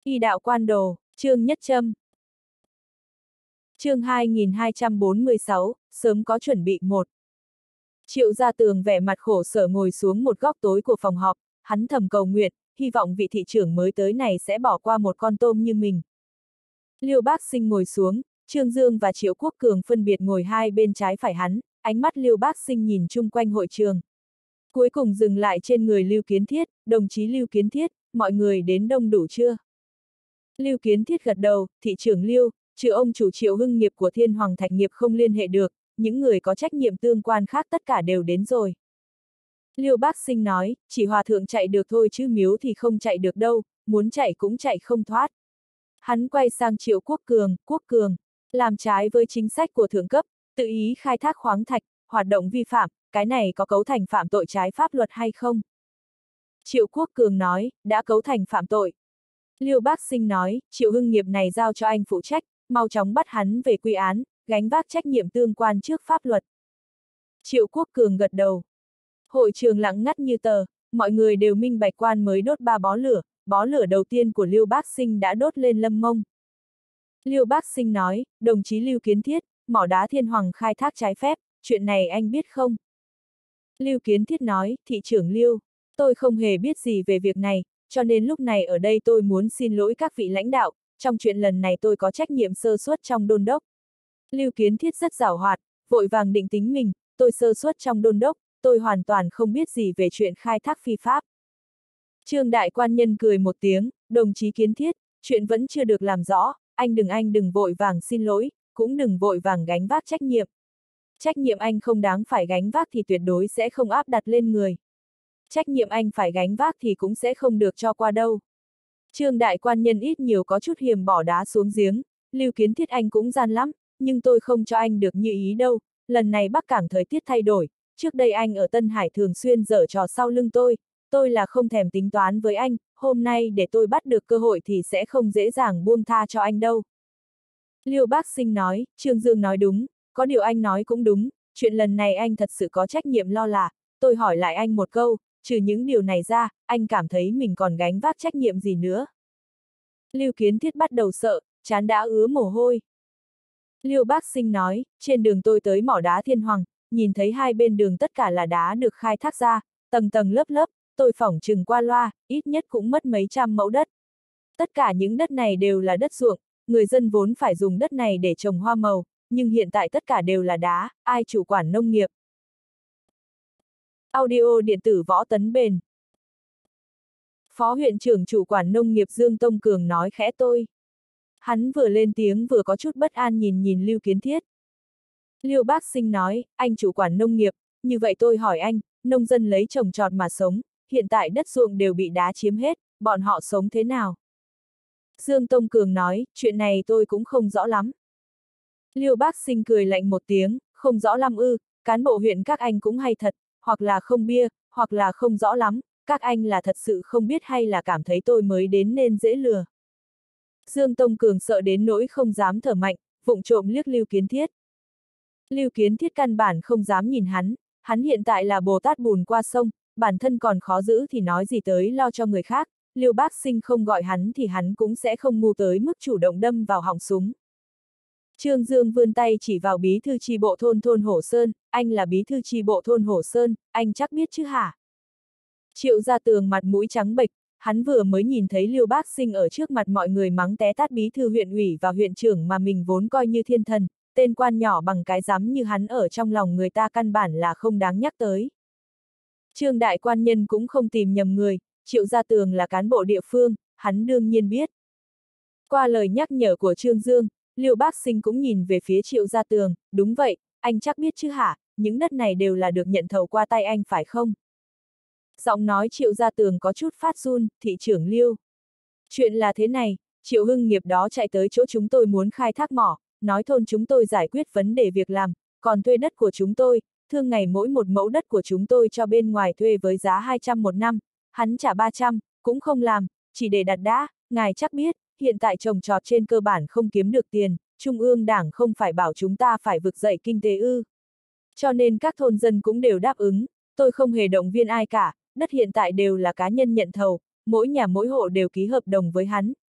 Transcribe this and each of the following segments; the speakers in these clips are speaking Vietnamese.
Y đạo quan đồ, Trương Nhất Châm. Chương 2246, sớm có chuẩn bị 1. Triệu Gia Tường vẻ mặt khổ sở ngồi xuống một góc tối của phòng họp, hắn thầm cầu nguyện, hy vọng vị thị trưởng mới tới này sẽ bỏ qua một con tôm như mình. Liêu Bác Sinh ngồi xuống, Trương Dương và Triệu Quốc Cường phân biệt ngồi hai bên trái phải hắn, ánh mắt Liêu Bác Sinh nhìn chung quanh hội trường. Cuối cùng dừng lại trên người Lưu Kiến Thiết, đồng chí Lưu Kiến Thiết, mọi người đến đông đủ chưa? Lưu Kiến Thiết gật đầu, thị trưởng Lưu, trừ ông chủ Triệu Hưng Nghiệp của Thiên Hoàng Thạch Nghiệp không liên hệ được, những người có trách nhiệm tương quan khác tất cả đều đến rồi. Liêu Bác Sinh nói, chỉ hòa thượng chạy được thôi chứ miếu thì không chạy được đâu, muốn chạy cũng chạy không thoát. Hắn quay sang Triệu Quốc Cường, làm trái với chính sách của thượng cấp, tự ý khai thác khoáng thạch, hoạt động vi phạm, cái này có cấu thành phạm tội trái pháp luật hay không? Triệu Quốc Cường nói, đã cấu thành phạm tội. Liêu Bác Sinh nói, Triệu Hưng Nghiệp này giao cho anh phụ trách, mau chóng bắt hắn về quy án, gánh vác trách nhiệm tương quan trước pháp luật. Triệu Quốc Cường gật đầu. Hội trường lặng ngắt như tờ, mọi người đều minh bạch quan mới đốt 3 bó lửa đầu tiên của Liêu Bác Sinh đã đốt lên Lâm Mông. Liêu Bác Sinh nói, đồng chí Lưu Kiến Thiết, mỏ đá Thiên Hoàng khai thác trái phép, chuyện này anh biết không? Lưu Kiến Thiết nói, thị trưởng Liêu, tôi không hề biết gì về việc này, cho nên lúc này ở đây tôi muốn xin lỗi các vị lãnh đạo, trong chuyện lần này tôi có trách nhiệm sơ suất trong đôn đốc. Lưu Kiến Thiết rất giàu hoạt, vội vàng định tính mình, tôi sơ suất trong đôn đốc, tôi hoàn toàn không biết gì về chuyện khai thác phi pháp. Trương Đại Quan Nhân cười một tiếng, đồng chí Kiến Thiết, chuyện vẫn chưa được làm rõ, anh đừng vội vàng xin lỗi, cũng đừng vội vàng gánh vác trách nhiệm. Trách nhiệm anh không đáng phải gánh vác thì tuyệt đối sẽ không áp đặt lên người. Trách nhiệm anh phải gánh vác thì cũng sẽ không được cho qua đâu. Trương Đại Quan Nhân ít nhiều có chút hiềm bỏ đá xuống giếng, Lưu Kiến Thiết anh cũng gian lắm, nhưng tôi không cho anh được như ý đâu, lần này Bắc Cảng thời tiết thay đổi, trước đây anh ở Tân Hải thường xuyên giở trò sau lưng tôi là không thèm tính toán với anh, hôm nay để tôi bắt được cơ hội thì sẽ không dễ dàng buông tha cho anh đâu. Liêu Bác Sinh nói, Trương Dương nói đúng, có điều anh nói cũng đúng, chuyện lần này anh thật sự có trách nhiệm lo là, tôi hỏi lại anh một câu, trừ những điều này ra, anh cảm thấy mình còn gánh vác trách nhiệm gì nữa? Lưu Kiến Thiết bắt đầu sợ, trán đã ứa mồ hôi. Liêu Bác Sinh nói, trên đường tôi tới mỏ đá Thiên Hoàng, nhìn thấy hai bên đường tất cả là đá được khai thác ra, tầng tầng lớp lớp, tôi phỏng chừng qua loa, ít nhất cũng mất mấy trăm mẫu đất. Tất cả những đất này đều là đất ruộng, người dân vốn phải dùng đất này để trồng hoa màu, nhưng hiện tại tất cả đều là đá, ai chủ quản nông nghiệp? Audio điện tử Võ Tấn Bền. Phó huyện trưởng chủ quản nông nghiệp Dương Tông Cường nói khẽ tôi. Hắn vừa lên tiếng vừa có chút bất an nhìn Lưu Kiến Thiết. Liêu Bác Sinh nói, anh chủ quản nông nghiệp, như vậy tôi hỏi anh, nông dân lấy trồng trọt mà sống, hiện tại đất ruộng đều bị đá chiếm hết, bọn họ sống thế nào? Dương Tông Cường nói, chuyện này tôi cũng không rõ lắm. Liêu Bác Sinh cười lạnh một tiếng, không rõ lắm ư, cán bộ huyện các anh cũng hay thật, hoặc là không bia, hoặc là không rõ lắm, các anh là thật sự không biết hay là cảm thấy tôi mới đến nên dễ lừa. Dương Tông Cường sợ đến nỗi không dám thở mạnh, vụng trộm liếc Lưu Kiến Thiết. Lưu Kiến Thiết căn bản không dám nhìn hắn hiện tại là Bồ Tát bùn qua sông, bản thân còn khó giữ thì nói gì tới lo cho người khác, Liêu Bác Sinh không gọi hắn thì hắn cũng sẽ không ngu tới mức chủ động đâm vào họng súng. Trương Dương vươn tay chỉ vào bí thư chi bộ thôn Hổ Sơn, anh là bí thư chi bộ thôn Hổ Sơn, anh chắc biết chứ hả? Triệu Gia Tường mặt mũi trắng bệch, hắn vừa mới nhìn thấy Liêu Bác Sinh ở trước mặt mọi người mắng té tát bí thư huyện ủy và huyện trưởng mà mình vốn coi như thiên thần, tên quan nhỏ bằng cái rắm như hắn ở trong lòng người ta căn bản là không đáng nhắc tới. Trương Đại Quan Nhân cũng không tìm nhầm người, Triệu Gia Tường là cán bộ địa phương, hắn đương nhiên biết. Qua lời nhắc nhở của Trương Dương, Liêu Bác Sinh cũng nhìn về phía Triệu Gia Tường, đúng vậy, anh chắc biết chứ hả, những đất này đều là được nhận thầu qua tay anh phải không? Giọng nói Triệu Gia Tường có chút phát run, thị trưởng Liêu. Chuyện là thế này, Triệu Hưng Nghiệp đó chạy tới chỗ chúng tôi muốn khai thác mỏ, nói thôn chúng tôi giải quyết vấn đề việc làm, còn thuê đất của chúng tôi, thương ngày mỗi một mẫu đất của chúng tôi cho bên ngoài thuê với giá 200 một năm, hắn trả 300, cũng không làm, chỉ để đặt đá, ngài chắc biết, hiện tại trồng trọt trên cơ bản không kiếm được tiền, Trung ương Đảng không phải bảo chúng ta phải vực dậy kinh tế ư. Cho nên các thôn dân cũng đều đáp ứng, tôi không hề động viên ai cả, đất hiện tại đều là cá nhân nhận thầu, mỗi nhà mỗi hộ đều ký hợp đồng với hắn,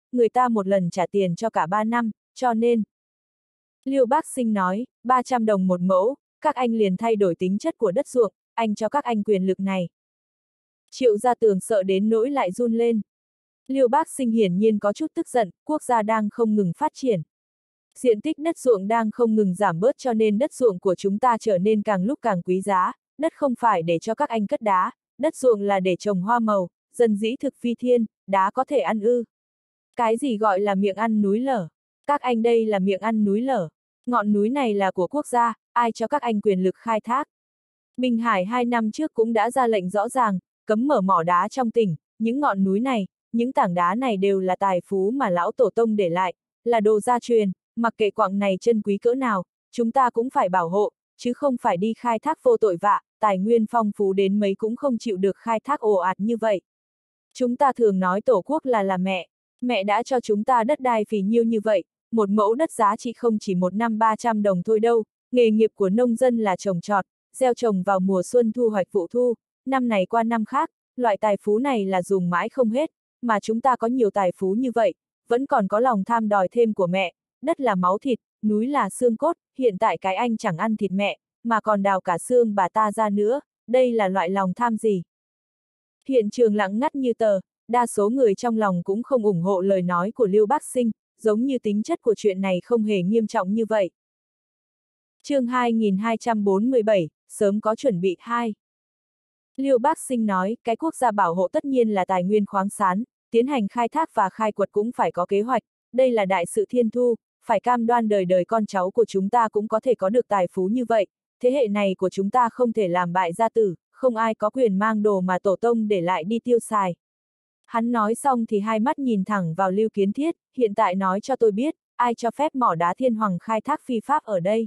người ta một lần trả tiền cho cả 3 năm, cho nên. Liêu Bác Sinh nói, 300 đồng một mẫu, các anh liền thay đổi tính chất của đất ruộng, anh cho các anh quyền lực này. Triệu Gia Tường sợ đến nỗi lại run lên. Liêu Bác Sinh hiển nhiên có chút tức giận, quốc gia đang không ngừng phát triển. Diện tích đất ruộng đang không ngừng giảm bớt cho nên đất ruộng của chúng ta trở nên càng lúc càng quý giá, đất không phải để cho các anh cất đá, đất ruộng là để trồng hoa màu, dân dĩ thực phi thiên, đá có thể ăn ư. Cái gì gọi là miệng ăn núi lở? Các anh đây là miệng ăn núi lở. Ngọn núi này là của quốc gia, ai cho các anh quyền lực khai thác? Minh Hải 2 năm trước cũng đã ra lệnh rõ ràng, cấm mở mỏ đá trong tỉnh, những ngọn núi này, những tảng đá này đều là tài phú mà lão tổ tông để lại, là đồ gia truyền, mặc kệ quặng này chân quý cỡ nào, chúng ta cũng phải bảo hộ, chứ không phải đi khai thác vô tội vạ, tài nguyên phong phú đến mấy cũng không chịu được khai thác ồ ạt như vậy. Chúng ta thường nói tổ quốc là mẹ đã cho chúng ta đất đai phì nhiêu như vậy, một mẫu đất giá trị không chỉ một năm 300 đồng thôi đâu, nghề nghiệp của nông dân là trồng trọt, gieo trồng vào mùa xuân thu hoạch vụ thu, năm này qua năm khác, loại tài phú này là dùng mãi không hết, mà chúng ta có nhiều tài phú như vậy, vẫn còn có lòng tham đòi thêm của mẹ, đất là máu thịt, núi là xương cốt, hiện tại cái anh chẳng ăn thịt mẹ, mà còn đào cả xương bà ta ra nữa, đây là loại lòng tham gì? Hiện trường lặng ngắt như tờ, đa số người trong lòng cũng không ủng hộ lời nói của Liêu Bác Sinh, giống như tính chất của chuyện này không hề nghiêm trọng như vậy. Chương 2247, sớm có chuẩn bị 2. Liêu Bác Sinh nói, cái quốc gia bảo hộ tất nhiên là tài nguyên khoáng sản, tiến hành khai thác và khai quật cũng phải có kế hoạch, đây là đại sự thiên thu, phải cam đoan đời đời con cháu của chúng ta cũng có thể có được tài phú như vậy, thế hệ này của chúng ta không thể làm bại gia tử, không ai có quyền mang đồ mà tổ tông để lại đi tiêu xài. Hắn nói xong thì hai mắt nhìn thẳng vào Lưu Kiến Thiết, hiện tại nói cho tôi biết, ai cho phép mỏ đá Thiên Hoàng khai thác phi pháp ở đây.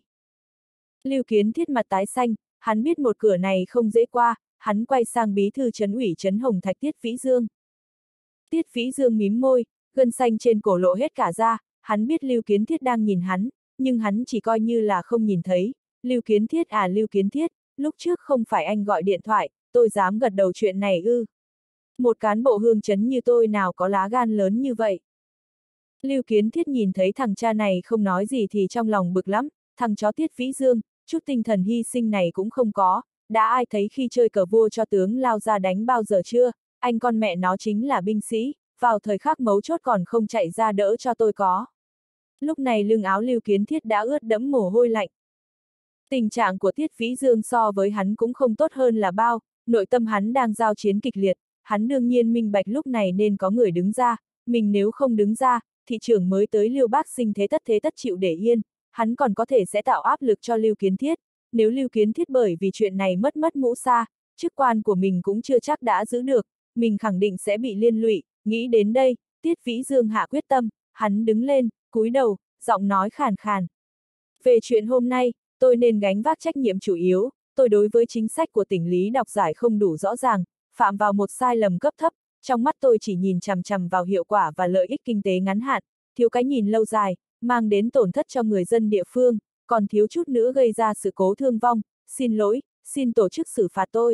Lưu Kiến Thiết mặt tái xanh, hắn biết một cửa này không dễ qua, hắn quay sang bí thư trấn ủy trấn Hồng Thạch Tiết Vĩ Dương. Tiết Vĩ Dương mím môi, gân xanh trên cổ lộ hết cả ra, hắn biết Lưu Kiến Thiết đang nhìn hắn, nhưng hắn chỉ coi như là không nhìn thấy. Lưu Kiến Thiết à Lưu Kiến Thiết, lúc trước không phải anh gọi điện thoại, tôi dám gật đầu chuyện này ư. Một cán bộ hương chấn như tôi nào có lá gan lớn như vậy. Lưu Kiến Thiết nhìn thấy thằng cha này không nói gì thì trong lòng bực lắm, thằng chó Tiết Vĩ Dương, chút tinh thần hy sinh này cũng không có, đã ai thấy khi chơi cờ vua cho tướng lao ra đánh bao giờ chưa, anh con mẹ nó chính là binh sĩ, vào thời khắc mấu chốt còn không chạy ra đỡ cho tôi có. Lúc này lưng áo Lưu Kiến Thiết đã ướt đẫm mồ hôi lạnh. Tình trạng của Tiết Vĩ Dương so với hắn cũng không tốt hơn là bao, nội tâm hắn đang giao chiến kịch liệt, hắn đương nhiên minh bạch lúc này nên có người đứng ra, mình nếu không đứng ra, thị trưởng mới tới Liêu Bác Sinh thế tất chịu để yên, hắn còn có thể sẽ tạo áp lực cho Lưu Kiến Thiết, nếu Lưu Kiến Thiết bởi vì chuyện này mất mũ sa, chức quan của mình cũng chưa chắc đã giữ được, mình khẳng định sẽ bị liên lụy, nghĩ đến đây, Tiết Vĩ Dương hạ quyết tâm, hắn đứng lên, cúi đầu, giọng nói khàn khàn. Về chuyện hôm nay, tôi nên gánh vác trách nhiệm chủ yếu, tôi đối với chính sách của tỉnh Lý đọc giải không đủ rõ ràng, phạm vào một sai lầm cấp thấp, trong mắt tôi chỉ nhìn chằm chằm vào hiệu quả và lợi ích kinh tế ngắn hạn, thiếu cái nhìn lâu dài, mang đến tổn thất cho người dân địa phương, còn thiếu chút nữa gây ra sự cố thương vong, xin lỗi, xin tổ chức xử phạt tôi.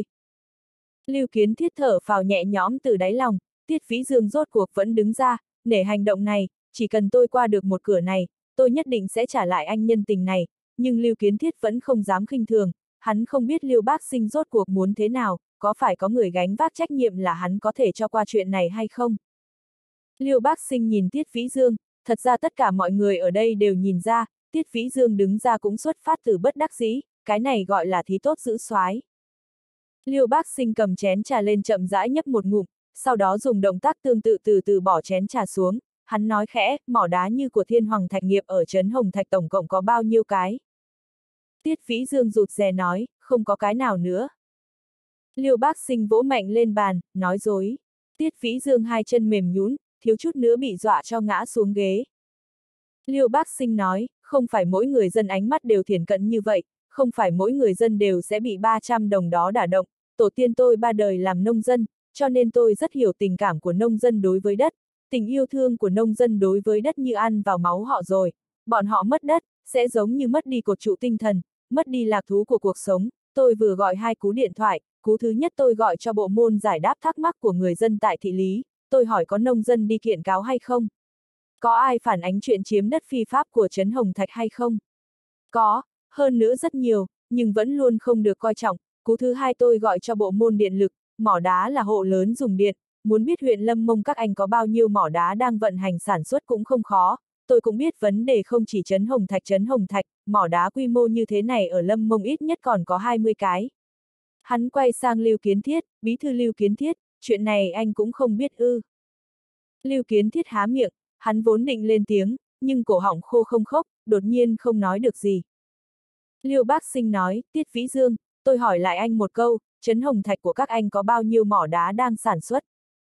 Lưu Kiến Thiết thở phào nhẹ nhõm từ đáy lòng, Tiết Vĩ Dương rốt cuộc vẫn đứng ra, nể hành động này, chỉ cần tôi qua được một cửa này, tôi nhất định sẽ trả lại anh nhân tình này, nhưng Lưu Kiến Thiết vẫn không dám khinh thường, hắn không biết Liêu Bác Sinh rốt cuộc muốn thế nào, có phải có người gánh vác trách nhiệm là hắn có thể cho qua chuyện này hay không? Liêu Bác Sinh nhìn Tiết Vĩ Dương, thật ra tất cả mọi người ở đây đều nhìn ra, Tiết Vĩ Dương đứng ra cũng xuất phát từ bất đắc dĩ, cái này gọi là thí tốt giữ soái. Liêu Bác Sinh cầm chén trà lên chậm rãi nhấp một ngụm, sau đó dùng động tác tương tự từ từ bỏ chén trà xuống, hắn nói khẽ, mỏ đá như của Thiên Hoàng Thạch Nghiệp ở trấn Hồng Thạch tổng cộng có bao nhiêu cái? Tiết Vĩ Dương rụt rè nói, không có cái nào nữa. Liêu Bác Sinh vỗ mạnh lên bàn, nói dối. Tiết Vĩ Dương hai chân mềm nhũn, thiếu chút nữa bị dọa cho ngã xuống ghế. Liêu Bác Sinh nói, không phải mỗi người dân ánh mắt đều thiển cận như vậy, không phải mỗi người dân đều sẽ bị 300 đồng đó đả động, tổ tiên tôi 3 đời làm nông dân, cho nên tôi rất hiểu tình cảm của nông dân đối với đất, tình yêu thương của nông dân đối với đất như ăn vào máu họ rồi, bọn họ mất đất, sẽ giống như mất đi cột trụ tinh thần, mất đi lạc thú của cuộc sống. Tôi vừa gọi 2 cú điện thoại, cú thứ nhất tôi gọi cho bộ môn giải đáp thắc mắc của người dân tại thị lý, tôi hỏi có nông dân đi kiện cáo hay không. Có ai phản ánh chuyện chiếm đất phi pháp của Trấn Hồng Thạch hay không? Có, hơn nữa rất nhiều, nhưng vẫn luôn không được coi trọng. Cú thứ hai tôi gọi cho bộ môn điện lực, mỏ đá là hộ lớn dùng điện, muốn biết huyện Lâm Mông các anh có bao nhiêu mỏ đá đang vận hành sản xuất cũng không khó. Tôi cũng biết vấn đề không chỉ Trấn Hồng Thạch, mỏ đá quy mô như thế này ở Lâm Mông ít nhất còn có 20 cái. Hắn quay sang Lưu Kiến Thiết, bí thư Lưu Kiến Thiết, chuyện này anh cũng không biết ư. Lưu Kiến Thiết há miệng, hắn vốn định lên tiếng, nhưng cổ họng khô không khốc, đột nhiên không nói được gì. Lưu Bác Sinh nói, Tiết Vĩ Dương, tôi hỏi lại anh một câu, Trấn Hồng Thạch của các anh có bao nhiêu mỏ đá đang sản xuất?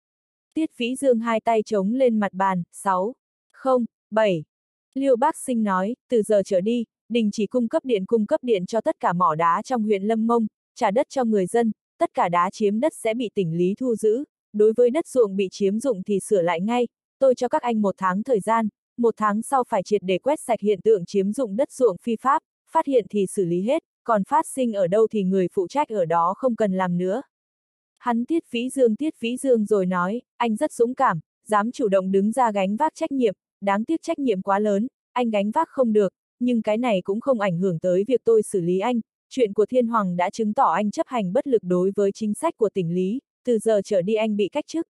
Tiết Vĩ Dương hai tay chống lên mặt bàn, 6, 0, 7. Lưu Bác Sinh nói, từ giờ trở đi, đình chỉ cung cấp điện cho tất cả mỏ đá trong huyện Lâm Mông, trả đất cho người dân, tất cả đá chiếm đất sẽ bị tỉnh lý thu giữ, đối với đất ruộng bị chiếm dụng thì sửa lại ngay, tôi cho các anh 1 tháng thời gian, 1 tháng sau phải triệt để quét sạch hiện tượng chiếm dụng đất ruộng phi pháp, phát hiện thì xử lý hết, còn phát sinh ở đâu thì người phụ trách ở đó không cần làm nữa. Hắn Tiết Vĩ Dương rồi nói, anh rất dũng cảm, dám chủ động đứng ra gánh vác trách nhiệm, đáng tiếc trách nhiệm quá lớn, anh gánh vác không được, nhưng cái này cũng không ảnh hưởng tới việc tôi xử lý anh, chuyện của Thiên Hoàng đã chứng tỏ anh chấp hành bất lực đối với chính sách của tỉnh lý, từ giờ trở đi anh bị cách chức.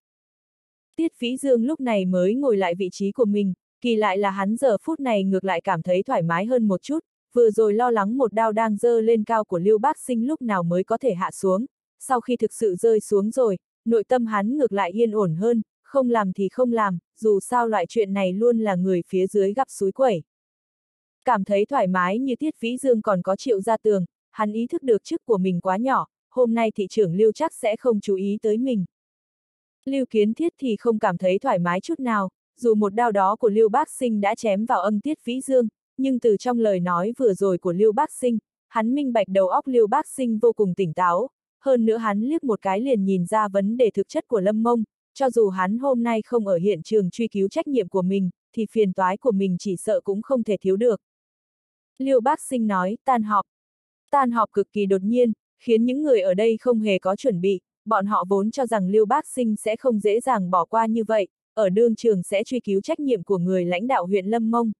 Tiết Vĩ Dương lúc này mới ngồi lại vị trí của mình, kỳ lại là hắn giờ phút này ngược lại cảm thấy thoải mái hơn một chút, vừa rồi lo lắng một đao đang giơ lên cao của Lưu Bác Sinh lúc nào mới có thể hạ xuống, sau khi thực sự rơi xuống rồi, nội tâm hắn ngược lại yên ổn hơn, không làm thì không làm, dù sao loại chuyện này luôn là người phía dưới gặp xúi quẩy. Cảm thấy thoải mái như Tiết Vĩ Dương còn có Triệu Gia Tường, hắn ý thức được chức của mình quá nhỏ, hôm nay thị trưởng Lưu chắc sẽ không chú ý tới mình. Lưu Kiến Thiết thì không cảm thấy thoải mái chút nào, dù một đao đó của Lưu Bác Sinh đã chém vào âm Tiết Vĩ Dương, nhưng từ trong lời nói vừa rồi của Lưu Bác Sinh, hắn minh bạch đầu óc Lưu Bác Sinh vô cùng tỉnh táo, hơn nữa hắn liếc một cái liền nhìn ra vấn đề thực chất của Lâm Mông, cho dù hắn hôm nay không ở hiện trường truy cứu trách nhiệm của mình, thì phiền toái của mình chỉ sợ cũng không thể thiếu được. Lưu Bác Sinh nói, tan họp. Tan họp cực kỳ đột nhiên, khiến những người ở đây không hề có chuẩn bị, bọn họ vốn cho rằng Lưu Bác Sinh sẽ không dễ dàng bỏ qua như vậy, ở đương trường sẽ truy cứu trách nhiệm của người lãnh đạo huyện Lâm Mông.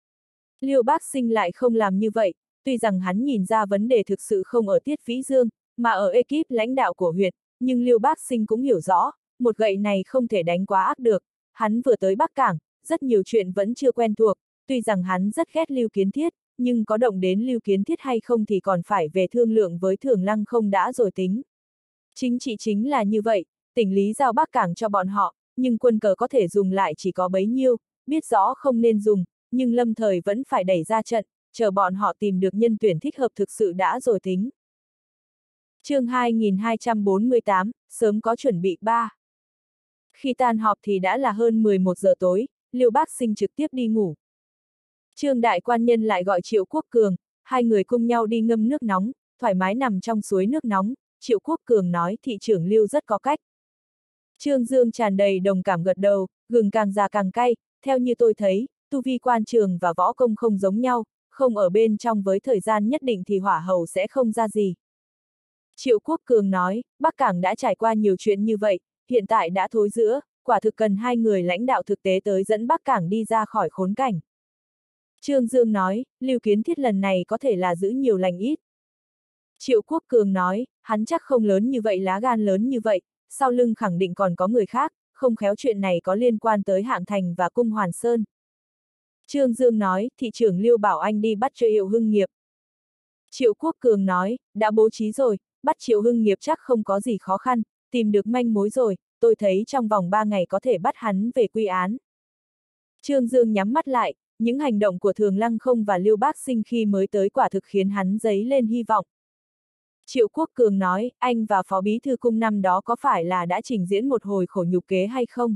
Lưu Bác Sinh lại không làm như vậy, tuy rằng hắn nhìn ra vấn đề thực sự không ở Tiết Vĩ Dương, mà ở ekip lãnh đạo của huyện, nhưng Lưu Bác Sinh cũng hiểu rõ, một gậy này không thể đánh quá ác được, hắn vừa tới Bắc Cảng, rất nhiều chuyện vẫn chưa quen thuộc, tuy rằng hắn rất ghét Lưu Kiến Thiết, nhưng có động đến Lưu Kiến Thiết hay không thì còn phải về thương lượng với Thường Lăng không đã rồi tính. Chính trị chính là như vậy, tỉnh lý giao Bắc Cảng cho bọn họ, nhưng quân cờ có thể dùng lại chỉ có bấy nhiêu, biết rõ không nên dùng, nhưng lâm thời vẫn phải đẩy ra trận, chờ bọn họ tìm được nhân tuyển thích hợp thực sự đã rồi tính. Chương 2248, sớm có chuẩn bị 3. Khi tan họp thì đã là hơn 11 giờ tối, Lưu Bác Sinh trực tiếp đi ngủ. Trương đại quan nhân lại gọi Triệu Quốc Cường, hai người cùng nhau đi ngâm nước nóng, thoải mái nằm trong suối nước nóng, Triệu Quốc Cường nói thị trưởng Lưu rất có cách. Trương Dương tràn đầy đồng cảm gật đầu, gừng càng già càng cay, theo như tôi thấy, tu vi quan trường và võ công không giống nhau, không ở bên trong với thời gian nhất định thì hỏa hầu sẽ không ra gì. Triệu Quốc Cường nói, Bắc Cảng đã trải qua nhiều chuyện như vậy, hiện tại đã thối rữa, quả thực cần hai người lãnh đạo thực tế tới dẫn Bắc Cảng đi ra khỏi khốn cảnh. Trương Dương nói, Lưu Kiến Thiết lần này có thể là giữ nhiều lành ít. Triệu Quốc Cường nói, hắn chắc không lớn như vậy lá gan lớn như vậy, sau lưng khẳng định còn có người khác, không khéo chuyện này có liên quan tới Hạng Thành và Cung Hoàn Sơn. Trương Dương nói, thị trưởng Lưu bảo anh đi bắt Triệu Hưng Nghiệp. Triệu Quốc Cường nói, đã bố trí rồi, bắt Triệu Hưng Nghiệp chắc không có gì khó khăn, tìm được manh mối rồi, tôi thấy trong vòng 3 ngày có thể bắt hắn về quy án. Trương Dương nhắm mắt lại, những hành động của Thường Lăng Không và Lưu Bác Sinh khi mới tới quả thực khiến hắn dấy lên hy vọng. Triệu Quốc Cường nói, anh và Phó Bí Thư Cung năm đó có phải là đã trình diễn một hồi khổ nhục kế hay không?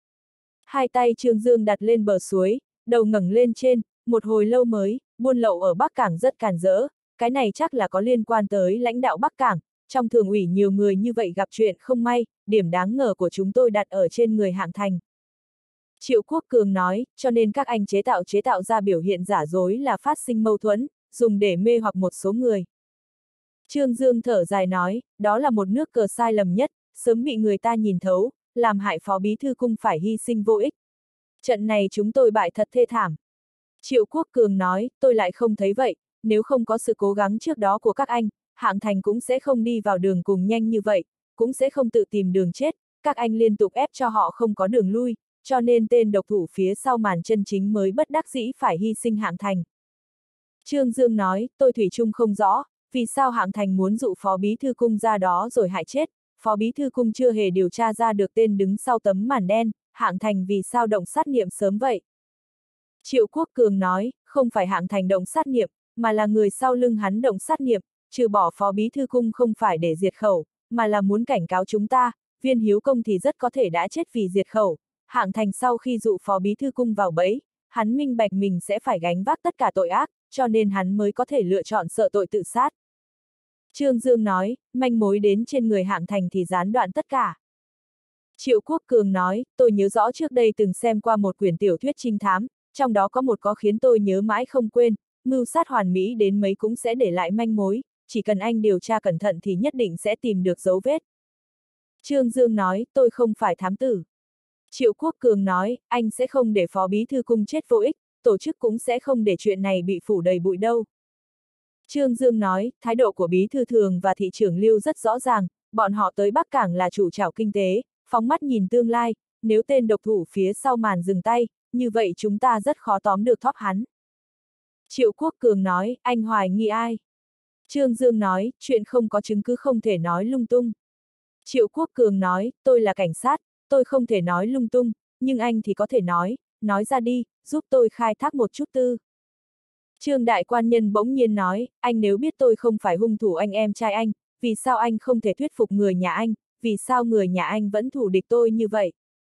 Hai tay Trương Dương đặt lên bờ suối, đầu ngẩng lên trên, một hồi lâu mới, buôn lậu ở Bắc Cảng rất càn rỡ, cái này chắc là có liên quan tới lãnh đạo Bắc Cảng, trong thường ủy nhiều người như vậy gặp chuyện không may, điểm đáng ngờ của chúng tôi đặt ở trên người Hạng Thành. Triệu Quốc Cường nói, cho nên các anh chế tạo ra biểu hiện giả dối là phát sinh mâu thuẫn, dùng để mê hoặc một số người. Trương Dương thở dài nói, đó là một nước cờ sai lầm nhất, sớm bị người ta nhìn thấu, làm hại Phó Bí Thư Cung phải hy sinh vô ích. Trận này chúng tôi bại thật thê thảm. Triệu Quốc Cường nói, tôi lại không thấy vậy, nếu không có sự cố gắng trước đó của các anh, Hạng Thành cũng sẽ không đi vào đường cùng nhanh như vậy, cũng sẽ không tự tìm đường chết, các anh liên tục ép cho họ không có đường lui, cho nên tên độc thủ phía sau màn chân chính mới bất đắc dĩ phải hy sinh Hạng Thành. Trương Dương nói, tôi thủy chung không rõ, vì sao Hạng Thành muốn dụ Phó Bí Thư Cung ra đó rồi hại chết, Phó Bí Thư Cung chưa hề điều tra ra được tên đứng sau tấm màn đen, Hạng Thành vì sao động sát niệm sớm vậy? Triệu Quốc Cường nói, không phải Hạng Thành động sát niệm, mà là người sau lưng hắn động sát niệm, trừ bỏ Phó Bí Thư Cung không phải để diệt khẩu, mà là muốn cảnh cáo chúng ta, Viên Hiếu Công thì rất có thể đã chết vì diệt khẩu. Hạng Thành sau khi dụ Phó Bí Thư Cung vào bẫy, hắn minh bạch mình sẽ phải gánh vác tất cả tội ác, cho nên hắn mới có thể lựa chọn sợ tội tự sát. Trương Dương nói, manh mối đến trên người Hạng Thành thì gián đoạn tất cả. Triệu Quốc Cường nói, tôi nhớ rõ trước đây từng xem qua một quyển tiểu thuyết trinh thám, trong đó có một có khiến tôi nhớ mãi không quên, mưu sát hoàn mỹ đến mấy cũng sẽ để lại manh mối, chỉ cần anh điều tra cẩn thận thì nhất định sẽ tìm được dấu vết. Trương Dương nói, tôi không phải thám tử. Triệu Quốc Cường nói, anh sẽ không để Phó Bí Thư Cung chết vô ích, tổ chức cũng sẽ không để chuyện này bị phủ đầy bụi đâu. Trương Dương nói, thái độ của Bí Thư Thường và thị trưởng Lưu rất rõ ràng, bọn họ tới Bắc Cảng là chủ trảo kinh tế, phóng mắt nhìn tương lai, nếu tên độc thủ phía sau màn dừng tay, như vậy chúng ta rất khó tóm được thóp hắn. Triệu Quốc Cường nói, anh hoài nghi ai? Trương Dương nói, chuyện không có chứng cứ không thể nói lung tung. Triệu Quốc Cường nói, tôi là cảnh sát, tôi không thể nói lung tung, nhưng anh thì có thể nói ra đi, giúp tôi khai thác một chút tư. Trương Đại Quan Nhân bỗng nhiên nói, anh nếu biết tôi không phải hung thủ anh em trai anh, vì sao anh không thể thuyết phục người nhà anh, vì sao người nhà anh vẫn thù địch tôi như vậy?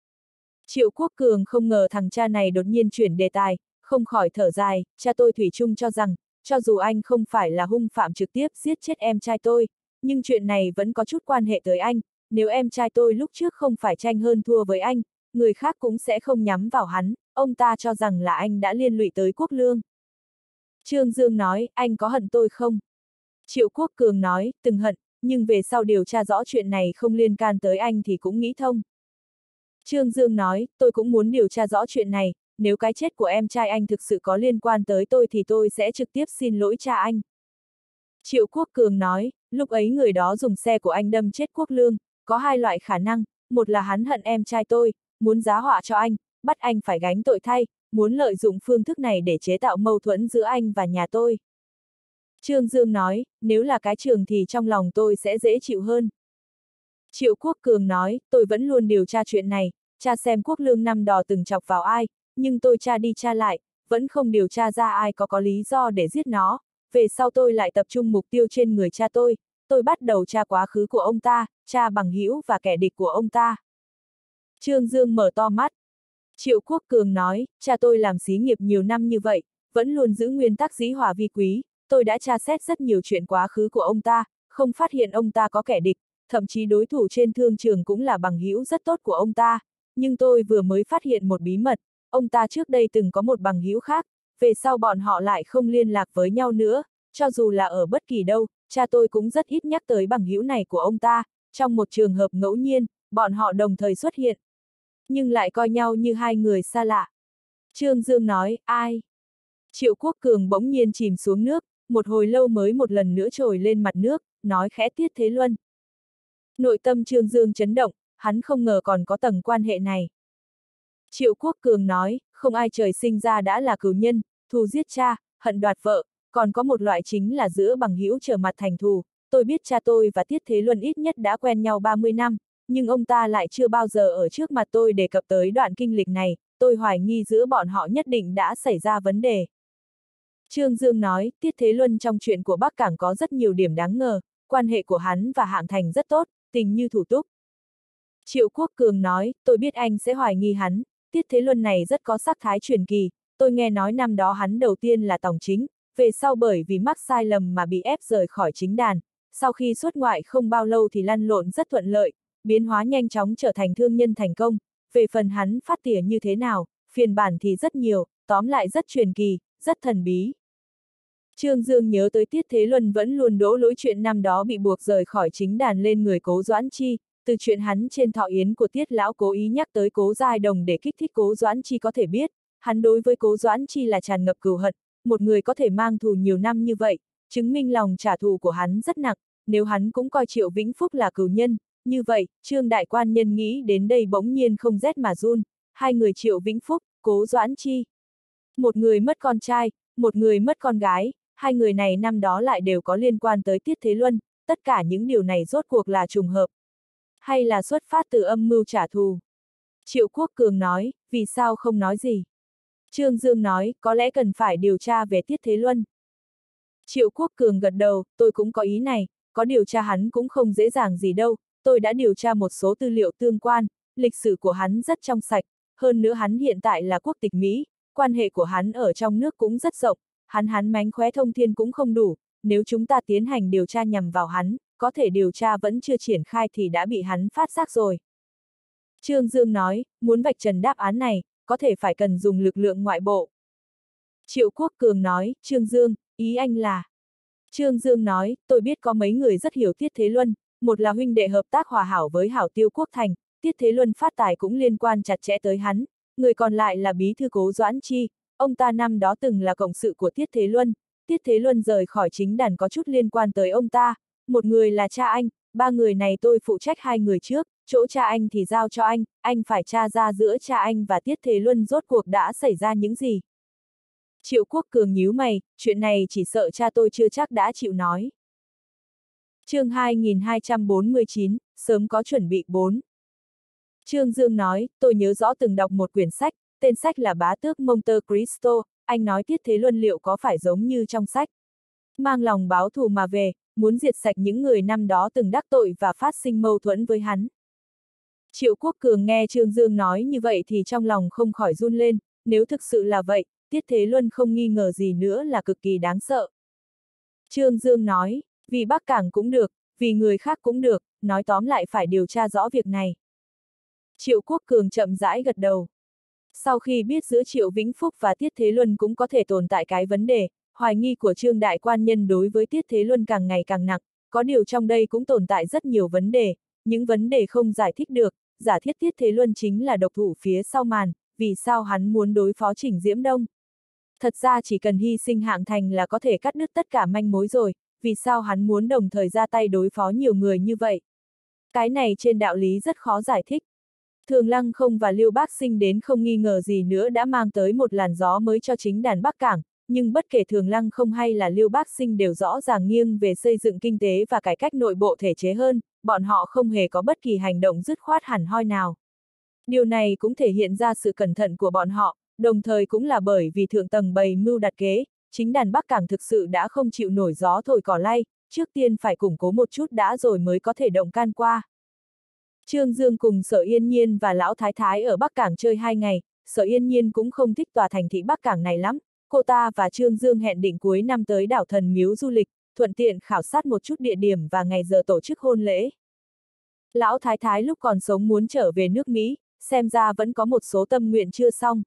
Triệu Quốc Cường không ngờ thằng cha này đột nhiên chuyển đề tài, không khỏi thở dài, cha tôi thủy chung cho rằng, cho dù anh không phải là hung phạm trực tiếp giết chết em trai tôi, nhưng chuyện này vẫn có chút quan hệ tới anh, nếu em trai tôi lúc trước không phải tranh hơn thua với anh, người khác cũng sẽ không nhắm vào hắn, ông ta cho rằng là anh đã liên lụy tới Quốc Lương. Trương Dương nói, anh có hận tôi không? Triệu Quốc Cường nói, từng hận, nhưng về sau điều tra rõ chuyện này không liên can tới anh thì cũng nghĩ thông. Trương Dương nói, tôi cũng muốn điều tra rõ chuyện này, nếu cái chết của em trai anh thực sự có liên quan tới tôi thì tôi sẽ trực tiếp xin lỗi cha anh. Triệu Quốc Cường nói, lúc ấy người đó dùng xe của anh đâm chết Quốc Lương, có hai loại khả năng, một là hắn hận em trai tôi, muốn giá họa cho anh, bắt anh phải gánh tội thay, muốn lợi dụng phương thức này để chế tạo mâu thuẫn giữa anh và nhà tôi. Trương Dương nói, nếu là cái trường thì trong lòng tôi sẽ dễ chịu hơn. Triệu Quốc Cường nói, tôi vẫn luôn điều tra chuyện này, tra xem Quốc Lương năm đò từng chọc vào ai, nhưng tôi tra đi tra lại, vẫn không điều tra ra ai có lý do để giết nó. Về sau tôi lại tập trung mục tiêu trên người cha tôi bắt đầu tra quá khứ của ông ta, tra bằng hữu và kẻ địch của ông ta. Trương Dương mở to mắt. Triệu Quốc Cường nói, cha tôi làm xí nghiệp nhiều năm như vậy, vẫn luôn giữ nguyên tắc dĩ hòa vi quý, tôi đã tra xét rất nhiều chuyện quá khứ của ông ta, không phát hiện ông ta có kẻ địch, thậm chí đối thủ trên thương trường cũng là bằng hữu rất tốt của ông ta, nhưng tôi vừa mới phát hiện một bí mật, ông ta trước đây từng có một bằng hữu khác, về sau bọn họ lại không liên lạc với nhau nữa, cho dù là ở bất kỳ đâu, cha tôi cũng rất ít nhắc tới bằng hữu này của ông ta, trong một trường hợp ngẫu nhiên, bọn họ đồng thời xuất hiện, nhưng lại coi nhau như hai người xa lạ. Trương Dương nói, ai? Triệu Quốc Cường bỗng nhiên chìm xuống nước, một hồi lâu mới một lần nữa trồi lên mặt nước, nói khẽ Tiết Thế Luân. Nội tâm Trương Dương chấn động, hắn không ngờ còn có tầng quan hệ này. Triệu Quốc Cường nói, không ai trời sinh ra đã là cừu nhân, thù giết cha, hận đoạt vợ, còn có một loại chính là giữa bằng hữu trở mặt thành thù. Tôi biết cha tôi và Tiết Thế Luân ít nhất đã quen nhau 30 năm, nhưng ông ta lại chưa bao giờ ở trước mặt tôi đề cập tới đoạn kinh lịch này, tôi hoài nghi giữa bọn họ nhất định đã xảy ra vấn đề. Trương Dương nói, Tiết Thế Luân trong chuyện của Bắc Cảng có rất nhiều điểm đáng ngờ, quan hệ của hắn và Hạng Thành rất tốt, tình như thủ túc. Triệu Quốc Cường nói, tôi biết anh sẽ hoài nghi hắn, Tiết Thế Luân này rất có sắc thái truyền kỳ, tôi nghe nói năm đó hắn đầu tiên là tòng chính, về sau bởi vì mắc sai lầm mà bị ép rời khỏi chính đàn, sau khi xuất ngoại không bao lâu thì lăn lộn rất thuận lợi, biến hóa nhanh chóng trở thành thương nhân thành công, về phần hắn phát tỉa như thế nào, phiên bản thì rất nhiều, tóm lại rất truyền kỳ, rất thần bí. Trương Dương nhớ tới Tiết Thế Luân vẫn luôn đổ lỗi chuyện năm đó bị buộc rời khỏi chính đàn lên người Cố Doãn Chi, từ chuyện hắn trên thọ yến của Tiết lão cố ý nhắc tới Cố Giai Đồng để kích thích Cố Doãn Chi có thể biết, hắn đối với Cố Doãn Chi là tràn ngập cừu hận, một người có thể mang thù nhiều năm như vậy, chứng minh lòng trả thù của hắn rất nặng, nếu hắn cũng coi Triệu Vĩnh Phúc là cừu nhân, như vậy, Trương đại quan nhân nghĩ đến đây bỗng nhiên không rét mà run, hai người Triệu Vĩnh Phúc, Cố Doãn Chi. Một người mất con trai, một người mất con gái, hai người này năm đó lại đều có liên quan tới Tiết Thế Luân, tất cả những điều này rốt cuộc là trùng hợp, hay là xuất phát từ âm mưu trả thù? Triệu Quốc Cường nói, vì sao không nói gì? Trương Dương nói, có lẽ cần phải điều tra về Tiết Thế Luân. Triệu Quốc Cường gật đầu, tôi cũng có ý này, có điều tra hắn cũng không dễ dàng gì đâu, tôi đã điều tra một số tư liệu tương quan, lịch sử của hắn rất trong sạch, hơn nữa hắn hiện tại là quốc tịch Mỹ, quan hệ của hắn ở trong nước cũng rất rộng, hắn mánh khóe thông thiên cũng không đủ, nếu chúng ta tiến hành điều tra nhằm vào hắn, có thể điều tra vẫn chưa triển khai thì đã bị hắn phát giác rồi. Trương Dương nói, muốn vạch trần đáp án này, có thể phải cần dùng lực lượng ngoại bộ. Triệu Quốc Cường nói, Trương Dương, ý anh là... Trương Dương nói, tôi biết có mấy người rất hiểu Tiết Thế Luân, một là huynh đệ hợp tác hòa hảo với Hảo Tiêu Quốc Thành, Tiết Thế Luân phát tài cũng liên quan chặt chẽ tới hắn, người còn lại là bí thư Cố Doãn Chi, ông ta năm đó từng là cộng sự của Tiết Thế Luân rời khỏi chính đàn có chút liên quan tới ông ta, một người là cha anh, ba người này tôi phụ trách hai người trước, chỗ cha anh thì giao cho anh phải tra ra giữa cha anh và Tiết Thế Luân rốt cuộc đã xảy ra những gì. Triệu Quốc Cường nhíu mày, chuyện này chỉ sợ cha tôi chưa chắc đã chịu nói. Chương 2249, sớm có chuẩn bị 4. Trương Dương nói, tôi nhớ rõ từng đọc một quyển sách, tên sách là Bá tước Monte Cristo, anh nói Tiết Thế Luân liệu có phải giống như trong sách. Mang lòng báo thù mà về, muốn diệt sạch những người năm đó từng đắc tội và phát sinh mâu thuẫn với hắn. Triệu Quốc Cường nghe Trương Dương nói như vậy thì trong lòng không khỏi run lên, nếu thực sự là vậy, Tiết Thế Luân không nghi ngờ gì nữa là cực kỳ đáng sợ. Trương Dương nói, vì Bắc Cảng cũng được, vì người khác cũng được, nói tóm lại phải điều tra rõ việc này. Triệu Quốc Cường chậm rãi gật đầu. Sau khi biết giữa Triệu Vĩnh Phúc và Tiết Thế Luân cũng có thể tồn tại cái vấn đề, hoài nghi của Trương đại quan nhân đối với Tiết Thế Luân càng ngày càng nặng, có điều trong đây cũng tồn tại rất nhiều vấn đề, những vấn đề không giải thích được, giả thiết Tiết Thế Luân chính là độc thủ phía sau màn, vì sao hắn muốn đối phó Trình Diễm Đông? Thật ra chỉ cần hy sinh Hạng Thành là có thể cắt đứt tất cả manh mối rồi, vì sao hắn muốn đồng thời ra tay đối phó nhiều người như vậy? Cái này trên đạo lý rất khó giải thích. Thường Lăng Không và Lưu Bác Sinh đến không nghi ngờ gì nữa đã mang tới một làn gió mới cho chính đàn Bắc Cảng, nhưng bất kể Thường Lăng Không hay là Lưu Bác Sinh đều rõ ràng nghiêng về xây dựng kinh tế và cải cách nội bộ thể chế hơn, bọn họ không hề có bất kỳ hành động dứt khoát hẳn hoi nào. Điều này cũng thể hiện ra sự cẩn thận của bọn họ, đồng thời cũng là bởi vì thượng tầng bày mưu đặt kế, chính đàn Bắc Cảng thực sự đã không chịu nổi gió thổi cỏ lay, trước tiên phải củng cố một chút đã rồi mới có thể động can qua. Trương Dương cùng Sở Yên Nhiên và Lão Thái Thái ở Bắc Cảng chơi 2 ngày, Sở Yên Nhiên cũng không thích tòa thành thị Bắc Cảng này lắm, cô ta và Trương Dương hẹn định cuối năm tới đảo Thần Miếu du lịch, thuận tiện khảo sát một chút địa điểm và ngày giờ tổ chức hôn lễ. Lão Thái Thái lúc còn sống muốn trở về nước Mỹ, xem ra vẫn có một số tâm nguyện chưa xong.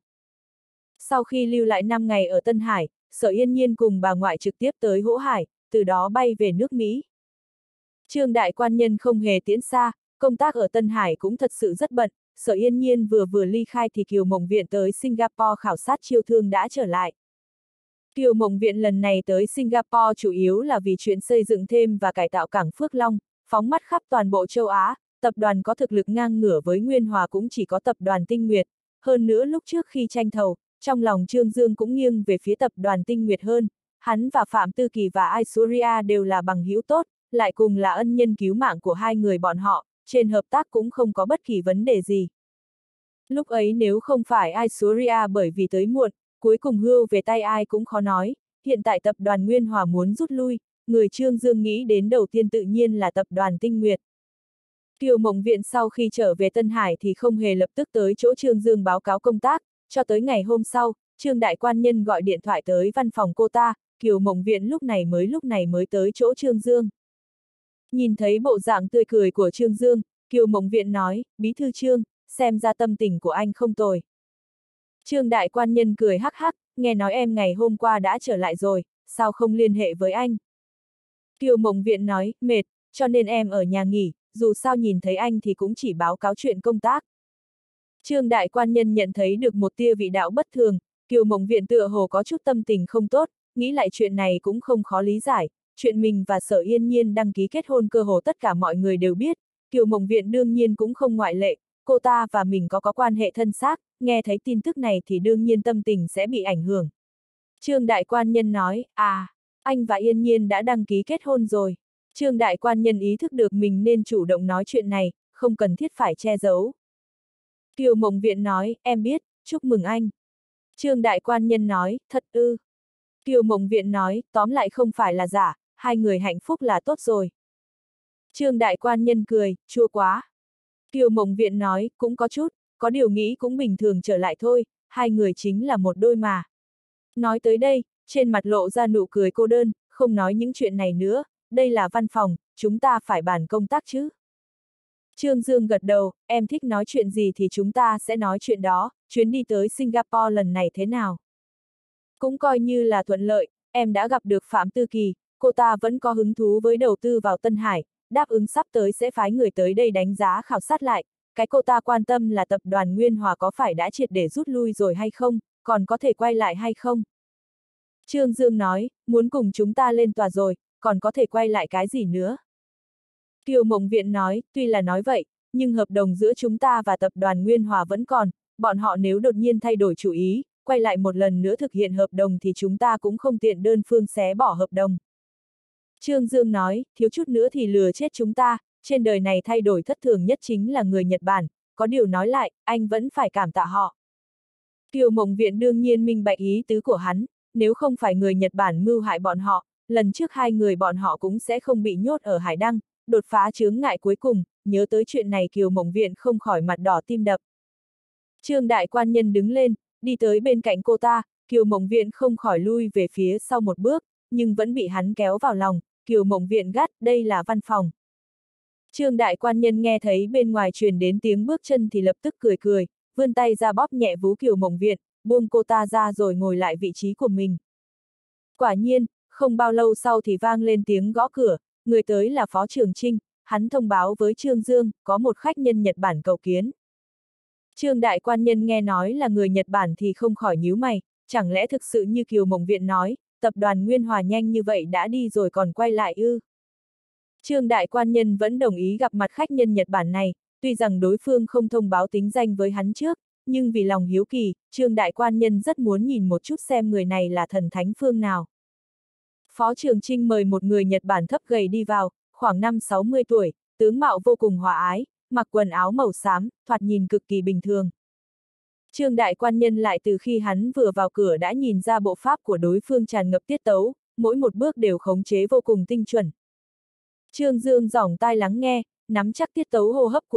Sau khi lưu lại 5 ngày ở Tân Hải, Sở Yên Nhiên cùng bà ngoại trực tiếp tới Hỗ Hải, từ đó bay về nước Mỹ. Trương đại quan nhân không hề tiễn xa, công tác ở Tân Hải cũng thật sự rất bận, Sở Yên Nhiên vừa ly khai thì Kiều Mộng Viện tới Singapore khảo sát chiêu thương đã trở lại. Kiều Mộng Viện lần này tới Singapore chủ yếu là vì chuyện xây dựng thêm và cải tạo cảng Phước Long, phóng mắt khắp toàn bộ châu Á, tập đoàn có thực lực ngang ngửa với Nguyên Hòa cũng chỉ có tập đoàn Tinh Nguyệt, hơn nữa lúc trước khi tranh thầu, trong lòng Trương Dương cũng nghiêng về phía tập đoàn Tinh Nguyệt hơn, hắn và Phạm Tư Kỳ và Aishwarya đều là bằng hữu tốt, lại cùng là ân nhân cứu mạng của hai người bọn họ, trên hợp tác cũng không có bất kỳ vấn đề gì. Lúc ấy nếu không phải Aishwarya bởi vì tới muộn, cuối cùng hưu về tay ai cũng khó nói, hiện tại tập đoàn Nguyên Hòa muốn rút lui, người Trương Dương nghĩ đến đầu tiên tự nhiên là tập đoàn Tinh Nguyệt. Kiều Mộng Viện sau khi trở về Tân Hải thì không hề lập tức tới chỗ Trương Dương báo cáo công tác, cho tới ngày hôm sau, Trương đại quan nhân gọi điện thoại tới văn phòng cô ta, Kiều Mộng Viện lúc này mới tới chỗ Trương Dương. Nhìn thấy bộ dạng tươi cười của Trương Dương, Kiều Mộng Viện nói, Bí thư Trương, xem ra tâm tình của anh không tồi. Trương đại quan nhân cười hắc hắc, nghe nói em ngày hôm qua đã trở lại rồi, sao không liên hệ với anh? Kiều Mộng Viện nói, mệt, cho nên em ở nhà nghỉ, dù sao nhìn thấy anh thì cũng chỉ báo cáo chuyện công tác. Trương đại quan nhân nhận thấy được một tia vị đạo bất thường, Kiều Mộng Viện tựa hồ có chút tâm tình không tốt, nghĩ lại chuyện này cũng không khó lý giải, chuyện mình và Sở Yên Nhiên đăng ký kết hôn cơ hồ tất cả mọi người đều biết, Kiều Mộng Viện đương nhiên cũng không ngoại lệ, cô ta và mình có quan hệ thân xác, nghe thấy tin tức này thì đương nhiên tâm tình sẽ bị ảnh hưởng. Trương đại quan nhân nói, anh và Yên Nhiên đã đăng ký kết hôn rồi. Trương đại quan nhân ý thức được mình nên chủ động nói chuyện này, không cần thiết phải che giấu. Kiều Mộng Viện nói, em biết, chúc mừng anh. Trương đại quan nhân nói, thật ư. Kiều Mộng Viện nói, tóm lại không phải là giả, hai người hạnh phúc là tốt rồi. Trương đại quan nhân cười, chua quá. Kiều Mộng Viện nói, cũng có chút, có điều nghĩ cũng bình thường trở lại thôi, hai người chính là một đôi mà. Nói tới đây, trên mặt lộ ra nụ cười cô đơn, không nói những chuyện này nữa, đây là văn phòng, chúng ta phải bàn công tác chứ. Trương Dương gật đầu, em thích nói chuyện gì thì chúng ta sẽ nói chuyện đó, chuyến đi tới Singapore lần này thế nào? Cũng coi như là thuận lợi, em đã gặp được Phạm Tư Kỳ, cô ta vẫn có hứng thú với đầu tư vào Tân Hải, đáp ứng sắp tới sẽ phái người tới đây đánh giá khảo sát lại, cái cô ta quan tâm là tập đoàn Nguyên Hòa có phải đã triệt để rút lui rồi hay không, còn có thể quay lại hay không? Trương Dương nói, muốn cùng chúng ta lên tòa rồi, còn có thể quay lại cái gì nữa? Kiều Mộng Viện nói, tuy là nói vậy, nhưng hợp đồng giữa chúng ta và tập đoàn Nguyên Hòa vẫn còn, bọn họ nếu đột nhiên thay đổi chủ ý, quay lại một lần nữa thực hiện hợp đồng thì chúng ta cũng không tiện đơn phương xé bỏ hợp đồng. Trương Dương nói, thiếu chút nữa thì lừa chết chúng ta, trên đời này thay đổi thất thường nhất chính là người Nhật Bản, có điều nói lại, anh vẫn phải cảm tạ họ. Kiều Mộng Viện đương nhiên minh bạch ý tứ của hắn, nếu không phải người Nhật Bản mưu hại bọn họ, lần trước hai người bọn họ cũng sẽ không bị nhốt ở Hải Đăng, đột phá chướng ngại cuối cùng, nhớ tới chuyện này Kiều Mộng Viện không khỏi mặt đỏ tim đập. Trương đại quan nhân đứng lên, đi tới bên cạnh cô ta, Kiều Mộng Viện không khỏi lui về phía sau một bước, nhưng vẫn bị hắn kéo vào lòng, Kiều Mộng Viện gắt, đây là văn phòng. Trương đại quan nhân nghe thấy bên ngoài truyền đến tiếng bước chân thì lập tức cười cười, vươn tay ra bóp nhẹ vú Kiều Mộng Viện, buông cô ta ra rồi ngồi lại vị trí của mình. Quả nhiên, không bao lâu sau thì vang lên tiếng gõ cửa, người tới là Phó Trường Trinh, hắn thông báo với Trương Dương, có một khách nhân Nhật Bản cầu kiến. Trương đại quan nhân nghe nói là người Nhật Bản thì không khỏi nhíu mày, chẳng lẽ thực sự như Kiều Mộng Viện nói, tập đoàn Nguyên Hòa nhanh như vậy đã đi rồi còn quay lại ư? Trương đại quan nhân vẫn đồng ý gặp mặt khách nhân Nhật Bản này, tuy rằng đối phương không thông báo tính danh với hắn trước, nhưng vì lòng hiếu kỳ, Trương đại quan nhân rất muốn nhìn một chút xem người này là thần thánh phương nào. Phó Trường Trinh mời một người Nhật Bản thấp gầy đi vào, khoảng 50-60 tuổi, tướng mạo vô cùng hòa ái, mặc quần áo màu xám, thoạt nhìn cực kỳ bình thường. Trương đại quan nhân lại từ khi hắn vừa vào cửa đã nhìn ra bộ pháp của đối phương tràn ngập tiết tấu, mỗi một bước đều khống chế vô cùng tinh chuẩn. Trương Dương dõng tai lắng nghe, nắm chắc tiết tấu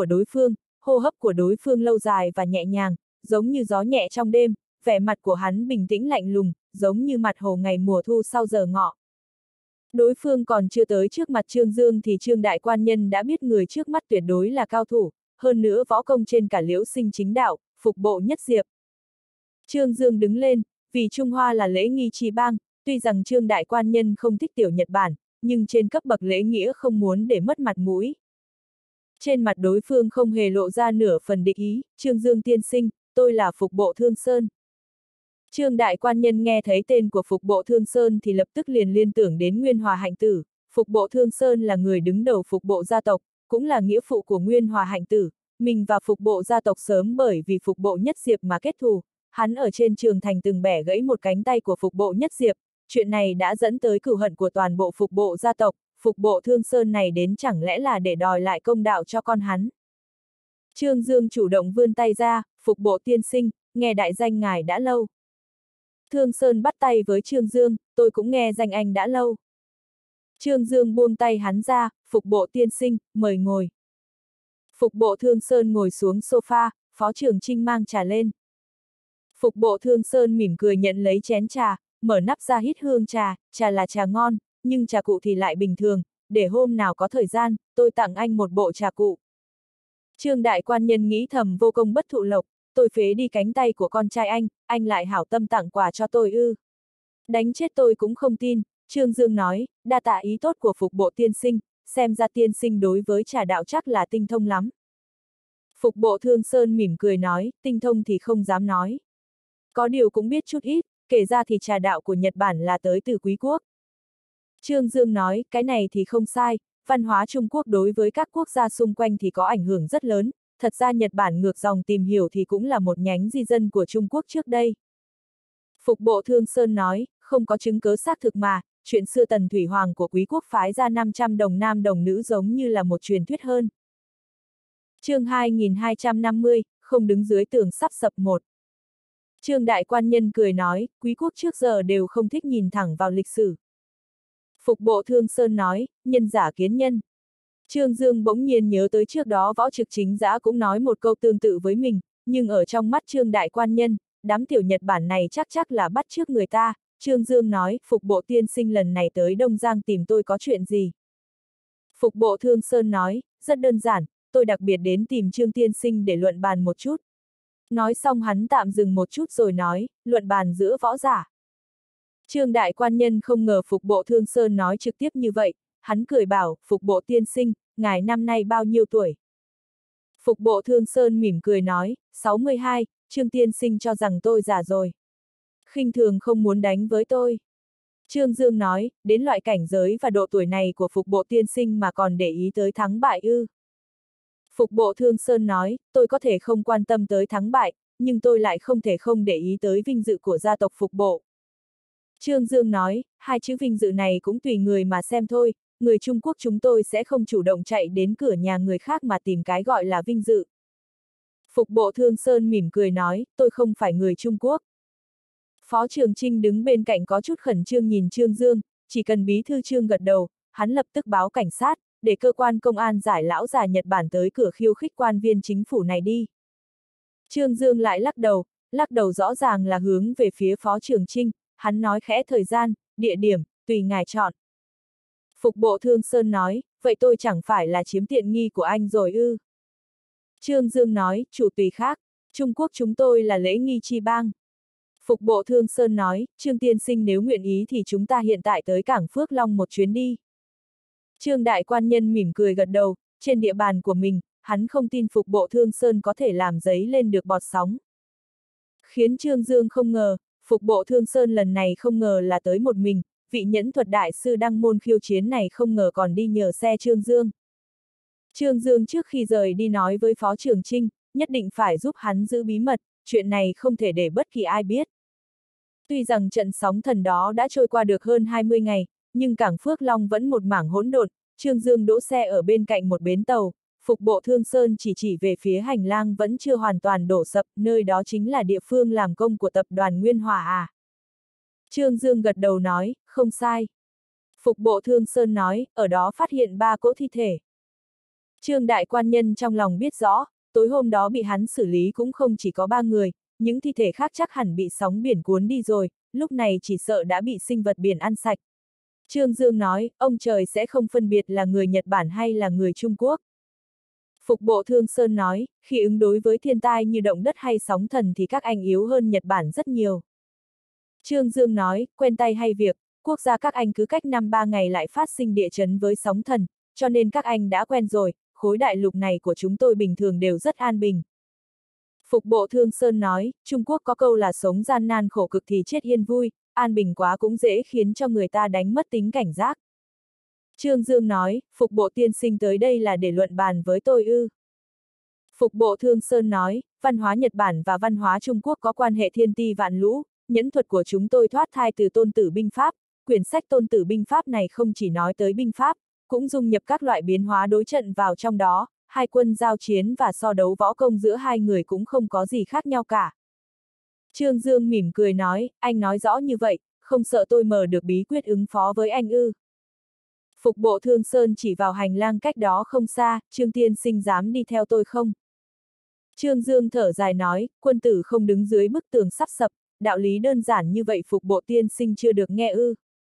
hô hấp của đối phương lâu dài và nhẹ nhàng, giống như gió nhẹ trong đêm, vẻ mặt của hắn bình tĩnh lạnh lùng, giống như mặt hồ ngày mùa thu sau giờ ngọ. Đối phương còn chưa tới trước mặt Trương Dương thì Trương đại quan nhân đã biết người trước mắt tuyệt đối là cao thủ, hơn nữa võ công trên cả Liễu Sinh chính đạo, phục bộ nhất diệp. Trương Dương đứng lên, vì Trung Hoa là lễ nghi tri bang, tuy rằng Trương đại quan nhân không thích tiểu Nhật Bản, nhưng trên cấp bậc lễ nghĩa không muốn để mất mặt mũi. Trên mặt đối phương không hề lộ ra nửa phần địch ý, Trương Dương tiên sinh, tôi là Phục bộ Thương Sơn. Trương đại quan nhân nghe thấy tên của Phục bộ Thương Sơn thì lập tức liền liên tưởng đến Nguyên Hòa Hạnh Tử, Phục bộ Thương Sơn là người đứng đầu Phục bộ gia tộc, cũng là nghĩa phụ của Nguyên Hòa Hạnh Tử, mình và Phục bộ gia tộc sớm bởi vì Phục bộ Nhất Diệp mà kết thù, hắn ở trên trường thành từng bẻ gãy một cánh tay của Phục bộ Nhất Diệp, chuyện này đã dẫn tới cửu hận của toàn bộ Phục bộ gia tộc, Phục bộ Thương Sơn này đến chẳng lẽ là để đòi lại công đạo cho con hắn. Trương Dương chủ động vươn tay ra, Phục bộ tiên sinh, nghe đại danh ngài đã lâu. Thương Sơn bắt tay với Trương Dương, tôi cũng nghe danh anh đã lâu. Trương Dương buông tay hắn ra, Phục bộ tiên sinh, mời ngồi. Phục bộ Thương Sơn ngồi xuống sofa, Phó Trường Trinh mang trà lên. Phục bộ Thương Sơn mỉm cười nhận lấy chén trà, mở nắp ra hít hương trà, trà là trà ngon, nhưng trà cụ thì lại bình thường, để hôm nào có thời gian, tôi tặng anh một bộ trà cụ. Trương đại quan nhân nghĩ thầm vô công bất thụ lộc, tôi phế đi cánh tay của con trai anh lại hảo tâm tặng quà cho tôi ư. Đánh chết tôi cũng không tin, Trương Dương nói, đa tạ ý tốt của Phục bộ tiên sinh, xem ra tiên sinh đối với trà đạo chắc là tinh thông lắm. Phục bộ Thương Sơn mỉm cười nói, tinh thông thì không dám nói. Có điều cũng biết chút ít, kể ra thì trà đạo của Nhật Bản là tới từ Quý quốc. Trương Dương nói, cái này thì không sai, văn hóa Trung Quốc đối với các quốc gia xung quanh thì có ảnh hưởng rất lớn, thật ra Nhật Bản ngược dòng tìm hiểu thì cũng là một nhánh di dân của Trung Quốc trước đây. Phục bộ Thương Sơn nói, không có chứng cớ xác thực mà, chuyện xưa Tần Thủy Hoàng của Quý quốc phái ra 500 đồng nam đồng nữ giống như là một truyền thuyết hơn. Chương 2250, không đứng dưới tường sắp sập một. Trương Đại Quan Nhân cười nói, Quý quốc trước giờ đều không thích nhìn thẳng vào lịch sử. Phục bộ Thương Sơn nói, nhân giả kiến nhân. Trương Dương bỗng nhiên nhớ tới trước đó Võ Trực Chính Giã cũng nói một câu tương tự với mình, nhưng ở trong mắt Trương Đại Quan Nhân, đám tiểu Nhật Bản này chắc là bắt chước người ta. Trương Dương nói, Phục bộ tiên sinh lần này tới Đông Giang tìm tôi có chuyện gì? Phục bộ Thương Sơn nói, rất đơn giản, tôi đặc biệt đến tìm Trương tiên sinh để luận bàn một chút. Nói xong hắn tạm dừng một chút rồi nói, luận bàn giữa võ giả. Trương Đại Quan Nhân không ngờ Phục bộ Thương Sơn nói trực tiếp như vậy, hắn cười bảo, Phục bộ tiên sinh, ngài năm nay bao nhiêu tuổi? Phục bộ Thương Sơn mỉm cười nói, 62, Trương tiên sinh cho rằng tôi già rồi. Khinh thường không muốn đánh với tôi. Trương Dương nói, đến loại cảnh giới và độ tuổi này của Phục bộ tiên sinh mà còn để ý tới thắng bại ư. Phục bộ Thương Sơn nói, tôi có thể không quan tâm tới thắng bại, nhưng tôi lại không thể không để ý tới vinh dự của gia tộc Phục bộ. Trương Dương nói, hai chữ vinh dự này cũng tùy người mà xem thôi, người Trung Quốc chúng tôi sẽ không chủ động chạy đến cửa nhà người khác mà tìm cái gọi là vinh dự. Phục bộ Thương Sơn mỉm cười nói, tôi không phải người Trung Quốc. Phó Trường Chinh đứng bên cạnh có chút khẩn trương nhìn Trương Dương, chỉ cần bí thư Trương gật đầu, hắn lập tức báo cảnh sát, để cơ quan công an giải lão già Nhật Bản tới cửa khiêu khích quan viên chính phủ này đi. Trương Dương lại lắc đầu rõ ràng là hướng về phía Phó Trường Chinh, hắn nói khẽ thời gian, địa điểm, tùy ngài chọn. Phục bộ Thương Sơn nói, vậy tôi chẳng phải là chiếm tiện nghi của anh rồi ư. Trương Dương nói, chủ tùy khác, Trung Quốc chúng tôi là lễ nghi chi bang. Phục bộ Thương Sơn nói, Trương tiên sinh nếu nguyện ý thì chúng ta hiện tại tới cảng Phước Long một chuyến đi. Trương Đại Quan Nhân mỉm cười gật đầu, trên địa bàn của mình, hắn không tin Phục bộ Thương Sơn có thể làm dấy lên được bọt sóng. Khiến Trương Dương không ngờ, Phục bộ Thương Sơn lần này không ngờ là tới một mình, vị nhẫn thuật đại sư đăng môn khiêu chiến này không ngờ còn đi nhờ xe Trương Dương. Trương Dương trước khi rời đi nói với Phó Trường Chinh, nhất định phải giúp hắn giữ bí mật, chuyện này không thể để bất kỳ ai biết. Tuy rằng trận sóng thần đó đã trôi qua được hơn 20 ngày, nhưng cảng Phước Long vẫn một mảng hỗn độn. Trương Dương đỗ xe ở bên cạnh một bến tàu, Phục bộ Thương Sơn chỉ về phía hành lang vẫn chưa hoàn toàn đổ sập, nơi đó chính là địa phương làm công của tập đoàn Nguyên Hòa à. Trương Dương gật đầu nói, không sai. Phục bộ Thương Sơn nói, ở đó phát hiện 3 cỗ thi thể. Trương Đại Quan Nhân trong lòng biết rõ, tối hôm đó bị hắn xử lý cũng không chỉ có 3 người, những thi thể khác chắc hẳn bị sóng biển cuốn đi rồi, lúc này chỉ sợ đã bị sinh vật biển ăn sạch. Trương Dương nói, ông trời sẽ không phân biệt là người Nhật Bản hay là người Trung Quốc. Phục bộ Thương Sơn nói, khi ứng đối với thiên tai như động đất hay sóng thần thì các anh yếu hơn Nhật Bản rất nhiều. Trương Dương nói, quen tay hay việc, quốc gia các anh cứ cách 5-3 ngày lại phát sinh địa chấn với sóng thần, cho nên các anh đã quen rồi, khối đại lục này của chúng tôi bình thường đều rất an bình. Phục bộ Thương Sơn nói, Trung Quốc có câu là sống gian nan khổ cực thì chết yên vui, an bình quá cũng dễ khiến cho người ta đánh mất tính cảnh giác. Trương Dương nói, Phục bộ tiên sinh tới đây là để luận bàn với tôi ư. Phục bộ Thương Sơn nói, văn hóa Nhật Bản và văn hóa Trung Quốc có quan hệ thiên ti vạn lũ, nhẫn thuật của chúng tôi thoát thai từ Tôn Tử Binh Pháp, quyển sách Tôn Tử Binh Pháp này không chỉ nói tới binh pháp, cũng dung nhập các loại biến hóa đối trận vào trong đó, hai quân giao chiến và so đấu võ công giữa hai người cũng không có gì khác nhau cả. Trương Dương mỉm cười nói, anh nói rõ như vậy, không sợ tôi mờ được bí quyết ứng phó với anh ư. Phục bộ Thương Sơn chỉ vào hành lang cách đó không xa, Trương tiên sinh dám đi theo tôi không? Trương Dương thở dài nói, quân tử không đứng dưới bức tường sắp sập, đạo lý đơn giản như vậy Phục bộ tiên sinh chưa được nghe ư.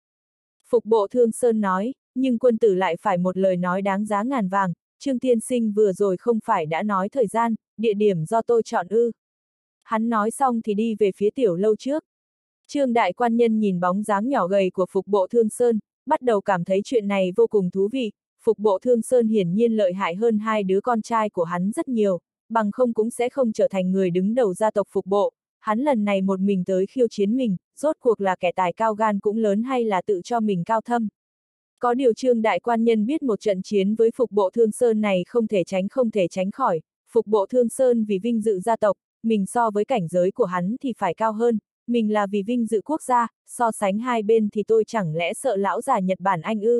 Phục bộ Thương Sơn nói, nhưng quân tử lại phải một lời nói đáng giá ngàn vàng, Trương tiên sinh vừa rồi không phải đã nói thời gian, địa điểm do tôi chọn ư. Hắn nói xong thì đi về phía tiểu lâu trước. Trương Đại Quan Nhân nhìn bóng dáng nhỏ gầy của Phục bộ Thương Sơn, bắt đầu cảm thấy chuyện này vô cùng thú vị, Phục Bộ Thương Sơn hiển nhiên lợi hại hơn hai đứa con trai của hắn rất nhiều, bằng không cũng sẽ không trở thành người đứng đầu gia tộc Phục Bộ. Hắn lần này một mình tới khiêu chiến mình, rốt cuộc là kẻ tài cao gan cũng lớn hay là tự cho mình cao thâm. Có điều Trương đại quan nhân biết một trận chiến với Phục Bộ Thương Sơn này không thể tránh khỏi. Phục Bộ Thương Sơn vì vinh dự gia tộc, mình so với cảnh giới của hắn thì phải cao hơn, mình là vì vinh dự quốc gia, so sánh hai bên thì tôi chẳng lẽ sợ lão già Nhật Bản anh ư.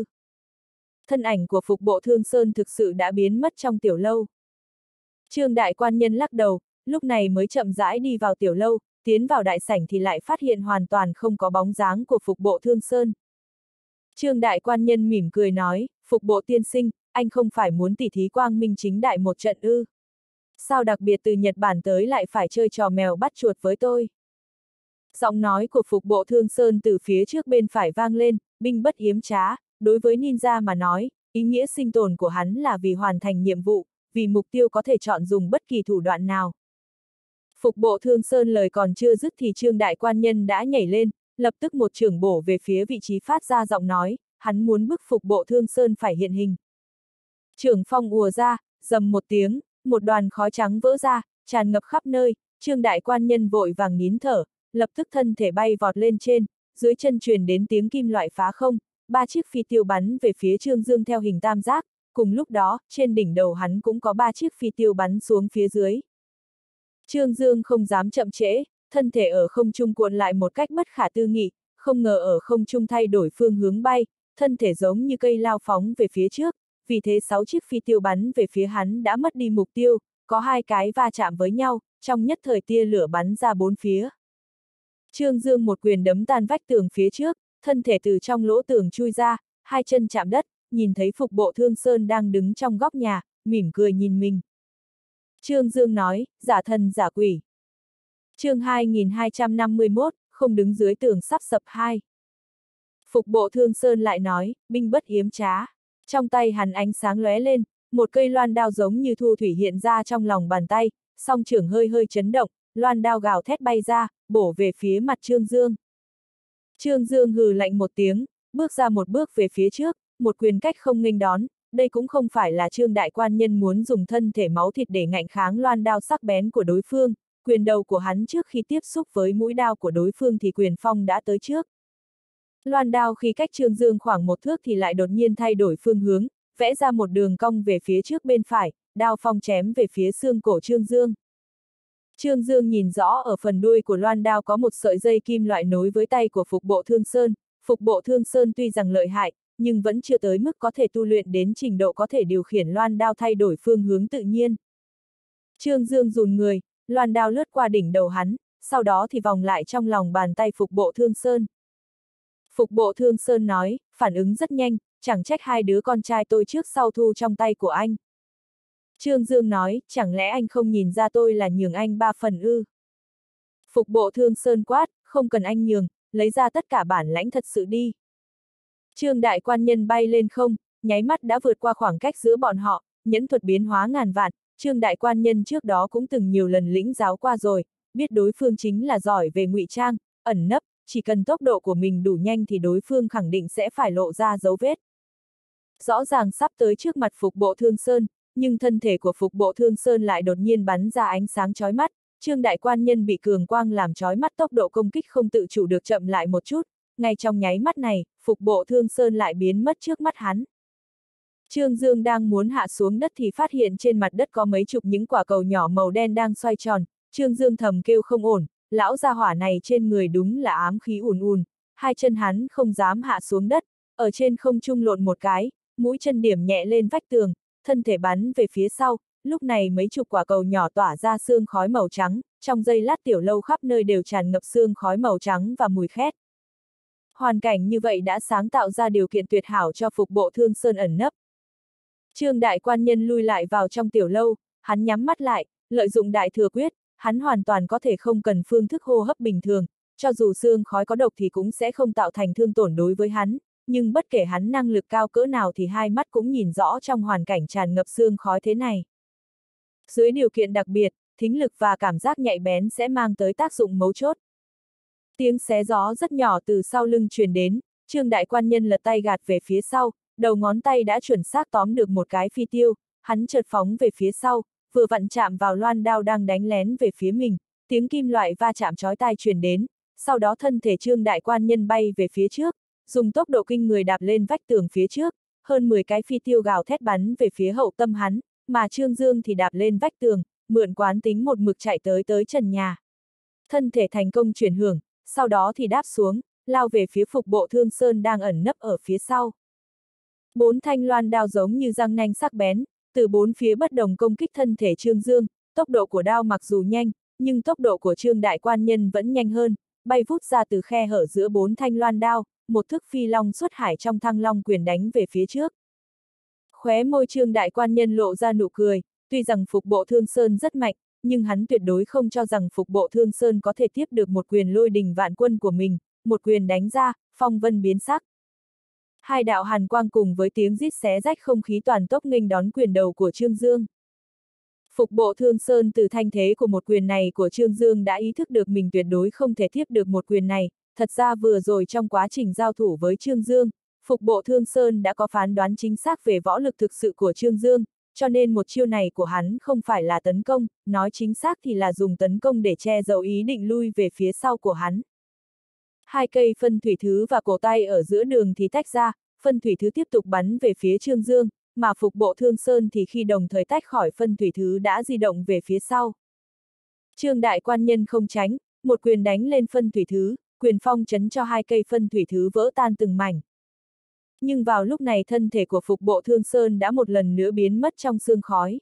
Thân ảnh của Phục Bộ Thương Sơn thực sự đã biến mất trong tiểu lâu. Trương đại quan nhân lắc đầu, lúc này mới chậm rãi đi vào tiểu lâu, tiến vào đại sảnh thì lại phát hiện hoàn toàn không có bóng dáng của Phục Bộ Thương Sơn. Trương đại quan nhân mỉm cười nói, Phục Bộ tiên sinh, anh không phải muốn tỉ thí quang minh chính đại một trận ư? Sao đặc biệt từ Nhật Bản tới lại phải chơi trò mèo bắt chuột với tôi? Giọng nói của Phục Bộ Thương Sơn từ phía trước bên phải vang lên, binh bất yếm trá, đối với ninja mà nói, ý nghĩa sinh tồn của hắn là vì hoàn thành nhiệm vụ, vì mục tiêu có thể chọn dùng bất kỳ thủ đoạn nào. Phục Bộ Thương Sơn lời còn chưa dứt thì Trương đại quan nhân đã nhảy lên, lập tức một chưởng bổ về phía vị trí phát ra giọng nói, hắn muốn bức Phục Bộ Thương Sơn phải hiện hình. Chưởng phong ùa ra, rầm một tiếng, một đoàn khói trắng vỡ ra, tràn ngập khắp nơi, Trương đại quan nhân vội vàng nín thở, lập tức thân thể bay vọt lên trên, dưới chân truyền đến tiếng kim loại phá không, 3 chiếc phi tiêu bắn về phía Trương Dương theo hình tam giác, cùng lúc đó, trên đỉnh đầu hắn cũng có 3 chiếc phi tiêu bắn xuống phía dưới. Trương Dương không dám chậm trễ, thân thể ở không trung cuộn lại một cách bất khả tư nghị, không ngờ ở không trung thay đổi phương hướng bay, thân thể giống như cây lao phóng về phía trước, vì thế 6 chiếc phi tiêu bắn về phía hắn đã mất đi mục tiêu, có 2 cái va chạm với nhau, trong nhất thời tia lửa bắn ra 4 phía. Trương Dương một quyền đấm tan vách tường phía trước, thân thể từ trong lỗ tường chui ra, 2 chân chạm đất, nhìn thấy Phục Bộ Thương Sơn đang đứng trong góc nhà, mỉm cười nhìn mình. Trương Dương nói, giả thần giả quỷ. Chương 2251, không đứng dưới tường sắp sập 2. Phục Bộ Thương Sơn lại nói, binh bất yếm trá. Trong tay hắn ánh sáng lóe lên, một cây loan đao giống như thu thủy hiện ra trong lòng bàn tay, song trưởng hơi hơi chấn động, loan đao gào thét bay ra, bổ về phía mặt Trương Dương. Trương Dương hừ lạnh một tiếng, bước ra một bước về phía trước, một quyền cách không nghênh đón, đây cũng không phải là Trương đại quan nhân muốn dùng thân thể máu thịt để ngạnh kháng loan đao sắc bén của đối phương, quyền đầu của hắn trước khi tiếp xúc với mũi đao của đối phương thì quyền phong đã tới trước. Loan đao khi cách Trương Dương khoảng 1 thước thì lại đột nhiên thay đổi phương hướng, vẽ ra một đường cong về phía trước bên phải, đao phong chém về phía xương cổ Trương Dương. Trương Dương nhìn rõ ở phần đuôi của loan đao có một sợi dây kim loại nối với tay của Phục Bộ Thương Sơn. Phục Bộ Thương Sơn tuy rằng lợi hại, nhưng vẫn chưa tới mức có thể tu luyện đến trình độ có thể điều khiển loan đao thay đổi phương hướng tự nhiên. Trương Dương rùn người, loan đao lướt qua đỉnh đầu hắn, sau đó thì vòng lại trong lòng bàn tay Phục Bộ Thương Sơn. Phục Bộ Thương Sơn nói, phản ứng rất nhanh, chẳng trách hai đứa con trai tôi trước sau thu trong tay của anh. Trương Dương nói, chẳng lẽ anh không nhìn ra tôi là nhường anh 3 phần ư? Phục Bộ Thương Sơn quát, không cần anh nhường, lấy ra tất cả bản lãnh thật sự đi. Trương đại quan nhân bay lên không, nháy mắt đã vượt qua khoảng cách giữa bọn họ, nhẫn thuật biến hóa ngàn vạn, Trương đại quan nhân trước đó cũng từng nhiều lần lĩnh giáo qua rồi, biết đối phương chính là giỏi về ngụy trang, ẩn nấp, chỉ cần tốc độ của mình đủ nhanh thì đối phương khẳng định sẽ phải lộ ra dấu vết. Rõ ràng sắp tới trước mặt Phục Bộ Thương Sơn, nhưng thân thể của Phục Bộ Thương Sơn lại đột nhiên bắn ra ánh sáng chói mắt, Trương đại quan nhân bị cường quang làm chói mắt, tốc độ công kích không tự chủ được chậm lại một chút, ngay trong nháy mắt này, Phục Bộ Thương Sơn lại biến mất trước mắt hắn. Trương Dương đang muốn hạ xuống đất thì phát hiện trên mặt đất có mấy chục những quả cầu nhỏ màu đen đang xoay tròn, Trương Dương thầm kêu không ổn, lão gia hỏa này trên người đúng là ám khí ùn ùn, 2 chân hắn không dám hạ xuống đất, ở trên không trung lộn một cái, mũi chân điểm nhẹ lên vách tường, thân thể bắn về phía sau, lúc này mấy chục quả cầu nhỏ tỏa ra sương khói màu trắng, trong giây lát tiểu lâu khắp nơi đều tràn ngập sương khói màu trắng và mùi khét. Hoàn cảnh như vậy đã sáng tạo ra điều kiện tuyệt hảo cho Phục Bộ Thương Sơn ẩn nấp. Trương đại quan nhân lui lại vào trong tiểu lâu, hắn nhắm mắt lại, lợi dụng đại thừa quyết, hắn hoàn toàn có thể không cần phương thức hô hấp bình thường, cho dù sương khói có độc thì cũng sẽ không tạo thành thương tổn đối với hắn, nhưng bất kể hắn năng lực cao cỡ nào thì hai mắt cũng nhìn rõ trong hoàn cảnh tràn ngập sương khói thế này. Dưới điều kiện đặc biệt, thính lực và cảm giác nhạy bén sẽ mang tới tác dụng mấu chốt. Tiếng xé gió rất nhỏ từ sau lưng truyền đến, Trương đại quan nhân lật tay gạt về phía sau, đầu ngón tay đã chuẩn xác tóm được một cái phi tiêu, hắn chợt phóng về phía sau, vừa vặn chạm vào loan đao đang đánh lén về phía mình, tiếng kim loại va chạm chói tai truyền đến, sau đó thân thể Trương Đại Quan Nhân bay về phía trước, dùng tốc độ kinh người đạp lên vách tường phía trước, hơn 10 cái phi tiêu gào thét bắn về phía hậu tâm hắn, mà Trương Dương thì đạp lên vách tường, mượn quán tính một mực chạy tới trần nhà. Thân thể thành công chuyển hưởng, sau đó thì đáp xuống, lao về phía Phục Bộ Thương Sơn đang ẩn nấp ở phía sau. 4 thanh loan đao giống như răng nanh sắc bén, từ 4 phía bất đồng công kích thân thể Trương Dương, tốc độ của đao mặc dù nhanh, nhưng tốc độ của Trương Đại Quan Nhân vẫn nhanh hơn, bay vút ra từ khe hở giữa 4 thanh loan đao, một thức phi long xuất hải trong thăng long quyền đánh về phía trước. Khóe môi Trương Đại Quan Nhân lộ ra nụ cười, tuy rằng Phục Bộ Thương Sơn rất mạnh, nhưng hắn tuyệt đối không cho rằng Phục Bộ Thương Sơn có thể tiếp được một quyền lôi đình vạn quân của mình, một quyền đánh ra, phong vân biến sắc. Hai đạo hàn quang cùng với tiếng rít xé rách không khí toàn tốc nghênh đón quyền đầu của Trương Dương. Phục Bộ Thương Sơn từ thanh thế của một quyền này của Trương Dương đã ý thức được mình tuyệt đối không thể tiếp được một quyền này, thật ra vừa rồi trong quá trình giao thủ với Trương Dương, Phục Bộ Thương Sơn đã có phán đoán chính xác về võ lực thực sự của Trương Dương, cho nên một chiêu này của hắn không phải là tấn công, nói chính xác thì là dùng tấn công để che giấu ý định lui về phía sau của hắn. Hai cây phân thủy thứ và cổ tay ở giữa đường thì tách ra, phân thủy thứ tiếp tục bắn về phía Trương Dương, mà Phục Bộ Thương Sơn thì khi đồng thời tách khỏi phân thủy thứ đã di động về phía sau. Trương Đại Quan Nhân không tránh, một quyền đánh lên phân thủy thứ, quyền phong chấn cho hai cây phân thủy thứ vỡ tan từng mảnh. Nhưng vào lúc này thân thể của Phục Bộ Thương Sơn đã một lần nữa biến mất trong sương khói.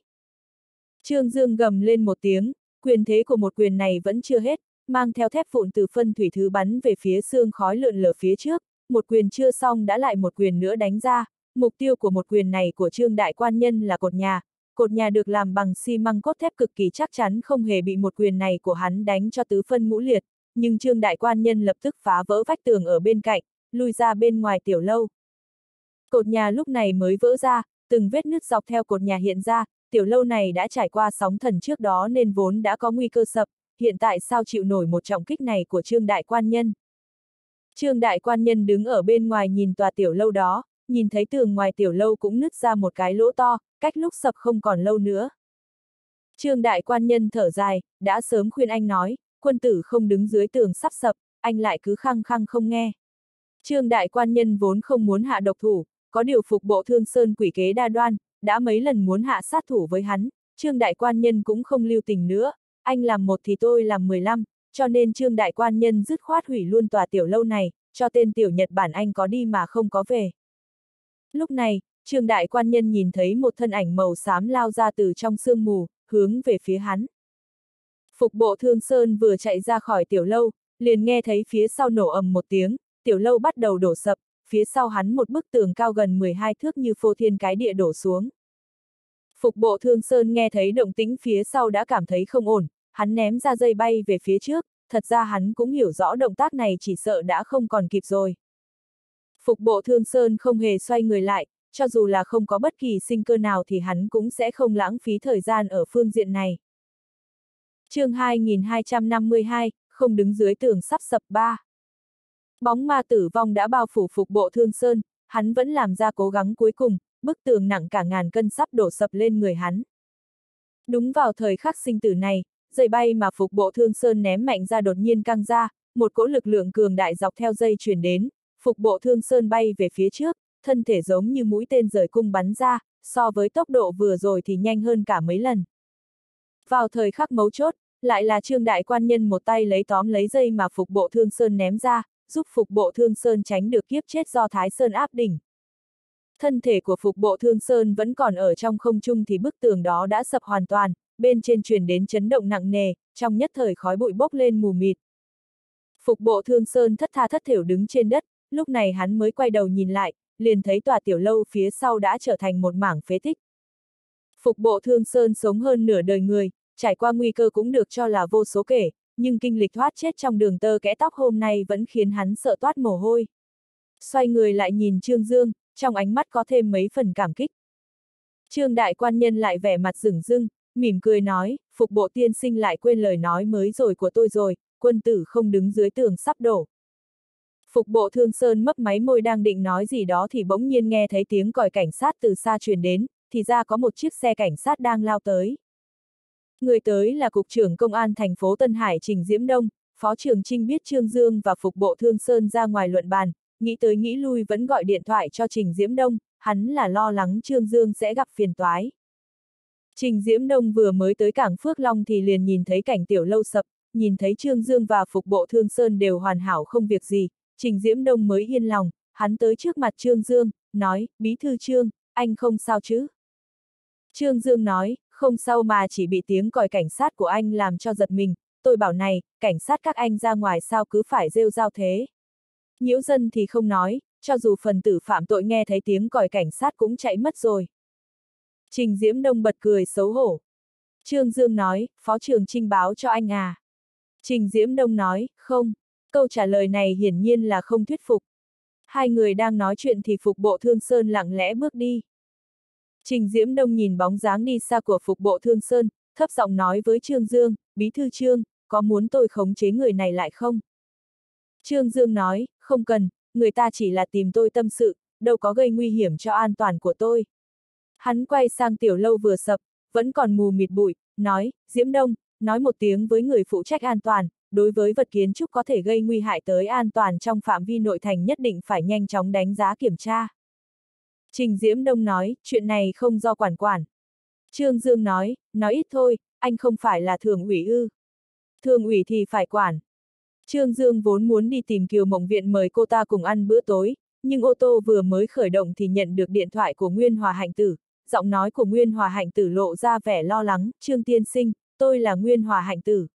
Trương Dương gầm lên một tiếng, quyền thế của một quyền này vẫn chưa hết, mang theo thép vụn từ phân thủy thứ bắn về phía sương khói lượn lờ phía trước, một quyền chưa xong đã lại một quyền nữa đánh ra, mục tiêu của một quyền này của Trương Đại Quan Nhân là cột nhà được làm bằng xi măng cốt thép cực kỳ chắc chắn không hề bị một quyền này của hắn đánh cho tứ phân ngũ liệt, nhưng Trương Đại Quan Nhân lập tức phá vỡ vách tường ở bên cạnh, lui ra bên ngoài tiểu lâu. Cột nhà lúc này mới vỡ ra, từng vết nứt dọc theo cột nhà hiện ra, tiểu lâu này đã trải qua sóng thần trước đó nên vốn đã có nguy cơ sập, hiện tại sao chịu nổi một trọng kích này của Trương Đại Quan Nhân. Trương Đại Quan Nhân đứng ở bên ngoài nhìn tòa tiểu lâu đó, nhìn thấy tường ngoài tiểu lâu cũng nứt ra một cái lỗ to, cách lúc sập không còn lâu nữa. Trương Đại Quan Nhân thở dài, đã sớm khuyên anh nói, quân tử không đứng dưới tường sắp sập, anh lại cứ khăng khăng không nghe. Trương Đại Quan Nhân vốn không muốn hạ độc thủ, có điều Phục Bộ Thương Sơn quỷ kế đa đoan, đã mấy lần muốn hạ sát thủ với hắn, Trương Đại Quan Nhân cũng không lưu tình nữa, anh làm một thì tôi làm 15, cho nên Trương Đại Quan Nhân dứt khoát hủy luôn tòa tiểu lâu này, cho tên tiểu Nhật Bản anh có đi mà không có về. Lúc này, Trương Đại Quan Nhân nhìn thấy một thân ảnh màu xám lao ra từ trong sương mù, hướng về phía hắn. Phục Bộ Thương Sơn vừa chạy ra khỏi tiểu lâu, liền nghe thấy phía sau nổ ầm một tiếng, tiểu lâu bắt đầu đổ sập, phía sau hắn một bức tường cao gần 12 thước như phô thiên cái địa đổ xuống. Phục Bộ Thương Sơn nghe thấy động tĩnh phía sau đã cảm thấy không ổn, hắn ném ra dây bay về phía trước, thật ra hắn cũng hiểu rõ động tác này chỉ sợ đã không còn kịp rồi. Phục Bộ Thương Sơn không hề xoay người lại, cho dù là không có bất kỳ sinh cơ nào thì hắn cũng sẽ không lãng phí thời gian ở phương diện này. Chương 2252, không đứng dưới tường sắp sập 3. Bóng ma tử vong đã bao phủ Phục Bộ Thương Sơn, hắn vẫn làm ra cố gắng cuối cùng, bức tường nặng cả ngàn cân sắp đổ sập lên người hắn. Đúng vào thời khắc sinh tử này, dây bay mà Phục Bộ Thương Sơn ném mạnh ra đột nhiên căng ra, một cỗ lực lượng cường đại dọc theo dây truyền đến, Phục Bộ Thương Sơn bay về phía trước, thân thể giống như mũi tên rời cung bắn ra, so với tốc độ vừa rồi thì nhanh hơn cả mấy lần. Vào thời khắc mấu chốt, lại là Trương Đại Quan Nhân một tay lấy tóm lấy dây mà Phục Bộ Thương Sơn ném ra, giúp Phục Bộ Thương Sơn tránh được kiếp chết do Thái Sơn áp đỉnh. Thân thể của Phục Bộ Thương Sơn vẫn còn ở trong không trung thì bức tường đó đã sập hoàn toàn, bên trên truyền đến chấn động nặng nề, trong nhất thời khói bụi bốc lên mù mịt. Phục Bộ Thương Sơn thất tha thất thểu đứng trên đất, lúc này hắn mới quay đầu nhìn lại, liền thấy tòa tiểu lâu phía sau đã trở thành một mảng phế tích. Phục Bộ Thương Sơn sống hơn nửa đời người, trải qua nguy cơ cũng được cho là vô số kể, nhưng kinh lịch thoát chết trong đường tơ kẽ tóc hôm nay vẫn khiến hắn sợ toát mồ hôi. Xoay người lại nhìn Trương Dương, trong ánh mắt có thêm mấy phần cảm kích. Trương Đại Quan Nhân lại vẻ mặt dửng dưng, mỉm cười nói, Phục Bộ tiên sinh lại quên lời nói mới rồi của tôi rồi, quân tử không đứng dưới tường sắp đổ. Phục bộ Thương Sơn mấp máy môi đang định nói gì đó thì bỗng nhiên nghe thấy tiếng còi cảnh sát từ xa truyền đến, thì ra có một chiếc xe cảnh sát đang lao tới. Người tới là Cục trưởng Công an thành phố Tân Hải Trình Diễm Đông. Phó Trường Trinh biết Trương Dương và Phục bộ Thương Sơn ra ngoài luận bàn, nghĩ tới nghĩ lui vẫn gọi điện thoại cho Trình Diễm Đông, hắn là lo lắng Trương Dương sẽ gặp phiền toái. Trình Diễm Đông vừa mới tới cảng Phước Long thì liền nhìn thấy cảnh tiểu lâu sập, nhìn thấy Trương Dương và Phục bộ Thương Sơn đều hoàn hảo không việc gì, Trình Diễm Đông mới yên lòng, hắn tới trước mặt Trương Dương, nói, Bí thư Trương, anh không sao chứ? Trương Dương nói, không sao mà chỉ bị tiếng còi cảnh sát của anh làm cho giật mình, tôi bảo này, cảnh sát các anh ra ngoài sao cứ phải rêu rao thế? Nhiễu dân thì không nói, cho dù phần tử phạm tội nghe thấy tiếng còi cảnh sát cũng chạy mất rồi. Trình Diễm Đông bật cười xấu hổ. Trương Dương nói, Phó Trường Trinh báo cho anh à? Trình Diễm Đông nói, không. Câu trả lời này hiển nhiên là không thuyết phục. Hai người đang nói chuyện thì Phục bộ Thương Sơn lặng lẽ bước đi. Trình Diễm Đông nhìn bóng dáng đi xa của Phục bộ Thương Sơn, thấp giọng nói với Trương Dương, Bí thư Trương, có muốn tôi khống chế người này lại không? Trương Dương nói, không cần, người ta chỉ là tìm tôi tâm sự, đâu có gây nguy hiểm cho an toàn của tôi. Hắn quay sang tiểu lâu vừa sập, vẫn còn mù mịt bụi, nói, Diễm Đông, nói một tiếng với người phụ trách an toàn, đối với vật kiến trúc có thể gây nguy hại tới an toàn trong phạm vi nội thành nhất định phải nhanh chóng đánh giá kiểm tra. Trình Diễm Đông nói, chuyện này không do quản quản. Trương Dương nói ít thôi, anh không phải là thường ủy ư. Thường ủy thì phải quản. Trương Dương vốn muốn đi tìm Kiều Mộng Viện mời cô ta cùng ăn bữa tối, nhưng ô tô vừa mới khởi động thì nhận được điện thoại của Nguyên Hòa Hạnh Tử. Giọng nói của Nguyên Hòa Hạnh Tử lộ ra vẻ lo lắng, Trương tiên sinh, tôi là Nguyên Hòa Hạnh Tử.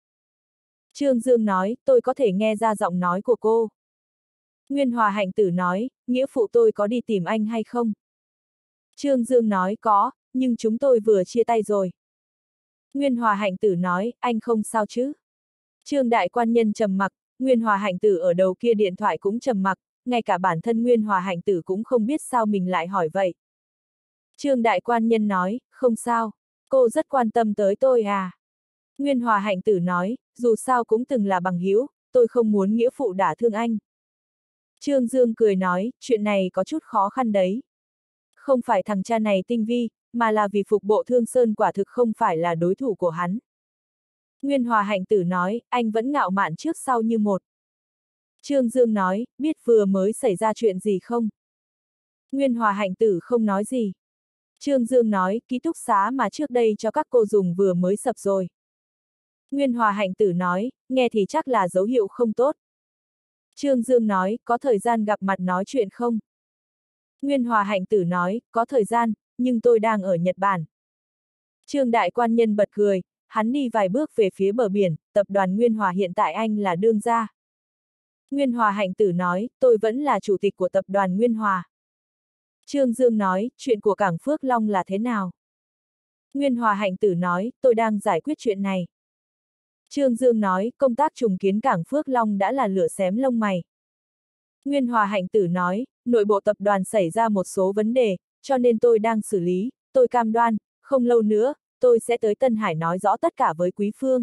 Trương Dương nói, tôi có thể nghe ra giọng nói của cô. Nguyên Hòa Hạnh Tử nói, nghĩa phụ tôi có đi tìm anh hay không? Trương Dương nói có, nhưng chúng tôi vừa chia tay rồi. Nguyên Hòa Hạnh Tử nói, anh không sao chứ? Trương đại quan nhân trầm mặc, Nguyên Hòa Hạnh Tử ở đầu kia điện thoại cũng trầm mặc, ngay cả bản thân Nguyên Hòa Hạnh Tử cũng không biết sao mình lại hỏi vậy. Trương đại quan nhân nói, không sao, cô rất quan tâm tới tôi à? Nguyên Hòa Hạnh Tử nói, dù sao cũng từng là bằng hữu, tôi không muốn nghĩa phụ đả thương anh. Trương Dương cười nói, chuyện này có chút khó khăn đấy. Không phải thằng cha này tinh vi, mà là vì Phục bộ Thương Sơn quả thực không phải là đối thủ của hắn. Nguyên Hòa Hạnh Tử nói, anh vẫn ngạo mạn trước sau như một. Trương Dương nói, biết vừa mới xảy ra chuyện gì không? Nguyên Hòa Hạnh Tử không nói gì. Trương Dương nói, ký túc xá mà trước đây cho các cô dùng vừa mới sập rồi. Nguyên Hòa Hạnh Tử nói, nghe thì chắc là dấu hiệu không tốt. Trương Dương nói, có thời gian gặp mặt nói chuyện không? Nguyên Hòa Hạnh Tử nói, có thời gian, nhưng tôi đang ở Nhật Bản. Trương đại quan nhân bật cười, hắn đi vài bước về phía bờ biển, tập đoàn Nguyên Hòa hiện tại anh là đương gia. Nguyên Hòa Hạnh Tử nói, tôi vẫn là chủ tịch của tập đoàn Nguyên Hòa. Trương Dương nói, chuyện của cảng Phước Long là thế nào? Nguyên Hòa Hạnh Tử nói, tôi đang giải quyết chuyện này. Trương Dương nói, công tác trùng kiến cảng Phước Long đã là lửa xém lông mày. Nguyên Hòa Hạnh Tử nói, nội bộ tập đoàn xảy ra một số vấn đề, cho nên tôi đang xử lý, tôi cam đoan, không lâu nữa, tôi sẽ tới Tân Hải nói rõ tất cả với Quý Phương.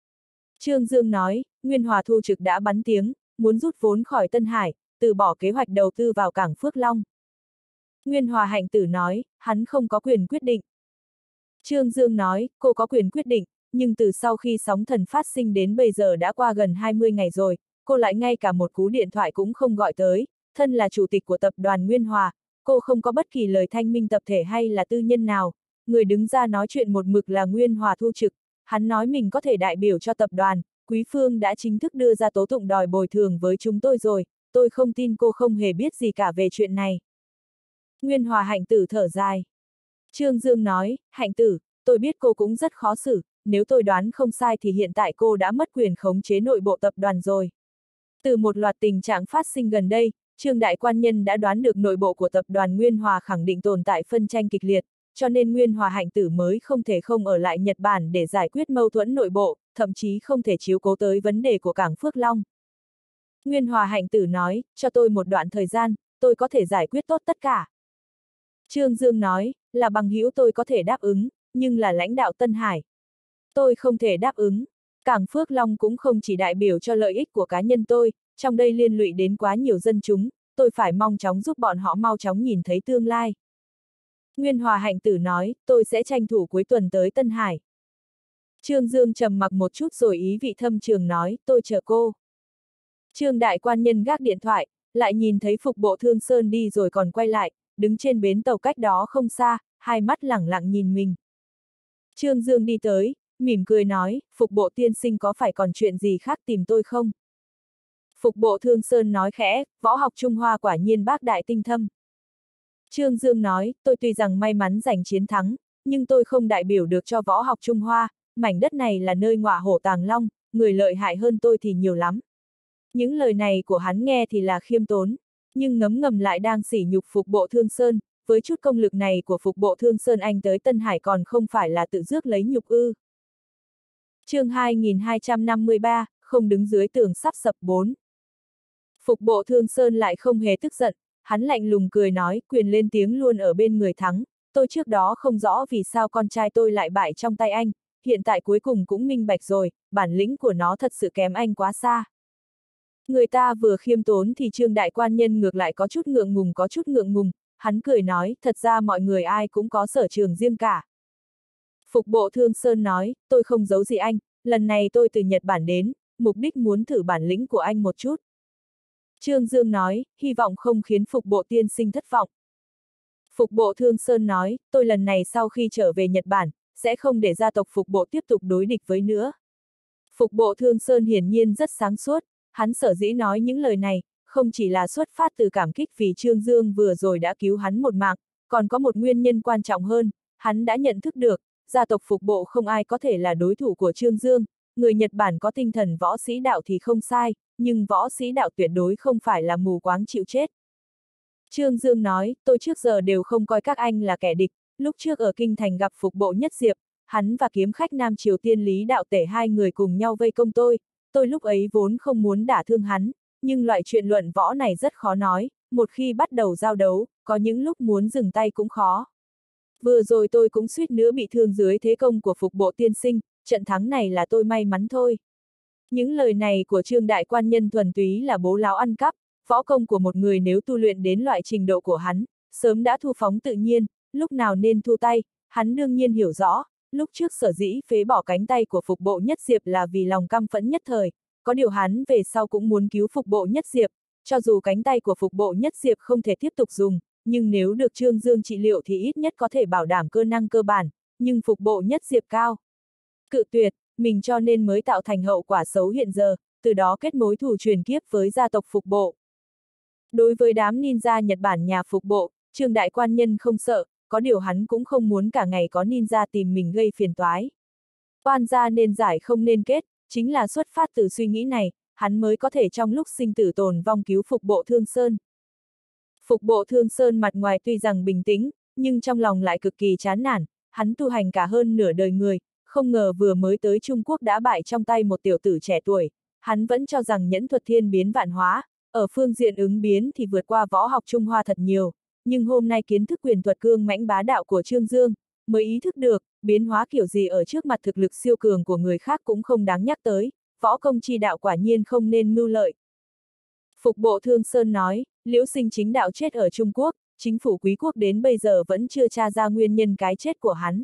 Trương Dương nói, Nguyên Hòa Thu Trực đã bắn tiếng, muốn rút vốn khỏi Tân Hải, từ bỏ kế hoạch đầu tư vào cảng Phước Long. Nguyên Hòa Hạnh Tử nói, hắn không có quyền quyết định. Trương Dương nói, cô có quyền quyết định, nhưng từ sau khi sóng thần phát sinh đến bây giờ đã qua gần 20 ngày rồi, cô lại ngay cả một cú điện thoại cũng không gọi tới, thân là chủ tịch của tập đoàn Nguyên Hòa, cô không có bất kỳ lời thanh minh tập thể hay là tư nhân nào, người đứng ra nói chuyện một mực là Nguyên Hòa Thu Trực, hắn nói mình có thể đại biểu cho tập đoàn, Quý Phương đã chính thức đưa ra tố tụng đòi bồi thường với chúng tôi rồi, tôi không tin cô không hề biết gì cả về chuyện này. Nguyên Hòa Hạnh Tử thở dài. Trương Dương nói, Hạnh Tử, tôi biết cô cũng rất khó xử, nếu tôi đoán không sai thì hiện tại cô đã mất quyền khống chế nội bộ tập đoàn rồi. Từ một loạt tình trạng phát sinh gần đây, Trương đại quan nhân đã đoán được nội bộ của tập đoàn Nguyên Hòa khẳng định tồn tại phân tranh kịch liệt, cho nên Nguyên Hòa Hạnh Tử mới không thể không ở lại Nhật Bản để giải quyết mâu thuẫn nội bộ, thậm chí không thể chiếu cố tới vấn đề của cảng Phước Long. Nguyên Hòa Hạnh Tử nói, cho tôi một đoạn thời gian, tôi có thể giải quyết tốt tất cả. Trương Dương nói, là bằng hữu tôi có thể đáp ứng, nhưng là lãnh đạo Tân Hải. Tôi không thể đáp ứng. Cảng Phước Long cũng không chỉ đại biểu cho lợi ích của cá nhân tôi, trong đây liên lụy đến quá nhiều dân chúng, tôi phải mong chóng giúp bọn họ mau chóng nhìn thấy tương lai. Nguyên Hòa Hạnh Tử nói, tôi sẽ tranh thủ cuối tuần tới Tân Hải. Trương Dương trầm mặc một chút rồi ý vị thâm trường nói, tôi chờ cô. Trương đại quan nhân gác điện thoại, lại nhìn thấy Phục Bộ Thương Sơn đi rồi còn quay lại, đứng trên bến tàu cách đó không xa, hai mắt lẳng lặng nhìn mình. Trương Dương đi tới, mỉm cười nói, Phục Bộ tiên sinh có phải còn chuyện gì khác tìm tôi không? Phục Bộ Thương Sơn nói khẽ, võ học Trung Hoa quả nhiên bác đại tinh thâm. Trương Dương nói, tôi tuy rằng may mắn giành chiến thắng, nhưng tôi không đại biểu được cho võ học Trung Hoa, mảnh đất này là nơi ngọa hổ tàng long, người lợi hại hơn tôi thì nhiều lắm. Những lời này của hắn nghe thì là khiêm tốn, nhưng ngấm ngầm lại đang sỉ nhục Phục Bộ Thương Sơn, với chút công lực này của Phục Bộ Thương Sơn anh tới Tân Hải còn không phải là tự rước lấy nhục ư. Chương 2253, không đứng dưới tường sắp sập 4. Phục Bộ Thương Sơn lại không hề tức giận, hắn lạnh lùng cười nói, quyền lên tiếng luôn ở bên người thắng, tôi trước đó không rõ vì sao con trai tôi lại bại trong tay anh, hiện tại cuối cùng cũng minh bạch rồi, bản lĩnh của nó thật sự kém anh quá xa. Người ta vừa khiêm tốn thì Trương đại quan nhân ngược lại có chút ngượng ngùng, hắn cười nói, thật ra mọi người ai cũng có sở trường riêng cả. Phục Bộ Thương Sơn nói, tôi không giấu gì anh, lần này tôi từ Nhật Bản đến, mục đích muốn thử bản lĩnh của anh một chút. Trương Dương nói, hy vọng không khiến Phục Bộ tiên sinh thất vọng. Phục Bộ Thương Sơn nói, tôi lần này sau khi trở về Nhật Bản, sẽ không để gia tộc Phục Bộ tiếp tục đối địch với nữa. Phục Bộ Thương Sơn hiển nhiên rất sáng suốt, hắn sở dĩ nói những lời này, không chỉ là xuất phát từ cảm kích vì Trương Dương vừa rồi đã cứu hắn một mạng, còn có một nguyên nhân quan trọng hơn, hắn đã nhận thức được, gia tộc Phục Bộ không ai có thể là đối thủ của Trương Dương, người Nhật Bản có tinh thần võ sĩ đạo thì không sai, nhưng võ sĩ đạo tuyệt đối không phải là mù quáng chịu chết. Trương Dương nói, tôi trước giờ đều không coi các anh là kẻ địch, lúc trước ở Kinh Thành gặp Phục Bộ Nhất Diệp, hắn và kiếm khách Nam Triều Tiên Lý Đạo Tể hai người cùng nhau vây công tôi lúc ấy vốn không muốn đả thương hắn, nhưng loại chuyện luận võ này rất khó nói, một khi bắt đầu giao đấu, có những lúc muốn dừng tay cũng khó. Vừa rồi tôi cũng suýt nữa bị thương dưới thế công của Phục Bộ tiên sinh, trận thắng này là tôi may mắn thôi. Những lời này của Trương đại quan nhân thuần túy là bố láo ăn cắp, võ công của một người nếu tu luyện đến loại trình độ của hắn, sớm đã thu phóng tự nhiên, lúc nào nên thu tay, hắn đương nhiên hiểu rõ, lúc trước sở dĩ phế bỏ cánh tay của Phục Bộ Nhất Diệp là vì lòng căm phẫn nhất thời, có điều hắn về sau cũng muốn cứu Phục Bộ Nhất Diệp, cho dù cánh tay của Phục Bộ Nhất Diệp không thể tiếp tục dùng, nhưng nếu được Trương Dương trị liệu thì ít nhất có thể bảo đảm cơ năng cơ bản, nhưng Phục Bộ Nhất Diệp cao. Cự tuyệt, mình cho nên mới tạo thành hậu quả xấu hiện giờ, từ đó kết mối thù truyền kiếp với gia tộc Phục Bộ. Đối với đám ninja Nhật Bản nhà Phục Bộ, Trương đại quan nhân không sợ, có điều hắn cũng không muốn cả ngày có ninja tìm mình gây phiền toái. Oan gia nên giải không nên kết, chính là xuất phát từ suy nghĩ này, hắn mới có thể trong lúc sinh tử tồn vong cứu Phục Bộ Thương Sơn. Phục Bộ Thương Sơn mặt ngoài tuy rằng bình tĩnh, nhưng trong lòng lại cực kỳ chán nản, hắn tu hành cả hơn nửa đời người, không ngờ vừa mới tới Trung Quốc đã bại trong tay một tiểu tử trẻ tuổi, hắn vẫn cho rằng nhẫn thuật thiên biến vạn hóa, ở phương diện ứng biến thì vượt qua võ học Trung Hoa thật nhiều, nhưng hôm nay kiến thức quyền thuật cương mãnh bá đạo của Trương Dương, mới ý thức được, biến hóa kiểu gì ở trước mặt thực lực siêu cường của người khác cũng không đáng nhắc tới, võ công chi đạo quả nhiên không nên mưu lợi. Phục Bộ Thương Sơn nói, Liễu Sinh chính đạo chết ở Trung Quốc, chính phủ quý quốc đến bây giờ vẫn chưa tra ra nguyên nhân cái chết của hắn.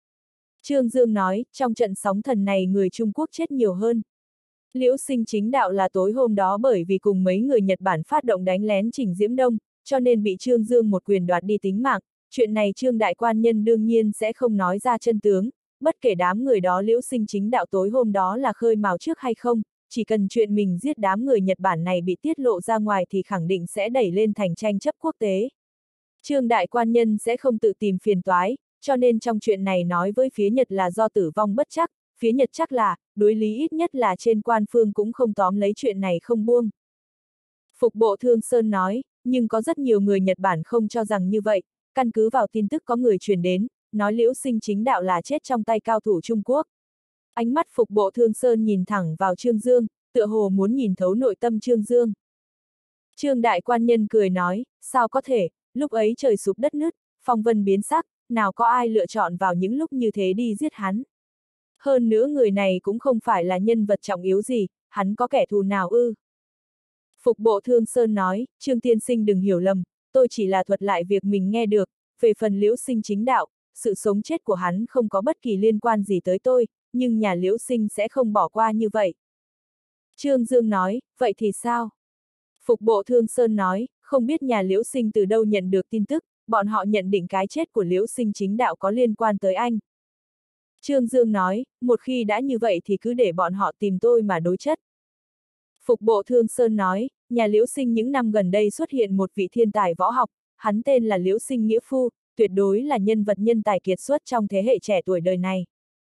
Trương Dương nói, trong trận sóng thần này người Trung Quốc chết nhiều hơn. Liễu Sinh chính đạo là tối hôm đó bởi vì cùng mấy người Nhật Bản phát động đánh lén Trình Diễm Đông, cho nên bị Trương Dương một quyền đoạt đi tính mạng, chuyện này Trương đại quan nhân đương nhiên sẽ không nói ra chân tướng, bất kể đám người đó Liễu Sinh chính đạo tối hôm đó là khơi mào trước hay không, chỉ cần chuyện mình giết đám người Nhật Bản này bị tiết lộ ra ngoài thì khẳng định sẽ đẩy lên thành tranh chấp quốc tế. Trương đại quan nhân sẽ không tự tìm phiền toái, cho nên trong chuyện này nói với phía Nhật là do tử vong bất chắc, phía Nhật chắc là, đối lý ít nhất là trên quan phương cũng không tóm lấy chuyện này không buông. Phục Bộ Thương Sơn nói, nhưng có rất nhiều người Nhật Bản không cho rằng như vậy, căn cứ vào tin tức có người truyền đến, nói Liễu Sinh chính đạo là chết trong tay cao thủ Trung Quốc. Ánh mắt Phục Bộ Thương Sơn nhìn thẳng vào Trương Dương, tựa hồ muốn nhìn thấu nội tâm Trương Dương. Trương đại quan nhân cười nói, sao có thể, lúc ấy trời sụp đất nứt, phong vân biến sắc, nào có ai lựa chọn vào những lúc như thế đi giết hắn. Hơn nữa người này cũng không phải là nhân vật trọng yếu gì, hắn có kẻ thù nào ư? Phục bộ Thương Sơn nói, Trương tiên sinh đừng hiểu lầm, tôi chỉ là thuật lại việc mình nghe được, về phần Liễu Sinh chính đạo, sự sống chết của hắn không có bất kỳ liên quan gì tới tôi, nhưng nhà Liễu Sinh sẽ không bỏ qua như vậy. Trương Dương nói, vậy thì sao? Phục bộ Thương Sơn nói, không biết nhà Liễu Sinh từ đâu nhận được tin tức, bọn họ nhận định cái chết của Liễu Sinh chính đạo có liên quan tới anh. Trương Dương nói, một khi đã như vậy thì cứ để bọn họ tìm tôi mà đối chất. Phục bộ Thương Sơn nói, nhà Liễu Sinh những năm gần đây xuất hiện một vị thiên tài võ học, hắn tên là Liễu Sinh Nghĩa Phu, tuyệt đối là nhân vật nhân tài kiệt xuất trong thế hệ trẻ tuổi đời này.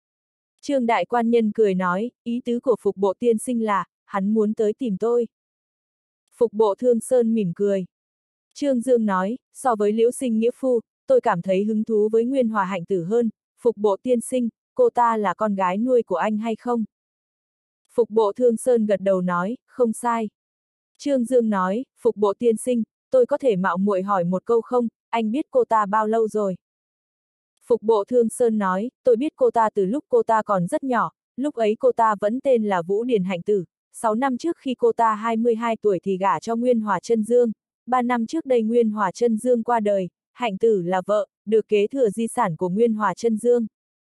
Trương Đại Quan Nhân cười nói, ý tứ của Phục bộ tiên sinh là, hắn muốn tới tìm tôi. Phục bộ Thương Sơn mỉm cười. Trương Dương nói, so với Liễu Sinh Nghĩa Phu, tôi cảm thấy hứng thú với Nguyên Hòa Hạnh Tử hơn. Phục bộ tiên sinh, cô ta là con gái nuôi của anh hay không? Phục bộ Thương Sơn gật đầu nói, không sai. Trương Dương nói, Phục bộ tiên sinh, tôi có thể mạo muội hỏi một câu không, anh biết cô ta bao lâu rồi? Phục bộ Thương Sơn nói, tôi biết cô ta từ lúc cô ta còn rất nhỏ, lúc ấy cô ta vẫn tên là Vũ Điển Hạnh Tử. 6 năm trước khi cô ta 22 tuổi thì gả cho Nguyên Hòa Chân Dương, 3 năm trước đây Nguyên Hòa Chân Dương qua đời, Hạnh Tử là vợ, được kế thừa di sản của Nguyên Hòa Chân Dương.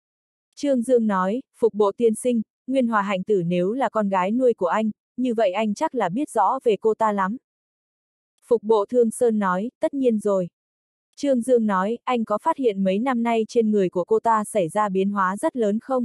Trương Dương nói, Phục bộ tiên sinh, Nguyên Hòa Hạnh Tử nếu là con gái nuôi của anh, như vậy anh chắc là biết rõ về cô ta lắm. Phục bộ Thương Sơn nói, tất nhiên rồi. Trương Dương nói, anh có phát hiện mấy năm nay trên người của cô ta xảy ra biến hóa rất lớn không?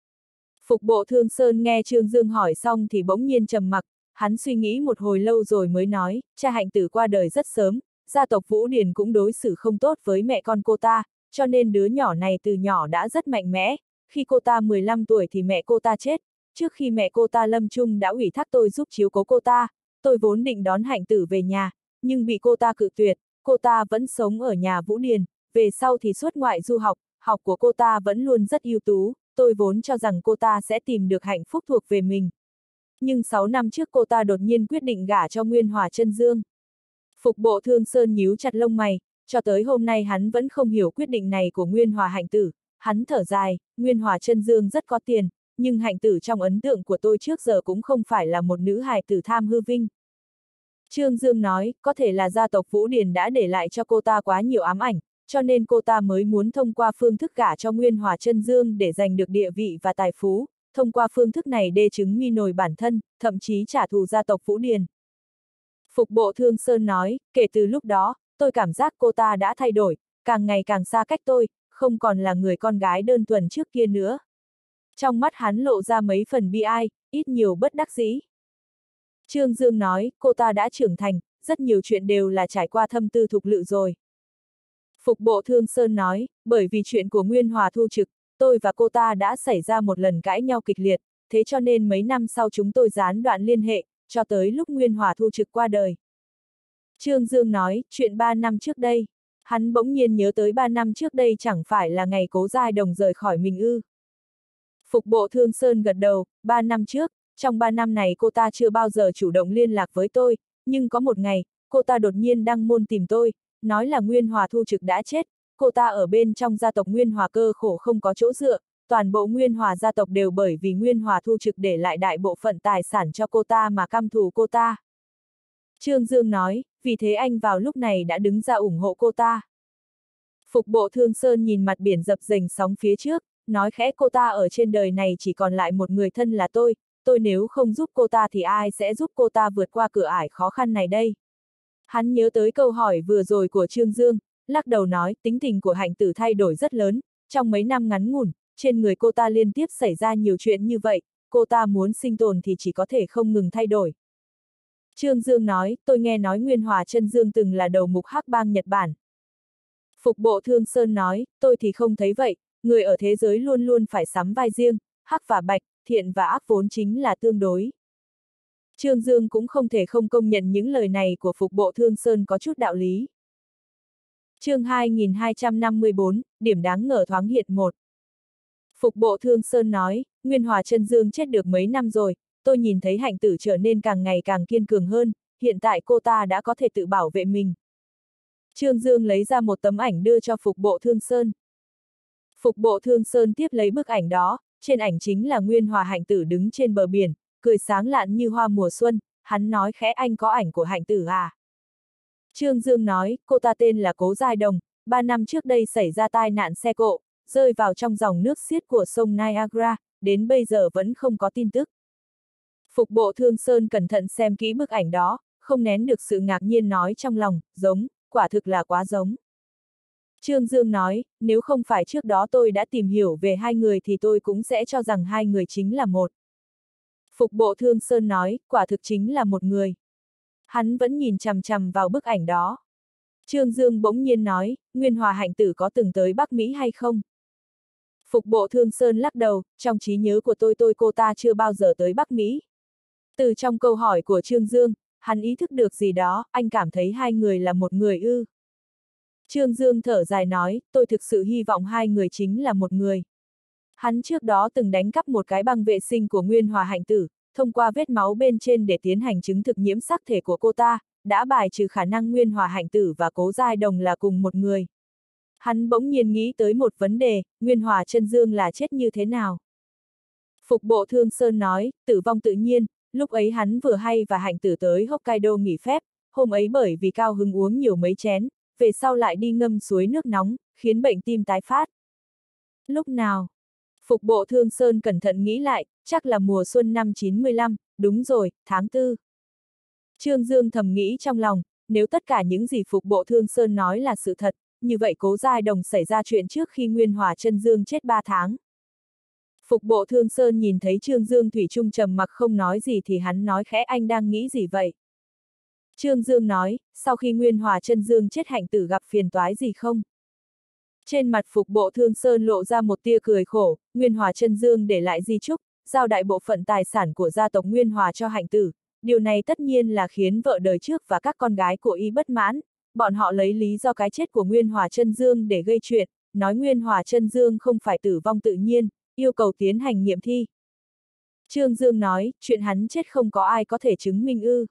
Phục bộ Thương Sơn nghe Trương Dương hỏi xong thì bỗng nhiên trầm mặc, hắn suy nghĩ một hồi lâu rồi mới nói, cha Hạnh Tử qua đời rất sớm, gia tộc Vũ Điền cũng đối xử không tốt với mẹ con cô ta, cho nên đứa nhỏ này từ nhỏ đã rất mạnh mẽ, khi cô ta 15 tuổi thì mẹ cô ta chết, trước khi mẹ cô ta lâm chung đã ủy thác tôi giúp chiếu cố cô ta, tôi vốn định đón Hạnh Tử về nhà, nhưng bị cô ta cự tuyệt, cô ta vẫn sống ở nhà Vũ Điền, về sau thì xuất ngoại du học, học của cô ta vẫn luôn rất ưu tú. Tôi vốn cho rằng cô ta sẽ tìm được hạnh phúc thuộc về mình. Nhưng 6 năm trước cô ta đột nhiên quyết định gả cho Nguyên Hòa Chân Dương. Phục bộ Thương Sơn nhíu chặt lông mày, cho tới hôm nay hắn vẫn không hiểu quyết định này của Nguyên Hòa Hạnh Tử. Hắn thở dài, Nguyên Hòa Chân Dương rất có tiền, nhưng Hạnh Tử trong ấn tượng của tôi trước giờ cũng không phải là một nữ hài tử tham hư vinh. Trương Dương nói, có thể là gia tộc Vũ Điền đã để lại cho cô ta quá nhiều ám ảnh, cho nên cô ta mới muốn thông qua phương thức gả cho Nguyên Hòa Chân Dương để giành được địa vị và tài phú, thông qua phương thức này đê chứng mi nổi bản thân, thậm chí trả thù gia tộc Vũ Điền. Phục bộ Thương Sơn nói, kể từ lúc đó, tôi cảm giác cô ta đã thay đổi, càng ngày càng xa cách tôi, không còn là người con gái đơn thuần trước kia nữa. Trong mắt hắn lộ ra mấy phần bi ai, ít nhiều bất đắc dĩ. Trương Dương nói, cô ta đã trưởng thành, rất nhiều chuyện đều là trải qua thâm tư thục lự rồi. Phục bộ Thương Sơn nói, bởi vì chuyện của Nguyên Hòa Thu Trực, tôi và cô ta đã xảy ra một lần cãi nhau kịch liệt, thế cho nên mấy năm sau chúng tôi gián đoạn liên hệ, cho tới lúc Nguyên Hòa Thu Trực qua đời. Trương Dương nói, chuyện 3 năm trước đây, hắn bỗng nhiên nhớ tới 3 năm trước đây chẳng phải là ngày Cố Giai Đồng rời khỏi mình ư. Phục bộ Thương Sơn gật đầu, 3 năm trước, trong 3 năm này cô ta chưa bao giờ chủ động liên lạc với tôi, nhưng có một ngày, cô ta đột nhiên đăng môn tìm tôi, nói là Nguyên Hòa Thu Trực đã chết, cô ta ở bên trong gia tộc Nguyên Hòa cơ khổ không có chỗ dựa, toàn bộ Nguyên Hòa gia tộc đều bởi vì Nguyên Hòa Thu Trực để lại đại bộ phận tài sản cho cô ta mà căm thù cô ta. Trương Dương nói, vì thế anh vào lúc này đã đứng ra ủng hộ cô ta. Phục bộ Thương Sơn nhìn mặt biển dập dềnh sóng phía trước, nói khẽ cô ta ở trên đời này chỉ còn lại một người thân là tôi nếu không giúp cô ta thì ai sẽ giúp cô ta vượt qua cửa ải khó khăn này đây? Hắn nhớ tới câu hỏi vừa rồi của Trương Dương, lắc đầu nói tính tình của Hạnh Tử thay đổi rất lớn, trong mấy năm ngắn ngủn, trên người cô ta liên tiếp xảy ra nhiều chuyện như vậy, cô ta muốn sinh tồn thì chỉ có thể không ngừng thay đổi. Trương Dương nói, tôi nghe nói Nguyên Hòa Chân Dương từng là đầu mục hắc bang Nhật Bản. Phục bộ Thương Sơn nói, tôi thì không thấy vậy, người ở thế giới luôn luôn phải sắm vai riêng, hắc và bạch, thiện và ác vốn chính là tương đối. Trương Dương cũng không thể không công nhận những lời này của Phục bộ Thương Sơn có chút đạo lý. Chương 2254, điểm đáng ngờ thoáng hiện 1. Phục bộ Thương Sơn nói, Nguyên Hòa Chân Dương chết được mấy năm rồi, tôi nhìn thấy Hạnh Tử trở nên càng ngày càng kiên cường hơn, hiện tại cô ta đã có thể tự bảo vệ mình. Trương Dương lấy ra một tấm ảnh đưa cho Phục bộ Thương Sơn. Phục bộ Thương Sơn tiếp lấy bức ảnh đó, trên ảnh chính là Nguyên Hòa Hạnh Tử đứng trên bờ biển, cười sáng lạn như hoa mùa xuân, hắn nói khẽ anh có ảnh của Hạnh Tử à? Trương Dương nói, cô ta tên là Cố Giai Đồng, 3 năm trước đây xảy ra tai nạn xe cộ, rơi vào trong dòng nước xiết của sông Niagara, đến bây giờ vẫn không có tin tức. Phục bộ Thương Sơn cẩn thận xem kỹ bức ảnh đó, không nén được sự ngạc nhiên nói trong lòng, giống, quả thực là quá giống. Trương Dương nói, nếu không phải trước đó tôi đã tìm hiểu về hai người thì tôi cũng sẽ cho rằng hai người chính là một. Phục bộ Thương Sơn nói, quả thực chính là một người. Hắn vẫn nhìn chằm chằm vào bức ảnh đó. Trương Dương bỗng nhiên nói, Nguyên Hòa Hạnh Tử có từng tới Bắc Mỹ hay không? Phục bộ Thương Sơn lắc đầu, trong trí nhớ của tôi cô ta chưa bao giờ tới Bắc Mỹ. Từ trong câu hỏi của Trương Dương, hắn ý thức được gì đó, anh cảm thấy hai người là một người ư? Trương Dương thở dài nói, tôi thực sự hy vọng hai người chính là một người. Hắn trước đó từng đánh cắp một cái băng vệ sinh của Nguyên Hòa Hạnh Tử, thông qua vết máu bên trên để tiến hành chứng thực nhiễm sắc thể của cô ta, đã bài trừ khả năng Nguyên Hòa Hạnh Tử và Cố Giai Đồng là cùng một người. Hắn bỗng nhiên nghĩ tới một vấn đề, Nguyên Hòa Chân Dương là chết như thế nào? Phục bộ Thương Sơn nói, tử vong tự nhiên, lúc ấy hắn vừa hay và Hạnh Tử tới Hokkaido nghỉ phép, hôm ấy bởi vì cao hứng uống nhiều mấy chén, về sau lại đi ngâm suối nước nóng, khiến bệnh tim tái phát. Lúc nào? Phục bộ Thương Sơn cẩn thận nghĩ lại, chắc là mùa xuân năm 95, đúng rồi, tháng 4. Trương Dương thầm nghĩ trong lòng, nếu tất cả những gì Phục bộ Thương Sơn nói là sự thật, như vậy Cố Giai Đồng xảy ra chuyện trước khi Nguyên Hòa Chân Dương chết 3 tháng. Phục bộ Thương Sơn nhìn thấy Trương Dương thủy chung trầm mặc không nói gì thì hắn nói khẽ anh đang nghĩ gì vậy? Trương Dương nói, sau khi Nguyên Hòa Chân Dương chết Hạnh Tử gặp phiền toái gì không? Trên mặt Phục bộ Thương Sơn lộ ra một tia cười khổ, Nguyên Hòa Chân Dương để lại di chúc, giao đại bộ phận tài sản của gia tộc Nguyên Hòa cho Hạnh Tử. Điều này tất nhiên là khiến vợ đời trước và các con gái của y bất mãn, bọn họ lấy lý do cái chết của Nguyên Hòa Chân Dương để gây chuyện, nói Nguyên Hòa Chân Dương không phải tử vong tự nhiên, yêu cầu tiến hành nghiệm thi. Trương Dương nói, chuyện hắn chết không có ai có thể chứng minh ư.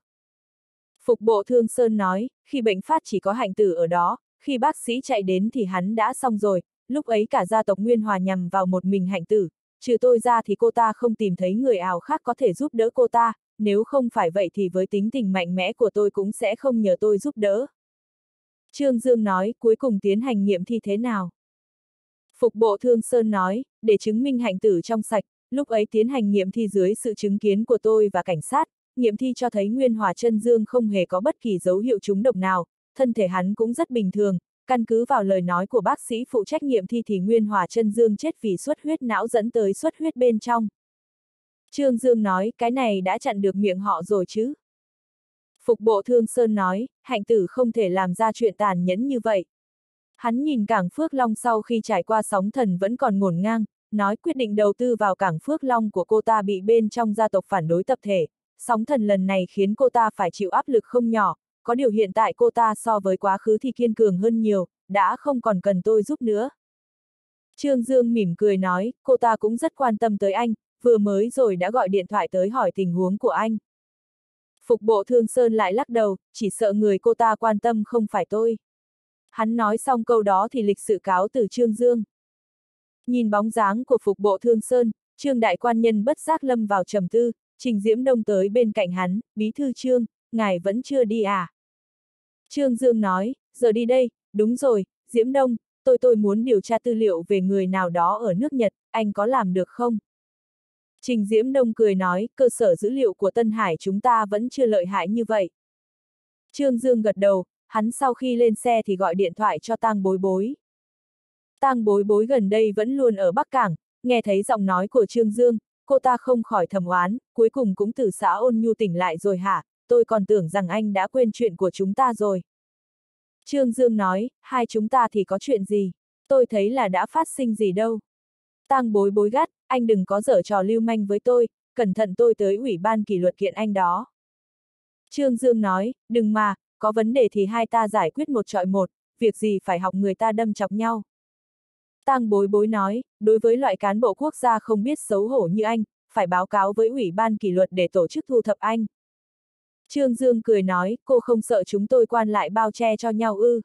Phục bộ Thương Sơn nói, khi bệnh phát chỉ có Hạnh Tử ở đó, khi bác sĩ chạy đến thì hắn đã xong rồi, lúc ấy cả gia tộc Nguyên Hòa nhằm vào một mình Hạnh Tử, trừ tôi ra thì cô ta không tìm thấy người ảo khác có thể giúp đỡ cô ta, nếu không phải vậy thì với tính tình mạnh mẽ của tôi cũng sẽ không nhờ tôi giúp đỡ. Trương Dương nói, cuối cùng tiến hành nghiệm thi thế nào? Phục bộ Thương Sơn nói, để chứng minh Hạnh Tử trong sạch, lúc ấy tiến hành nghiệm thi dưới sự chứng kiến của tôi và cảnh sát, nghiệm thi cho thấy Nguyên Hòa Chân Dương không hề có bất kỳ dấu hiệu trúng độc nào, thân thể hắn cũng rất bình thường, căn cứ vào lời nói của bác sĩ phụ trách nghiệm thi thì Nguyên Hòa Chân Dương chết vì xuất huyết não dẫn tới xuất huyết bên trong. Trương Dương nói, cái này đã chặn được miệng họ rồi chứ? Phục bộ Thương Sơn nói, Hạnh Tử không thể làm ra chuyện tàn nhẫn như vậy. Hắn nhìn cảng Phước Long sau khi trải qua sóng thần vẫn còn ngổn ngang, nói quyết định đầu tư vào cảng Phước Long của cô ta bị bên trong gia tộc phản đối tập thể. Sóng thần lần này khiến cô ta phải chịu áp lực không nhỏ, có điều hiện tại cô ta so với quá khứ thì kiên cường hơn nhiều, đã không còn cần tôi giúp nữa. Trương Dương mỉm cười nói, cô ta cũng rất quan tâm tới anh, vừa mới rồi đã gọi điện thoại tới hỏi tình huống của anh. Phục bộ Thương Sơn lại lắc đầu, chỉ sợ người cô ta quan tâm không phải tôi. Hắn nói xong câu đó thì lịch sự cáo từ Trương Dương. Nhìn bóng dáng của Phục bộ Thương Sơn, Trương đại quan nhân bất giác lâm vào trầm tư, Trình Diễm Đông tới bên cạnh hắn, bí thư Trương, ngài vẫn chưa đi à? Trương Dương nói, giờ đi đây, đúng rồi, Diễm Đông, tôi muốn điều tra tư liệu về người nào đó ở nước Nhật, anh có làm được không? Trình Diễm Đông cười nói, cơ sở dữ liệu của Tân Hải chúng ta vẫn chưa lợi hại như vậy. Trương Dương gật đầu, hắn sau khi lên xe thì gọi điện thoại cho Tang Bối Bối. Tang Bối Bối gần đây vẫn luôn ở Bắc Cảng, nghe thấy giọng nói của Trương Dương, cô ta không khỏi thầm oán, cuối cùng cũng từ xã Ôn Nhu tỉnh lại rồi hả, tôi còn tưởng rằng anh đã quên chuyện của chúng ta rồi. Trương Dương nói, hai chúng ta thì có chuyện gì, tôi thấy là đã phát sinh gì đâu. Tang Bối Bối gắt, anh đừng có giở trò lưu manh với tôi, cẩn thận tôi tới ủy ban kỷ luật kiện anh đó. Trương Dương nói, đừng mà, có vấn đề thì hai ta giải quyết một chọi một, việc gì phải học người ta đâm chọc nhau. Tang Bối Bối nói, đối với loại cán bộ quốc gia không biết xấu hổ như anh, phải báo cáo với ủy ban kỷ luật để tổ chức thu thập anh. Trương Dương cười nói, cô không sợ chúng tôi quan lại bao che cho nhau ư.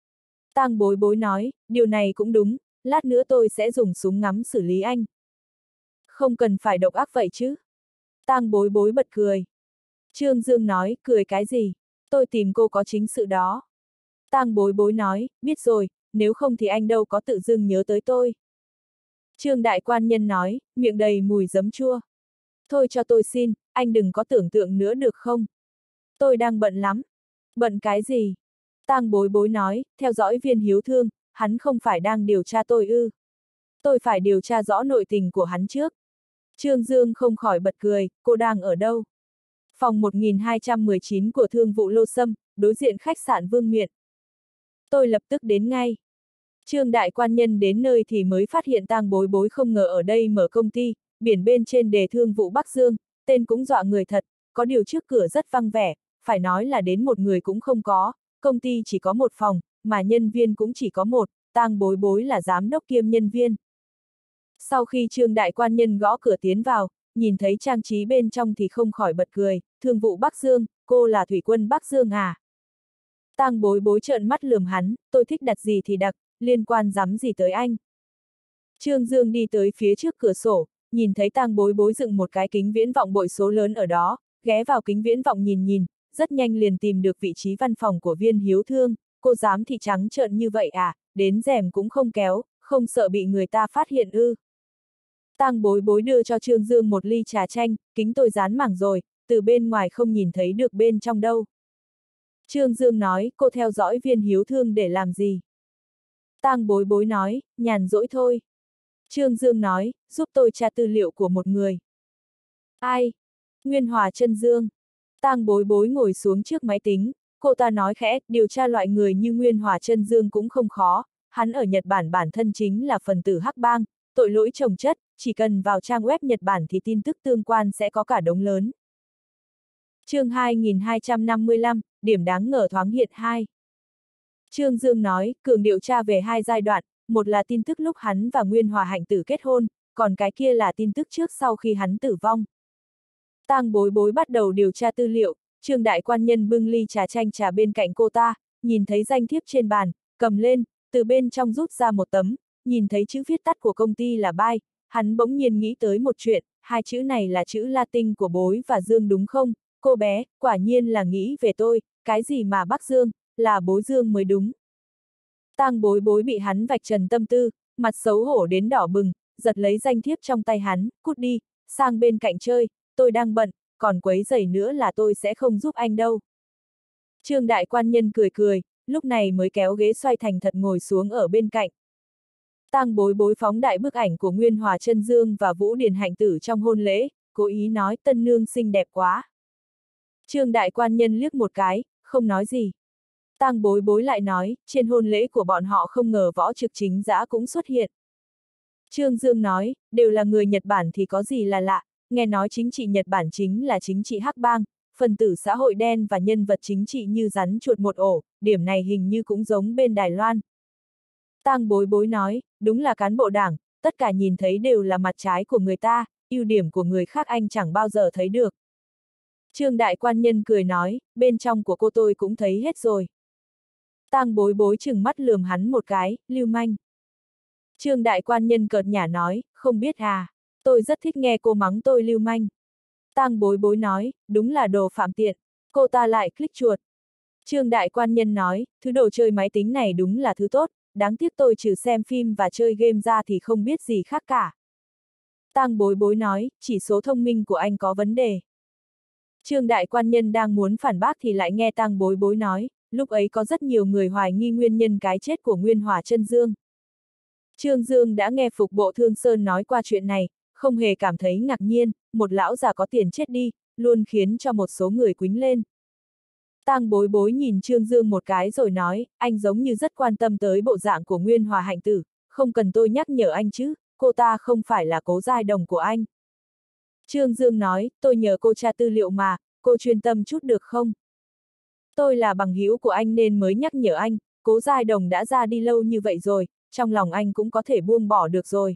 Tang Bối Bối nói, điều này cũng đúng, lát nữa tôi sẽ dùng súng ngắm xử lý anh. Không cần phải độc ác vậy chứ. Tang Bối Bối bật cười. Trương Dương nói, cười cái gì? Tôi tìm cô có chính sự đó. Tang Bối Bối nói, biết rồi, nếu không thì anh đâu có tự dưng nhớ tới tôi. Trương Đại Quan Nhân nói, miệng đầy mùi giấm chua. Thôi cho tôi xin, anh đừng có tưởng tượng nữa được không? Tôi đang bận lắm. Bận cái gì? Tang Bối Bối nói, theo dõi Viên Hiếu Thương, hắn không phải đang điều tra tôi ư. Tôi phải điều tra rõ nội tình của hắn trước. Trương Dương không khỏi bật cười, cô đang ở đâu? Phòng 1219 của Thương vụ Lô Sâm, đối diện khách sạn Vương Miện. Tôi lập tức đến ngay. Trương Đại Quan Nhân đến nơi thì mới phát hiện Tang Bối Bối không ngờ ở đây mở công ty, biển bên trên đề Thương vụ Bắc Dương, tên cũng dọa người thật, có điều trước cửa rất vắng vẻ, phải nói là đến một người cũng không có, công ty chỉ có một phòng, mà nhân viên cũng chỉ có một, Tang Bối Bối là giám đốc kiêm nhân viên. Sau khi Trương Đại Quan Nhân gõ cửa tiến vào, nhìn thấy trang trí bên trong thì không khỏi bật cười, Thương vụ Bắc Dương, cô là thủy quân Bắc Dương à? Tang Bối Bối trợn mắt lườm hắn, tôi thích đặt gì thì đặt, liên quan dám gì tới anh. Trương Dương đi tới phía trước cửa sổ, nhìn thấy Tang Bối Bối dựng một cái kính viễn vọng bội số lớn ở đó, ghé vào kính viễn vọng nhìn, rất nhanh liền tìm được vị trí văn phòng của Viên Hiếu Thương, cô dám thì trắng trợn như vậy à, đến rèm cũng không kéo, không sợ bị người ta phát hiện ư. Tang Bối Bối đưa cho Trương Dương một ly trà chanh, kính tôi dán mảng rồi, từ bên ngoài không nhìn thấy được bên trong đâu. Trương Dương nói, cô theo dõi Viên Hiếu Thương để làm gì? Tang Bối Bối nói, nhàn rỗi thôi. Trương Dương nói, giúp tôi tra tư liệu của một người. Ai? Nguyên Hòa Chân Dương. Tang Bối Bối ngồi xuống trước máy tính, cô ta nói khẽ, điều tra loại người như Nguyên Hòa Chân Dương cũng không khó, hắn ở Nhật Bản bản thân chính là phần tử hắc bang, tội lỗi chồng chất, chỉ cần vào trang web Nhật Bản thì tin tức tương quan sẽ có cả đống lớn. Chương 2255, điểm đáng ngờ thoáng hiện 2. Trương Dương nói, cường điều tra về hai giai đoạn, một là tin tức lúc hắn và Nguyên Hòa Hạnh Tử kết hôn, còn cái kia là tin tức trước sau khi hắn tử vong. Tang Bối Bối bắt đầu điều tra tư liệu, Trương Đại Quan Nhân bưng ly trà chanh trà bên cạnh cô ta, nhìn thấy danh thiếp trên bàn, cầm lên, từ bên trong rút ra một tấm, nhìn thấy chữ viết tắt của công ty là Bai, hắn bỗng nhiên nghĩ tới một chuyện, hai chữ này là chữ Latin của Bối và Dương đúng không? Cô bé, quả nhiên là nghĩ về tôi, cái gì mà Bắc Dương, là Bối Dương mới đúng. Tang Bối Bối bị hắn vạch trần tâm tư, mặt xấu hổ đến đỏ bừng, giật lấy danh thiếp trong tay hắn, cút đi, sang bên cạnh chơi, tôi đang bận, còn quấy rầy nữa là tôi sẽ không giúp anh đâu. Trương Đại Quan Nhân cười cười, lúc này mới kéo ghế xoay thành thật ngồi xuống ở bên cạnh. Tang Bối Bối phóng đại bức ảnh của Nguyên Hòa Chân Dương và Vũ Điển Hạnh Tử trong hôn lễ, cố ý nói tân nương xinh đẹp quá. Trương Đại Quan Nhân liếc một cái, không nói gì. Tang Bối Bối lại nói, trên hôn lễ của bọn họ không ngờ Võ Trực Chính Giã cũng xuất hiện. Trương Dương nói, đều là người Nhật Bản thì có gì là lạ, nghe nói chính trị Nhật Bản chính là chính trị hắc bang, phần tử xã hội đen và nhân vật chính trị như rắn chuột một ổ, điểm này hình như cũng giống bên Đài Loan. Tang Bối Bối nói, đúng là cán bộ đảng, tất cả nhìn thấy đều là mặt trái của người ta, ưu điểm của người khác anh chẳng bao giờ thấy được. Trương Đại Quan Nhân cười nói, bên trong của cô tôi cũng thấy hết rồi. Tang Bối Bối chừng mắt lườm hắn một cái, lưu manh. Trương Đại Quan Nhân cợt nhả nói, không biết à, tôi rất thích nghe cô mắng tôi lưu manh. Tang Bối Bối nói, đúng là đồ phạm tiện. Cô ta lại click chuột. Trương Đại Quan Nhân nói, thứ đồ chơi máy tính này đúng là thứ tốt, đáng tiếc tôi trừ xem phim và chơi game ra thì không biết gì khác cả. Tang Bối Bối nói, chỉ số thông minh của anh có vấn đề. Trương Đại Quan Nhân đang muốn phản bác thì lại nghe Tang Bối Bối nói, lúc ấy có rất nhiều người hoài nghi nguyên nhân cái chết của Nguyên Hòa Chân Dương. Trương Dương đã nghe Phục Bộ Thương Sơn nói qua chuyện này, không hề cảm thấy ngạc nhiên, một lão già có tiền chết đi, luôn khiến cho một số người quýnh lên. Tang Bối Bối nhìn Trương Dương một cái rồi nói, anh giống như rất quan tâm tới bộ dạng của Nguyên Hòa Hạnh Tử, không cần tôi nhắc nhở anh chứ, cô ta không phải là Cố Giai Đồng của anh. Trương Dương nói, tôi nhờ cô tra tư liệu mà, cô chuyên tâm chút được không? Tôi là bằng hữu của anh nên mới nhắc nhở anh, Cố Giai Đồng đã ra đi lâu như vậy rồi, trong lòng anh cũng có thể buông bỏ được rồi.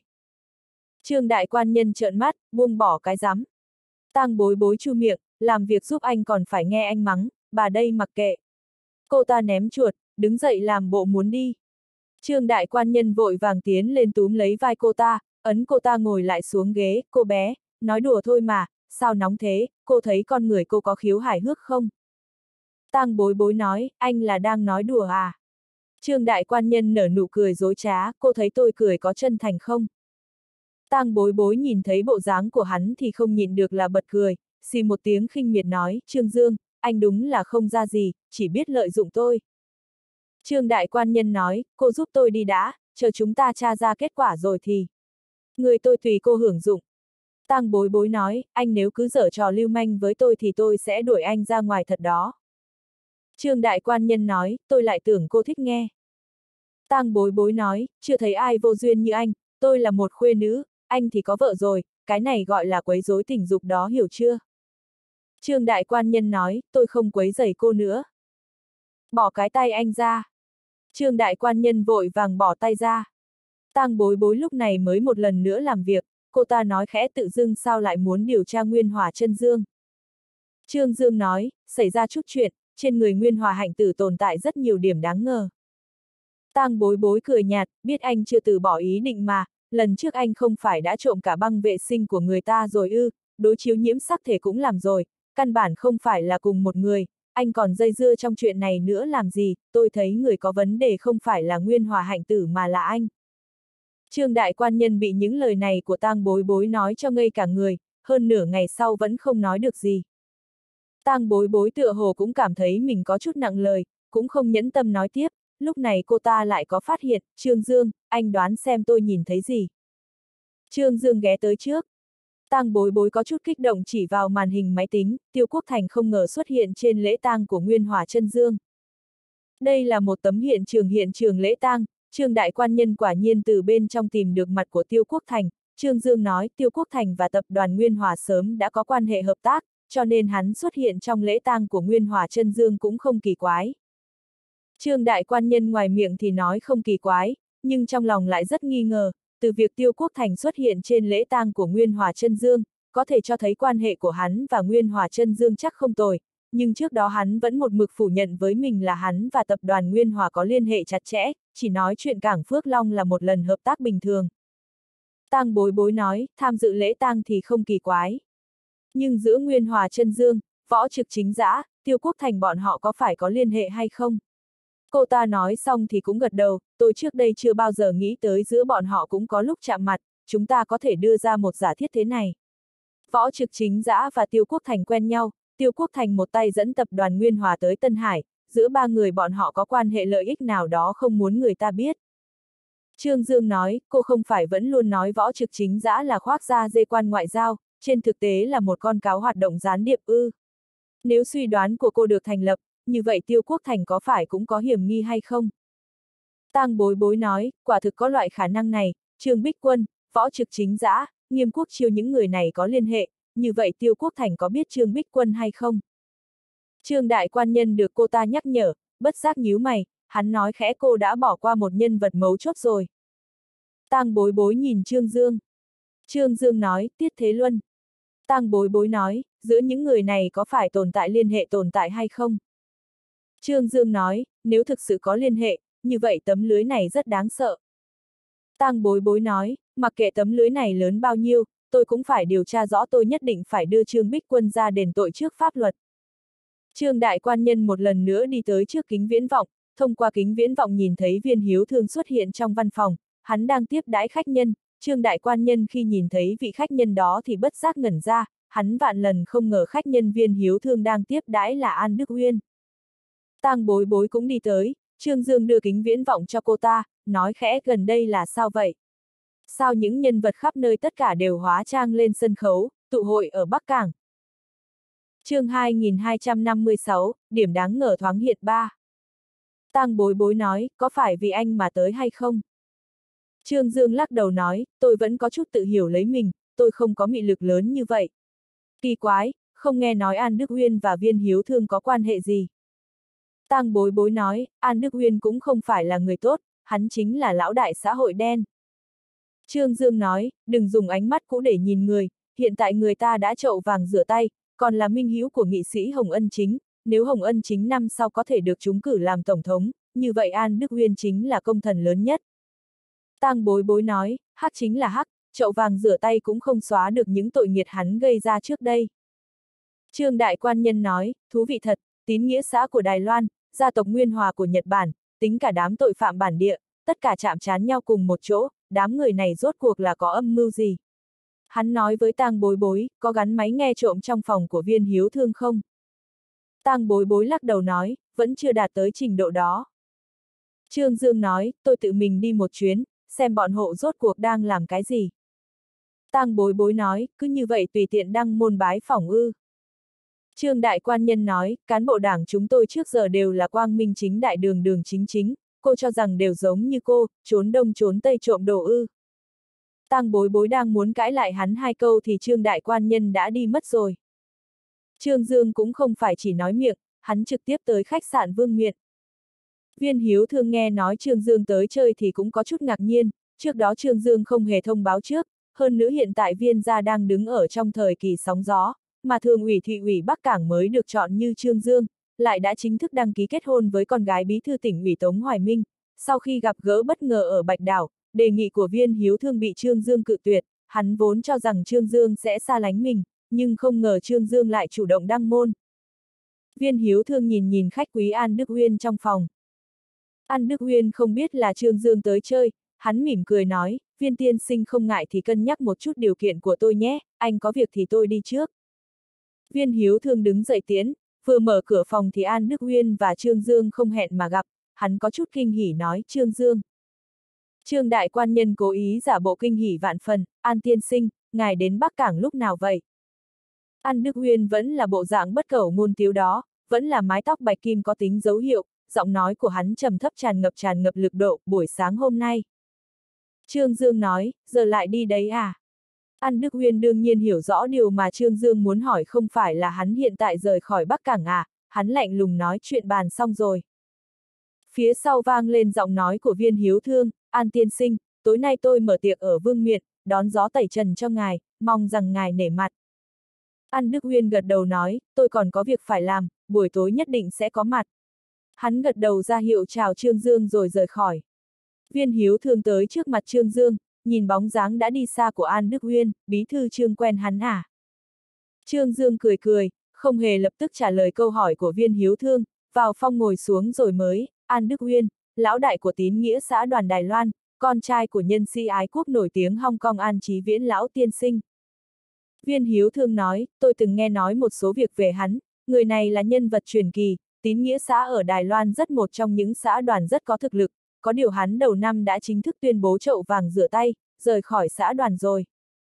Trương Đại Quan Nhân trợn mắt, buông bỏ cái rắm. Tang Bối Bối chu miệng, làm việc giúp anh còn phải nghe anh mắng, bà đây mặc kệ. Cô ta ném chuột, đứng dậy làm bộ muốn đi. Trương Đại Quan Nhân vội vàng tiến lên túm lấy vai cô ta, ấn cô ta ngồi lại xuống ghế, cô bé, nói đùa thôi mà, sao nóng thế, cô thấy con người cô có khiếu hài hước không? Tang Bối Bối nói, anh là đang nói đùa à? Trương đại quan nhân nở nụ cười dối trá, cô thấy tôi cười có chân thành không? Tang Bối Bối nhìn thấy bộ dáng của hắn thì không nhịn được là bật cười, xì một tiếng khinh miệt nói, Trương Dương, anh đúng là không ra gì, chỉ biết lợi dụng tôi. Trương đại quan nhân nói, cô giúp tôi đi đã, chờ chúng ta tra ra kết quả rồi thì. Người tôi tùy cô hưởng dụng. Tang Bối Bối nói, anh nếu cứ giở trò lưu manh với tôi thì tôi sẽ đuổi anh ra ngoài thật đó. Trương đại quan nhân nói, tôi lại tưởng cô thích nghe. Tang Bối Bối nói, chưa thấy ai vô duyên như anh, tôi là một khuê nữ, anh thì có vợ rồi, cái này gọi là quấy rối tình dục đó hiểu chưa? Trương đại quan nhân nói, tôi không quấy rầy cô nữa. Bỏ cái tay anh ra. Trương đại quan nhân vội vàng bỏ tay ra. Tang Bối Bối lúc này mới một lần nữa làm việc, cô ta nói khẽ tự dưng sao lại muốn điều tra Nguyên Hòa Chân Dương. Trương Dương nói, xảy ra chút chuyện, trên người Nguyên Hòa hạnh tử tồn tại rất nhiều điểm đáng ngờ. Tang Bối Bối cười nhạt, biết anh chưa từ bỏ ý định mà, lần trước anh không phải đã trộm cả băng vệ sinh của người ta rồi ư, đối chiếu nhiễm sắc thể cũng làm rồi, căn bản không phải là cùng một người, anh còn dây dưa trong chuyện này nữa làm gì, tôi thấy người có vấn đề không phải là Nguyên Hòa hạnh tử mà là anh. Trương đại quan nhân bị những lời này của Tang Bối Bối nói cho ngây cả người, hơn nửa ngày sau vẫn không nói được gì. Tang Bối Bối tựa hồ cũng cảm thấy mình có chút nặng lời, cũng không nhẫn tâm nói tiếp, lúc này cô ta lại có phát hiện, Trương Dương, anh đoán xem tôi nhìn thấy gì. Trương Dương ghé tới trước. Tang Bối Bối có chút kích động chỉ vào màn hình máy tính, Tiêu Quốc Thành không ngờ xuất hiện trên lễ tang của Nguyên Hòa Chân Dương. Đây là một tấm hiện trường lễ tang, Trương đại quan nhân quả nhiên từ bên trong tìm được mặt của Tiêu Quốc Thành, Trương Dương nói Tiêu Quốc Thành và tập đoàn Nguyên Hòa sớm đã có quan hệ hợp tác, cho nên hắn xuất hiện trong lễ tang của Nguyên Hòa Chân Dương cũng không kỳ quái. Trương đại quan nhân ngoài miệng thì nói không kỳ quái, nhưng trong lòng lại rất nghi ngờ, từ việc Tiêu Quốc Thành xuất hiện trên lễ tang của Nguyên Hòa Chân Dương, có thể cho thấy quan hệ của hắn và Nguyên Hòa Chân Dương chắc không tồi, nhưng trước đó hắn vẫn một mực phủ nhận với mình là hắn và tập đoàn Nguyên Hòa có liên hệ chặt chẽ, chỉ nói chuyện Cảng Phước Long là một lần hợp tác bình thường. Tang Bối Bối nói, tham dự lễ tang thì không kỳ quái. Nhưng giữa Nguyên Hòa Chân Dương, Võ Trực Chính Dã, Tiêu Quốc Thành bọn họ có phải có liên hệ hay không? Cô ta nói xong thì cũng gật đầu, tôi trước đây chưa bao giờ nghĩ tới giữa bọn họ cũng có lúc chạm mặt, chúng ta có thể đưa ra một giả thiết thế này. Võ Trực Chính Dã và Tiêu Quốc Thành quen nhau, Tiêu Quốc Thành một tay dẫn tập đoàn Nguyên Hòa tới Tân Hải, giữa ba người bọn họ có quan hệ lợi ích nào đó không muốn người ta biết. Trương Dương nói, cô không phải vẫn luôn nói Võ Trực Chính Dã là khoác da dê quan ngoại giao, trên thực tế là một con cáo hoạt động gián điệp ư. Nếu suy đoán của cô được thành lập, như vậy Tiêu Quốc Thành có phải cũng có hiểm nghi hay không? Tang Bối Bối nói, quả thực có loại khả năng này, Trương Bích Quân, Võ Trực Chính Dã, Nghiêm Quốc Chiêu những người này có liên hệ, như vậy Tiêu Quốc Thành có biết Trương Bích Quân hay không? Trương đại quan nhân được cô ta nhắc nhở, bất giác nhíu mày, hắn nói khẽ cô đã bỏ qua một nhân vật mấu chốt rồi. Tang Bối Bối nhìn Trương Dương. Trương Dương nói, Tiết Thế Luân. Tang Bối Bối nói, giữa những người này có phải tồn tại liên hệ tồn tại hay không? Trương Dương nói, nếu thực sự có liên hệ, như vậy tấm lưới này rất đáng sợ. Tang Bối Bối nói, mặc kệ tấm lưới này lớn bao nhiêu, tôi cũng phải điều tra rõ, tôi nhất định phải đưa Trương Bích Quân ra đền tội trước pháp luật. Trương đại quan nhân một lần nữa đi tới trước kính viễn vọng, thông qua kính viễn vọng nhìn thấy Viên Hiếu Thương xuất hiện trong văn phòng, hắn đang tiếp đãi khách nhân, Trương đại quan nhân khi nhìn thấy vị khách nhân đó thì bất giác ngẩn ra, hắn vạn lần không ngờ khách nhân Viên Hiếu Thương đang tiếp đãi là An Đức Uyên. Tang Bối Bối cũng đi tới, Trương Dương đưa kính viễn vọng cho cô ta, nói khẽ gần đây là sao vậy? Sao những nhân vật khắp nơi tất cả đều hóa trang lên sân khấu, tụ hội ở Bắc Cảng? Chương 2256, điểm đáng ngờ thoáng hiện 3. Tang Bối Bối nói, có phải vì anh mà tới hay không? Trương Dương lắc đầu nói, tôi vẫn có chút tự hiểu lấy mình, tôi không có mị lực lớn như vậy. Kỳ quái, không nghe nói An Đức Uyên và Viên Hiếu Thương có quan hệ gì. Tang Bối Bối nói, An Đức Uyên cũng không phải là người tốt, hắn chính là lão đại xã hội đen. Trương Dương nói, đừng dùng ánh mắt cũ để nhìn người, hiện tại người ta đã chậu vàng rửa tay, còn là minh hữu của nghị sĩ Hồng Ân Chính, nếu Hồng Ân Chính năm sau có thể được trúng cử làm tổng thống, như vậy An Đức Uyên chính là công thần lớn nhất. Tang Bối Bối nói, hắc chính là hắc, chậu vàng rửa tay cũng không xóa được những tội nghiệt hắn gây ra trước đây. Trương đại quan nhân nói, thú vị thật, tín nghĩa xã của Đài Loan, gia tộc Nguyên Hòa của Nhật Bản, tính cả đám tội phạm bản địa, tất cả chạm trán nhau cùng một chỗ, đám người này rốt cuộc là có âm mưu gì? Hắn nói với Tang Bối Bối, có gắn máy nghe trộm trong phòng của Viên Hiếu Thương không? Tang Bối Bối lắc đầu nói, vẫn chưa đạt tới trình độ đó. Trương Dương nói, tôi tự mình đi một chuyến, xem bọn hộ rốt cuộc đang làm cái gì. Tang Bối Bối nói, cứ như vậy tùy tiện đăng môn bái phỏng ư. Trương đại quan nhân nói, cán bộ đảng chúng tôi trước giờ đều là quang minh chính đại đường đường chính chính, cô cho rằng đều giống như cô, trốn đông trốn tây trộm đồ ư. Tang Bối Bối đang muốn cãi lại hắn hai câu thì Trương đại quan nhân đã đi mất rồi. Trương Dương cũng không phải chỉ nói miệng, hắn trực tiếp tới khách sạn Vương Miện. Viên Hiếu Thương nghe nói Trương Dương tới chơi thì cũng có chút ngạc nhiên, trước đó Trương Dương không hề thông báo trước, hơn nữa hiện tại Viên gia đang đứng ở trong thời kỳ sóng gió, mà thường ủy thị ủy Bắc Cảng mới được chọn như Trương Dương, lại đã chính thức đăng ký kết hôn với con gái bí thư tỉnh ủy Tống Hoài Minh. Sau khi gặp gỡ bất ngờ ở Bạch Đảo, đề nghị của Viên Hiếu Thương bị Trương Dương cự tuyệt, hắn vốn cho rằng Trương Dương sẽ xa lánh mình, nhưng không ngờ Trương Dương lại chủ động đăng môn. Viên Hiếu Thương nhìn khách quý An Đức Uyên trong phòng. An Đức Uyên không biết là Trương Dương tới chơi, hắn mỉm cười nói, Viên tiên sinh không ngại thì cân nhắc một chút điều kiện của tôi nhé, anh có việc thì tôi đi trước. Viên Hiếu Thương đứng dậy tiễn, vừa mở cửa phòng thì An Đức Uyên và Trương Dương không hẹn mà gặp, hắn có chút kinh hỉ nói, Trương Dương. Trương đại quan nhân cố ý giả bộ kinh hỉ vạn phần, An tiên sinh, ngài đến Bắc Cảng lúc nào vậy? An Đức Uyên vẫn là bộ dạng bất cẩu ngôn tiếu đó, vẫn là mái tóc bạch kim có tính dấu hiệu, giọng nói của hắn trầm thấp tràn ngập lực độ, buổi sáng hôm nay. Trương Dương nói, giờ lại đi đấy à? An Đức Uyên đương nhiên hiểu rõ điều mà Trương Dương muốn hỏi không phải là hắn hiện tại rời khỏi Bắc Cảng à, hắn lạnh lùng nói chuyện bàn xong rồi. Phía sau vang lên giọng nói của Viên Hiếu Thương, An tiên sinh, tối nay tôi mở tiệc ở Vương Miện, đón gió tẩy trần cho ngài, mong rằng ngài nể mặt. An Đức Uyên gật đầu nói, tôi còn có việc phải làm, buổi tối nhất định sẽ có mặt. Hắn gật đầu ra hiệu chào Trương Dương rồi rời khỏi. Viên Hiếu Thương tới trước mặt Trương Dương, nhìn bóng dáng đã đi xa của An Đức Uyên, bí thư Trương quen hắn à? Trương Dương cười cười, không hề lập tức trả lời câu hỏi của Viên Hiếu Thương, vào phòng ngồi xuống rồi mới, An Đức Uyên, lão đại của tín nghĩa xã đoàn Đài Loan, con trai của nhân sĩ ái quốc nổi tiếng Hong Kong An Chí Viễn lão tiên sinh. Viên Hiếu Thương nói, tôi từng nghe nói một số việc về hắn, người này là nhân vật truyền kỳ, tín nghĩa xã ở Đài Loan rất một trong những xã đoàn rất có thực lực, có điều hắn đầu năm đã chính thức tuyên bố chậu vàng rửa tay, rời khỏi xã đoàn rồi.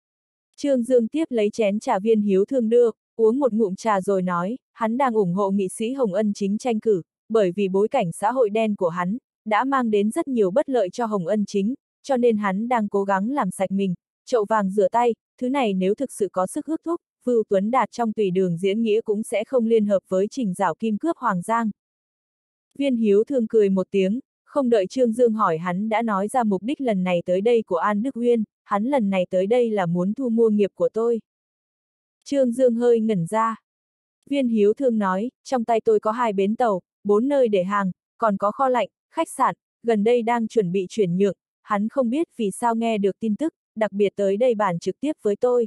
Trương Dương tiếp lấy chén trà Viên Hiếu Thương đưa, uống một ngụm trà rồi nói, hắn đang ủng hộ nghị sĩ Hồng Ân Chính tranh cử, bởi vì bối cảnh xã hội đen của hắn, đã mang đến rất nhiều bất lợi cho Hồng Ân Chính, cho nên hắn đang cố gắng làm sạch mình, chậu vàng rửa tay, thứ này nếu thực sự có sức hút thúc, Vưu Tuấn Đạt trong tùy đường diễn nghĩa cũng sẽ không liên hợp với Trình Giảo Kim cướp Hoàng Giang. Viên Hiếu Thương cười một tiếng, không đợi Trương Dương hỏi hắn đã nói ra mục đích lần này tới đây của An Đức Uyên, hắn lần này tới đây là muốn thu mua nghiệp của tôi. Trương Dương hơi ngẩn ra. Viên Hiếu Thương nói, trong tay tôi có 2 bến tàu, 4 nơi để hàng, còn có kho lạnh, khách sạn, gần đây đang chuẩn bị chuyển nhượng, hắn không biết vì sao nghe được tin tức, đặc biệt tới đây bàn trực tiếp với tôi.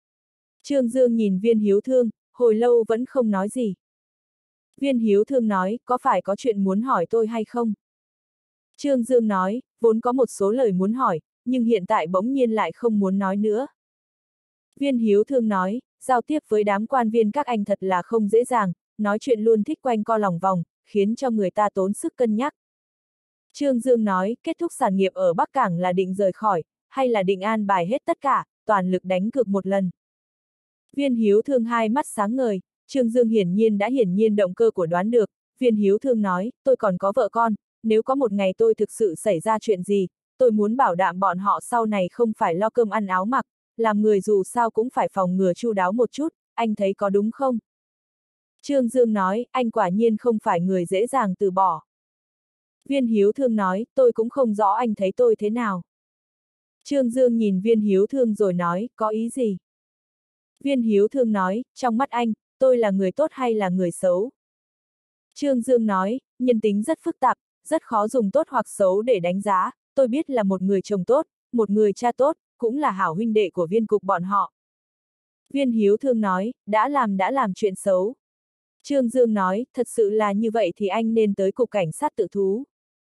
Trương Dương nhìn Viên Hiếu Thương, hồi lâu vẫn không nói gì. Viên Hiếu Thương nói, có phải có chuyện muốn hỏi tôi hay không? Trương Dương nói, vốn có một số lời muốn hỏi, nhưng hiện tại bỗng nhiên lại không muốn nói nữa. Viên Hiếu Thương nói, giao tiếp với đám quan viên các anh thật là không dễ dàng, nói chuyện luôn thích quanh co lòng vòng, khiến cho người ta tốn sức cân nhắc. Trương Dương nói, kết thúc sản nghiệp ở Bắc Cảng là định rời khỏi, hay là định an bài hết tất cả, toàn lực đánh cược một lần. Viên Hiếu Thương hai mắt sáng ngời, Trương Dương hiển nhiên động cơ của đoán được, Viên Hiếu Thương nói, tôi còn có vợ con, nếu có một ngày tôi thực sự xảy ra chuyện gì, tôi muốn bảo đảm bọn họ sau này không phải lo cơm ăn áo mặc, làm người dù sao cũng phải phòng ngừa chu đáo một chút, anh thấy có đúng không? Trương Dương nói, anh quả nhiên không phải người dễ dàng từ bỏ. Viên Hiếu Thương nói, tôi cũng không rõ anh thấy tôi thế nào. Trương Dương nhìn Viên Hiếu Thương rồi nói, có ý gì? Viên Hiếu Thương nói, trong mắt anh, tôi là người tốt hay là người xấu? Trương Dương nói, nhân tính rất phức tạp, rất khó dùng tốt hoặc xấu để đánh giá, tôi biết là một người chồng tốt, một người cha tốt, cũng là hảo huynh đệ của Viên Cục bọn họ. Viên Hiếu Thương nói, đã làm chuyện xấu. Trương Dương nói, thật sự là như vậy thì anh nên tới cục cảnh sát tự thú.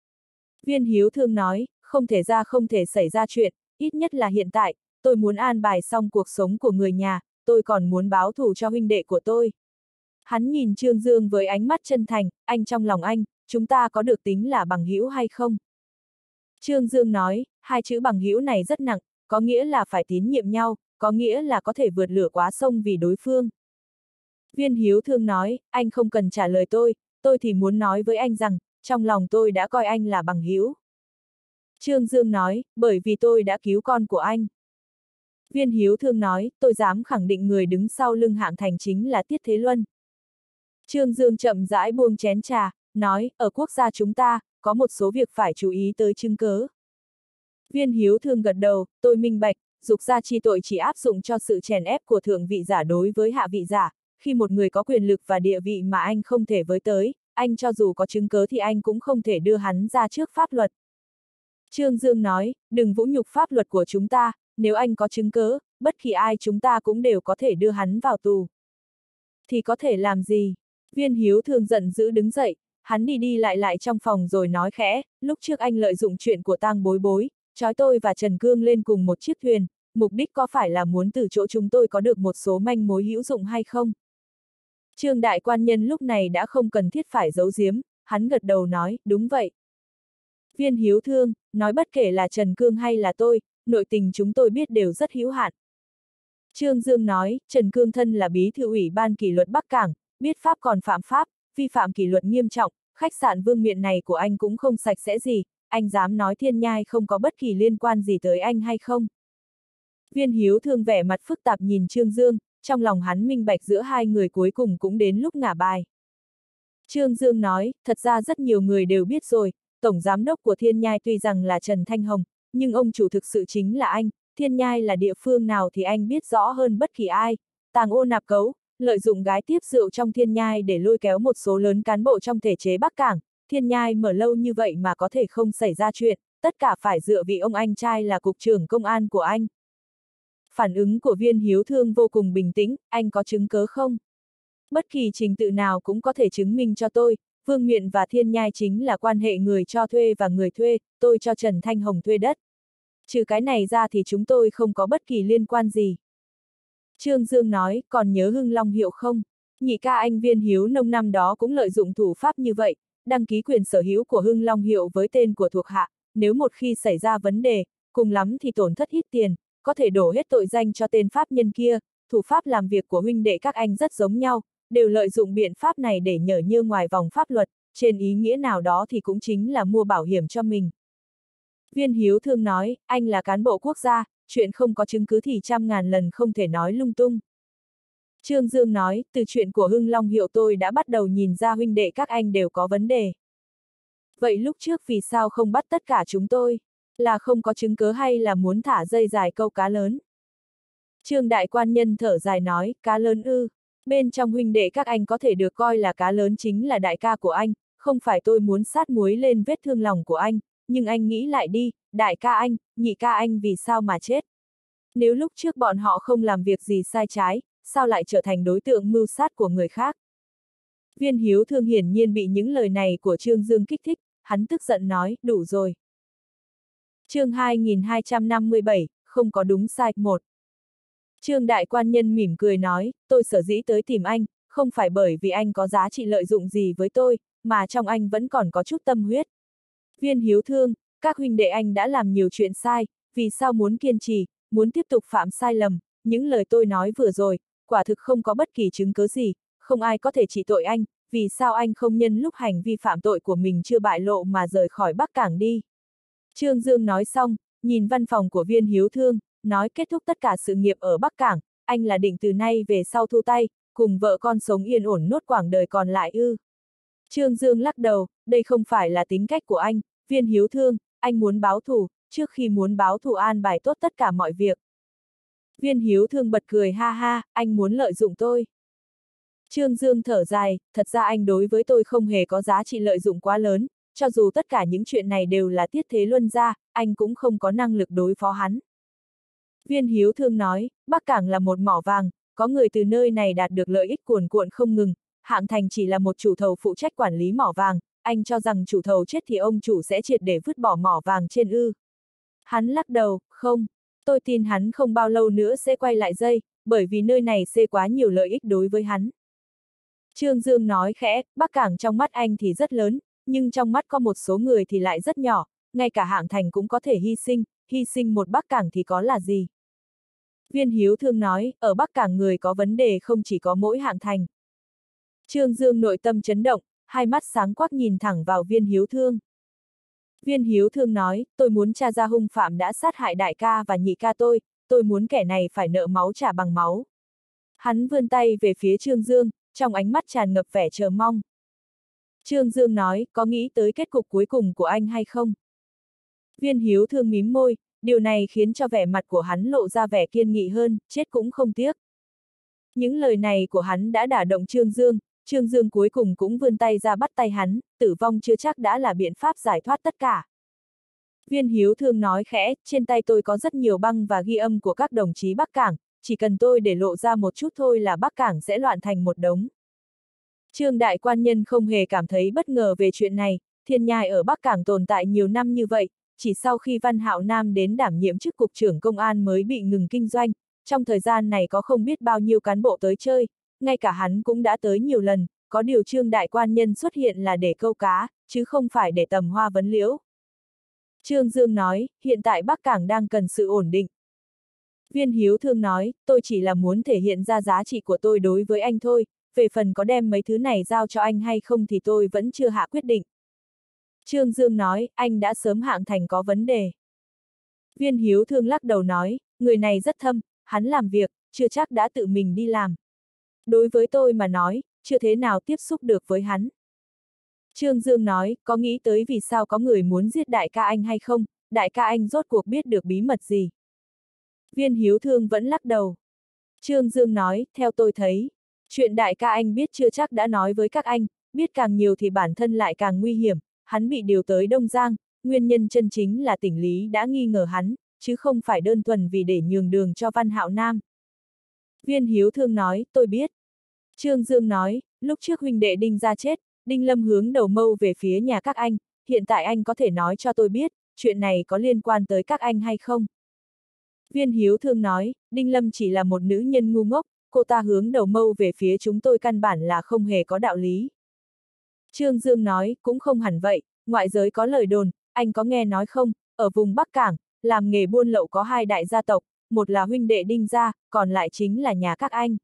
Viên Hiếu Thương nói, không thể xảy ra chuyện, ít nhất là hiện tại, tôi muốn an bài xong cuộc sống của người nhà, tôi còn muốn báo thù cho huynh đệ của tôi. Hắn nhìn Trương Dương với ánh mắt chân thành, anh trong lòng anh, chúng ta có được tính là bằng hữu hay không? Trương Dương nói, hai chữ bằng hữu này rất nặng, có nghĩa là phải tín nhiệm nhau, có nghĩa là có thể vượt lửa quá sông vì đối phương. Viên Hiếu Thương nói, anh không cần trả lời tôi thì muốn nói với anh rằng, trong lòng tôi đã coi anh là bằng hữu. Trương Dương nói, bởi vì tôi đã cứu con của anh. Viên Hiếu Thương nói, tôi dám khẳng định người đứng sau lưng Hạng Thành chính là Tiết Thế Luân. Trương Dương chậm rãi buông chén trà, nói, ở quốc gia chúng ta, có một số việc phải chú ý tới chứng cớ. Viên Hiếu Thương gật đầu, tôi minh bạch, dục gia chi tội chỉ áp dụng cho sự chèn ép của thượng vị giả đối với hạ vị giả, khi một người có quyền lực và địa vị mà anh không thể với tới, anh cho dù có chứng cớ thì anh cũng không thể đưa hắn ra trước pháp luật. Trương Dương nói, đừng vũ nhục pháp luật của chúng ta, nếu anh có chứng cớ, bất kỳ ai chúng ta cũng đều có thể đưa hắn vào tù. Thì có thể làm gì? Viên Hiếu Thương giận dữ đứng dậy, hắn đi lại trong phòng rồi nói khẽ, lúc trước anh lợi dụng chuyện của Tang Bối Bối, trói tôi và Trần Cương lên cùng một chiếc thuyền, mục đích có phải là muốn từ chỗ chúng tôi có được một số manh mối hữu dụng hay không? Trương đại quan nhân lúc này đã không cần thiết phải giấu giếm, hắn gật đầu nói, đúng vậy. Viên Hiếu Thương, nói bất kể là Trần Cương hay là tôi, nội tình chúng tôi biết đều rất hữu hạn. Trương Dương nói, Trần Cương thân là bí thư ủy ban kỷ luật Bắc Cảng, biết pháp còn phạm pháp, vi phạm kỷ luật nghiêm trọng, khách sạn Vương Miện này của anh cũng không sạch sẽ gì, anh dám nói Thiên Nhai không có bất kỳ liên quan gì tới anh hay không? Viên Hiếu Thương vẻ mặt phức tạp nhìn Trương Dương, trong lòng hắn minh bạch giữa hai người cuối cùng cũng đến lúc ngả bài. Trương Dương nói, thật ra rất nhiều người đều biết rồi, Tổng Giám đốc của Thiên Nhai tuy rằng là Trần Thanh Hồng, nhưng ông chủ thực sự chính là anh, Thiên Nhai là địa phương nào thì anh biết rõ hơn bất kỳ ai, tàng ô nạp cấu, lợi dụng gái tiếp rượu trong Thiên Nhai để lôi kéo một số lớn cán bộ trong thể chế Bắc Cảng, Thiên Nhai mở lâu như vậy mà có thể không xảy ra chuyện, tất cả phải dựa vì ông anh trai là cục trưởng công an của anh. Phản ứng của Viên Hiếu Thương vô cùng bình tĩnh, anh có chứng cớ không? Bất kỳ trình tự nào cũng có thể chứng minh cho tôi, Vương Miện và Thiên Nhai chính là quan hệ người cho thuê và người thuê, tôi cho Trần Thanh Hồng thuê đất. Trừ cái này ra thì chúng tôi không có bất kỳ liên quan gì. Trương Dương nói, còn nhớ Hưng Long Hiệu không? Nhị ca anh Viên Hiếu Nông năm đó cũng lợi dụng thủ pháp như vậy, đăng ký quyền sở hữu của Hưng Long Hiệu với tên của thuộc hạ, nếu một khi xảy ra vấn đề, cùng lắm thì tổn thất ít tiền, có thể đổ hết tội danh cho tên pháp nhân kia, thủ pháp làm việc của huynh đệ các anh rất giống nhau, đều lợi dụng biện pháp này để nhởn nhơ ngoài vòng pháp luật, trên ý nghĩa nào đó thì cũng chính là mua bảo hiểm cho mình. Viên Hiếu Thương nói, anh là cán bộ quốc gia, chuyện không có chứng cứ thì 100.000 lần không thể nói lung tung. Trương Dương nói, từ chuyện của Hưng Long Hiệu tôi đã bắt đầu nhìn ra huynh đệ các anh đều có vấn đề. Vậy lúc trước vì sao không bắt tất cả chúng tôi? Là không có chứng cứ hay là muốn thả dây dài câu cá lớn? Trương đại quan nhân thở dài nói, cá lớn ư? Bên trong huynh đệ các anh có thể được coi là cá lớn chính là đại ca của anh, không phải tôi muốn sát muối lên vết thương lòng của anh, nhưng anh nghĩ lại đi, đại ca anh, nhị ca anh vì sao mà chết? Nếu lúc trước bọn họ không làm việc gì sai trái, sao lại trở thành đối tượng mưu sát của người khác? Viên Hiếu Thương hiển nhiên bị những lời này của Trương Dương kích thích, hắn tức giận nói, đủ rồi. Chương 2257, không có đúng sai một. Trương đại quan nhân mỉm cười nói, tôi sở dĩ tới tìm anh, không phải bởi vì anh có giá trị lợi dụng gì với tôi, mà trong anh vẫn còn có chút tâm huyết. Viên Hiếu Thương, các huynh đệ anh đã làm nhiều chuyện sai, vì sao muốn kiên trì, muốn tiếp tục phạm sai lầm, những lời tôi nói vừa rồi, quả thực không có bất kỳ chứng cứ gì, không ai có thể trị tội anh, vì sao anh không nhân lúc hành vi phạm tội của mình chưa bại lộ mà rời khỏi Bắc Cảng đi. Trương Dương nói xong, nhìn văn phòng của Viên Hiếu Thương, nói kết thúc tất cả sự nghiệp ở Bắc Cảng, anh là định từ nay về sau thu tay, cùng vợ con sống yên ổn nốt quãng đời còn lại ư. Trương Dương lắc đầu, đây không phải là tính cách của anh, Viên Hiếu Thương, anh muốn báo thù, trước khi muốn báo thù an bài tốt tất cả mọi việc. Viên Hiếu Thương bật cười ha ha, anh muốn lợi dụng tôi. Trương Dương thở dài, thật ra anh đối với tôi không hề có giá trị lợi dụng quá lớn, cho dù tất cả những chuyện này đều là Tiết Thế Luân ra, anh cũng không có năng lực đối phó hắn. Viên Hiếu Thương nói, Bắc Cảng là một mỏ vàng, có người từ nơi này đạt được lợi ích cuồn cuộn không ngừng, Hạng Thành chỉ là một chủ thầu phụ trách quản lý mỏ vàng, anh cho rằng chủ thầu chết thì ông chủ sẽ triệt để vứt bỏ mỏ vàng trên ư. Hắn lắc đầu, không, tôi tin hắn không bao lâu nữa sẽ quay lại dây, bởi vì nơi này xê quá nhiều lợi ích đối với hắn. Trương Dương nói khẽ, Bắc Cảng trong mắt anh thì rất lớn, nhưng trong mắt có một số người thì lại rất nhỏ, ngay cả Hạng Thành cũng có thể hy sinh một Bắc Cảng thì có là gì. Viên Hiếu Thương nói, ở Bắc Cảng người có vấn đề không chỉ có mỗi Hạng Thành. Trương Dương nội tâm chấn động, hai mắt sáng quắc nhìn thẳng vào Viên Hiếu Thương. Viên Hiếu Thương nói, tôi muốn tra ra hung phạm đã sát hại đại ca và nhị ca tôi muốn kẻ này phải nợ máu trả bằng máu. Hắn vươn tay về phía Trương Dương, trong ánh mắt tràn ngập vẻ chờ mong. Trương Dương nói, có nghĩ tới kết cục cuối cùng của anh hay không? Viên Hiếu Thương mím môi, điều này khiến cho vẻ mặt của hắn lộ ra vẻ kiên nghị hơn, chết cũng không tiếc. Những lời này của hắn đã đả động Trương Dương, Trương Dương cuối cùng cũng vươn tay ra bắt tay hắn, tử vong chưa chắc đã là biện pháp giải thoát tất cả. Viên Hiếu Thương nói khẽ, trên tay tôi có rất nhiều băng và ghi âm của các đồng chí Bắc Cảng, chỉ cần tôi để lộ ra một chút thôi là Bắc Cảng sẽ loạn thành một đống. Trương Đại Quan Nhân không hề cảm thấy bất ngờ về chuyện này, Thiên Nhai ở Bắc Cảng tồn tại nhiều năm như vậy, chỉ sau khi Văn Hạo Nam đến đảm nhiệm chức cục trưởng công an mới bị ngừng kinh doanh, trong thời gian này có không biết bao nhiêu cán bộ tới chơi, ngay cả hắn cũng đã tới nhiều lần, có điều Trương Đại Quan Nhân xuất hiện là để câu cá, chứ không phải để tầm hoa vấn liễu. Trương Dương nói, hiện tại Bắc Cảng đang cần sự ổn định. Viên Hiếu Thương nói, tôi chỉ là muốn thể hiện ra giá trị của tôi đối với anh thôi, về phần có đem mấy thứ này giao cho anh hay không thì tôi vẫn chưa hạ quyết định. Trương Dương nói, anh đã sớm Hạng Thành có vấn đề. Viên Hiếu Thương lắc đầu nói, người này rất thâm, hắn làm việc, chưa chắc đã tự mình đi làm. Đối với tôi mà nói, chưa thế nào tiếp xúc được với hắn. Trương Dương nói, có nghĩ tới vì sao có người muốn giết đại ca anh hay không, đại ca anh rốt cuộc biết được bí mật gì. Viên Hiếu Thương vẫn lắc đầu. Trương Dương nói, theo tôi thấy, chuyện đại ca anh biết chưa chắc đã nói với các anh, biết càng nhiều thì bản thân lại càng nguy hiểm, hắn bị điều tới Đông Giang, nguyên nhân chân chính là tỉnh Lý đã nghi ngờ hắn, chứ không phải đơn thuần vì để nhường đường cho Văn Hạo Nam. Viên Hiếu Thương nói, tôi biết. Trương Dương nói, lúc trước huynh đệ Đinh ra chết, Đinh Lâm hướng đầu mâu về phía nhà các anh, hiện tại anh có thể nói cho tôi biết, chuyện này có liên quan tới các anh hay không? Viên Hiếu Thương nói, Đinh Lâm chỉ là một nữ nhân ngu ngốc, cô ta hướng đầu mâu về phía chúng tôi căn bản là không hề có đạo lý. Trương Dương nói, cũng không hẳn vậy, ngoại giới có lời đồn, anh có nghe nói không, ở vùng Bắc Cảng, làm nghề buôn lậu có hai đại gia tộc, một là huynh đệ Đinh gia, còn lại chính là nhà các anh.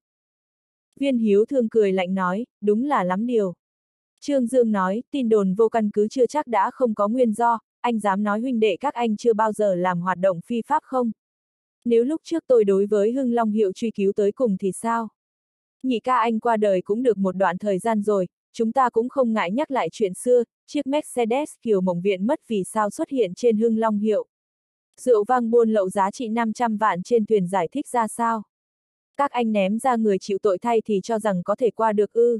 Viên Hiếu Thương cười lạnh nói, đúng là lắm điều. Trương Dương nói, tin đồn vô căn cứ chưa chắc đã không có nguyên do, anh dám nói huynh đệ các anh chưa bao giờ làm hoạt động phi pháp không? Nếu lúc trước tôi đối với Hưng Long Hiệu truy cứu tới cùng thì sao? Nhị ca anh qua đời cũng được một đoạn thời gian rồi, chúng ta cũng không ngại nhắc lại chuyện xưa, chiếc Mercedes Kiều Mộng Viện mất vì sao xuất hiện trên Hưng Long Hiệu. Rượu vang buôn lậu giá trị 500 vạn trên thuyền giải thích ra sao? Các anh ném ra người chịu tội thay thì cho rằng có thể qua được ư?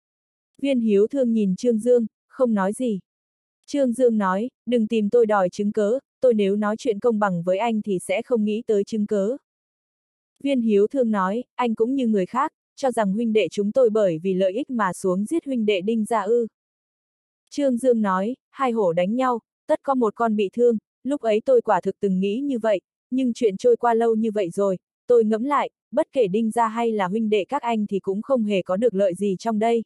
Viên Hiếu Thương nhìn Trương Dương, không nói gì. Trương Dương nói, đừng tìm tôi đòi chứng cớ, tôi nếu nói chuyện công bằng với anh thì sẽ không nghĩ tới chứng cớ. Viên Hiếu Thương nói, anh cũng như người khác, cho rằng huynh đệ chúng tôi bởi vì lợi ích mà xuống giết huynh đệ Đinh gia ư. Trương Dương nói, hai hổ đánh nhau, tất có một con bị thương, lúc ấy tôi quả thực từng nghĩ như vậy, nhưng chuyện trôi qua lâu như vậy rồi, tôi ngẫm lại, bất kể Đinh gia hay là huynh đệ các anh thì cũng không hề có được lợi gì trong đây.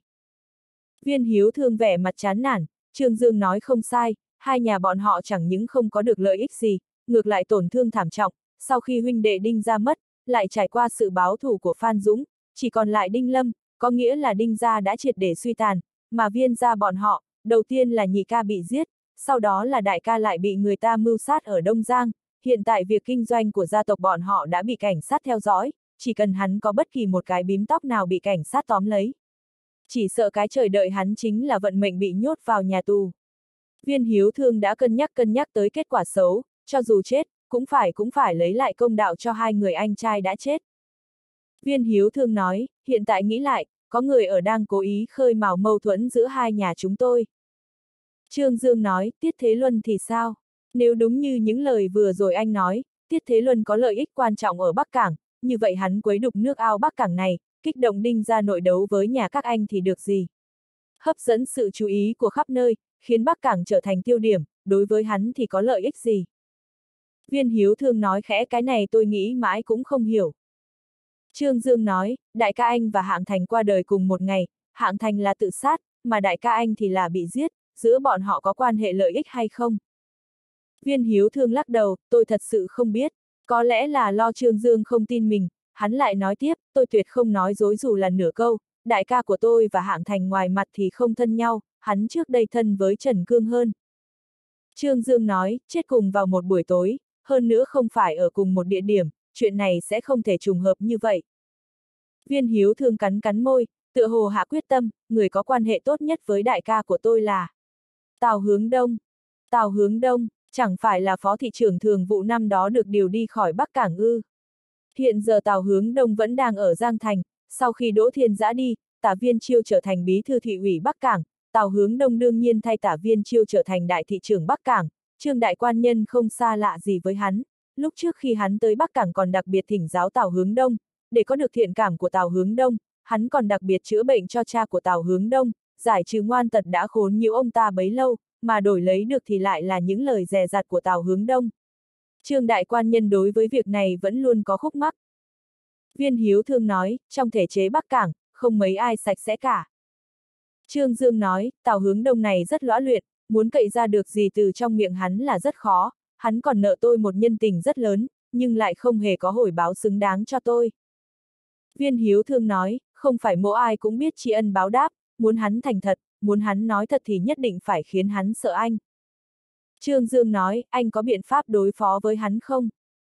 Viên Hiếu Thương vẻ mặt chán nản, Trương Dương nói không sai, hai nhà bọn họ chẳng những không có được lợi ích gì, ngược lại tổn thương thảm trọng, sau khi huynh đệ Đinh gia mất, lại trải qua sự báo thù của Phan Dũng, chỉ còn lại Đinh Lâm, có nghĩa là Đinh gia đã triệt để suy tàn, mà Viên gia bọn họ, đầu tiên là nhị ca bị giết, sau đó là đại ca lại bị người ta mưu sát ở Đông Giang, hiện tại việc kinh doanh của gia tộc bọn họ đã bị cảnh sát theo dõi, chỉ cần hắn có bất kỳ một cái bím tóc nào bị cảnh sát tóm lấy. Chỉ sợ cái trời đợi hắn chính là vận mệnh bị nhốt vào nhà tù. Viên Hiếu Thương đã cân nhắc tới kết quả xấu, cho dù chết, cũng phải lấy lại công đạo cho hai người anh trai đã chết. Viên Hiếu Thương nói, hiện tại nghĩ lại, có người ở đang cố ý khơi mào mâu thuẫn giữa hai nhà chúng tôi. Trương Dương nói, Tiết Thế Luân thì sao? Nếu đúng như những lời vừa rồi anh nói, Tiết Thế Luân có lợi ích quan trọng ở Bắc Cảng, như vậy hắn quấy đục nước ao Bắc Cảng này, kích động Đinh gia nội đấu với nhà các anh thì được gì? Hấp dẫn sự chú ý của khắp nơi, khiến Bắc Cảng trở thành tiêu điểm, đối với hắn thì có lợi ích gì? Viên Hiếu Thương nói khẽ, cái này tôi nghĩ mãi cũng không hiểu. Trương Dương nói, đại ca anh và Hạng Thành qua đời cùng một ngày, Hạng Thành là tự sát, mà đại ca anh thì là bị giết, giữa bọn họ có quan hệ lợi ích hay không? Viên Hiếu Thương lắc đầu, tôi thật sự không biết, có lẽ là lo Trương Dương không tin mình, hắn lại nói tiếp, tôi tuyệt không nói dối dù là nửa câu, đại ca của tôi và Hạng Thành ngoài mặt thì không thân nhau, hắn trước đây thân với Trần Cương hơn. Trương Dương nói, chết cùng vào một buổi tối, hơn nữa không phải ở cùng một địa điểm, chuyện này sẽ không thể trùng hợp như vậy. Viên Hiếu Thương cắn cắn môi, tựa hồ hạ quyết tâm, người có quan hệ tốt nhất với đại ca của tôi là Tào Hướng Đông. Tào Hướng Đông, chẳng phải là phó thị trưởng thường vụ năm đó được điều đi khỏi Bắc Cảng ư? Hiện giờ Tào Hướng Đông vẫn đang ở Giang Thành, sau khi Đỗ Thiên Giã đi, Tả Viên Chiêu trở thành bí thư thị ủy Bắc Cảng, Tào Hướng Đông đương nhiên thay Tả Viên Chiêu trở thành đại thị trưởng Bắc Cảng, Trương đại quan nhân không xa lạ gì với hắn. Lúc trước khi hắn tới Bắc Cảng còn đặc biệt thỉnh giáo Tào Hướng Đông, để có được thiện cảm của Tào Hướng Đông, hắn còn đặc biệt chữa bệnh cho cha của Tào Hướng Đông, giải trừ ngoan tật đã khốn nhiễu ông ta bấy lâu, mà đổi lấy được thì lại là những lời dè dặt của Tào Hướng Đông. Trương đại quan nhân đối với việc này vẫn luôn có khúc mắc. Viên Hiếu Thương nói, trong thể chế Bắc Cảng, không mấy ai sạch sẽ cả. Trương Dương nói, Tào Hướng Đông này rất lõa luyện, muốn cậy ra được gì từ trong miệng hắn là rất khó, hắn còn nợ tôi một nhân tình rất lớn, nhưng lại không hề có hồi báo xứng đáng cho tôi. Viên Hiếu Thương nói, không phải mỗi ai cũng biết tri ân báo đáp, muốn hắn thành thật, muốn hắn nói thật thì nhất định phải khiến hắn sợ anh. Trương Dương nói, anh có biện pháp đối phó với hắn không?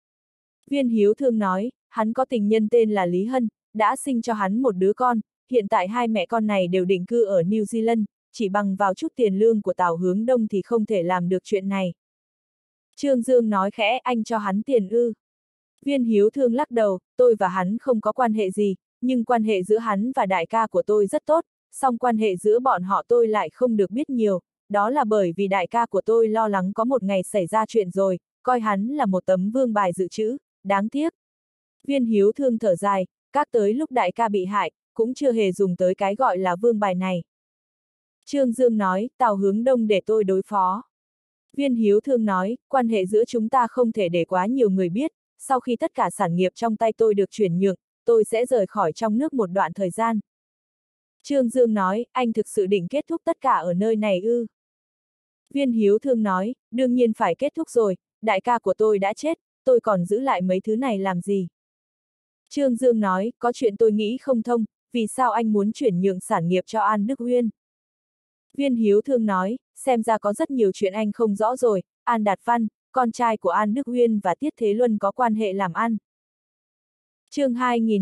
Viên Hiếu Thương nói, hắn có tình nhân tên là Lý Hân, đã sinh cho hắn một đứa con, hiện tại hai mẹ con này đều định cư ở New Zealand, chỉ bằng vào chút tiền lương của Tào Hướng Đông thì không thể làm được chuyện này. Trương Dương nói khẽ, anh cho hắn tiền ư? Viên Hiếu Thương lắc đầu, tôi và hắn không có quan hệ gì, nhưng quan hệ giữa hắn và đại ca của tôi rất tốt, song quan hệ giữa bọn họ tôi lại không được biết nhiều, đó là bởi vì đại ca của tôi lo lắng có một ngày xảy ra chuyện rồi, coi hắn là một tấm vương bài dự trữ, đáng tiếc. Viên Hiếu Thương thở dài, các tới lúc đại ca bị hại, cũng chưa hề dùng tới cái gọi là vương bài này. Trương Dương nói, Tào Hướng Đông để tôi đối phó. Viên Hiếu Thương nói, quan hệ giữa chúng ta không thể để quá nhiều người biết, sau khi tất cả sản nghiệp trong tay tôi được chuyển nhượng, tôi sẽ rời khỏi trong nước một đoạn thời gian. Trương Dương nói, anh thực sự định kết thúc tất cả ở nơi này ư? Viên Hiếu Thương nói, đương nhiên phải kết thúc rồi, đại ca của tôi đã chết, tôi còn giữ lại mấy thứ này làm gì? Trương Dương nói, có chuyện tôi nghĩ không thông, vì sao anh muốn chuyển nhượng sản nghiệp cho An Đức Uyên? Viên Hiếu Thương nói, xem ra có rất nhiều chuyện anh không rõ rồi, An Đạt Văn, con trai của An Đức Uyên và Tiết Thế Luân có quan hệ làm ăn. Chương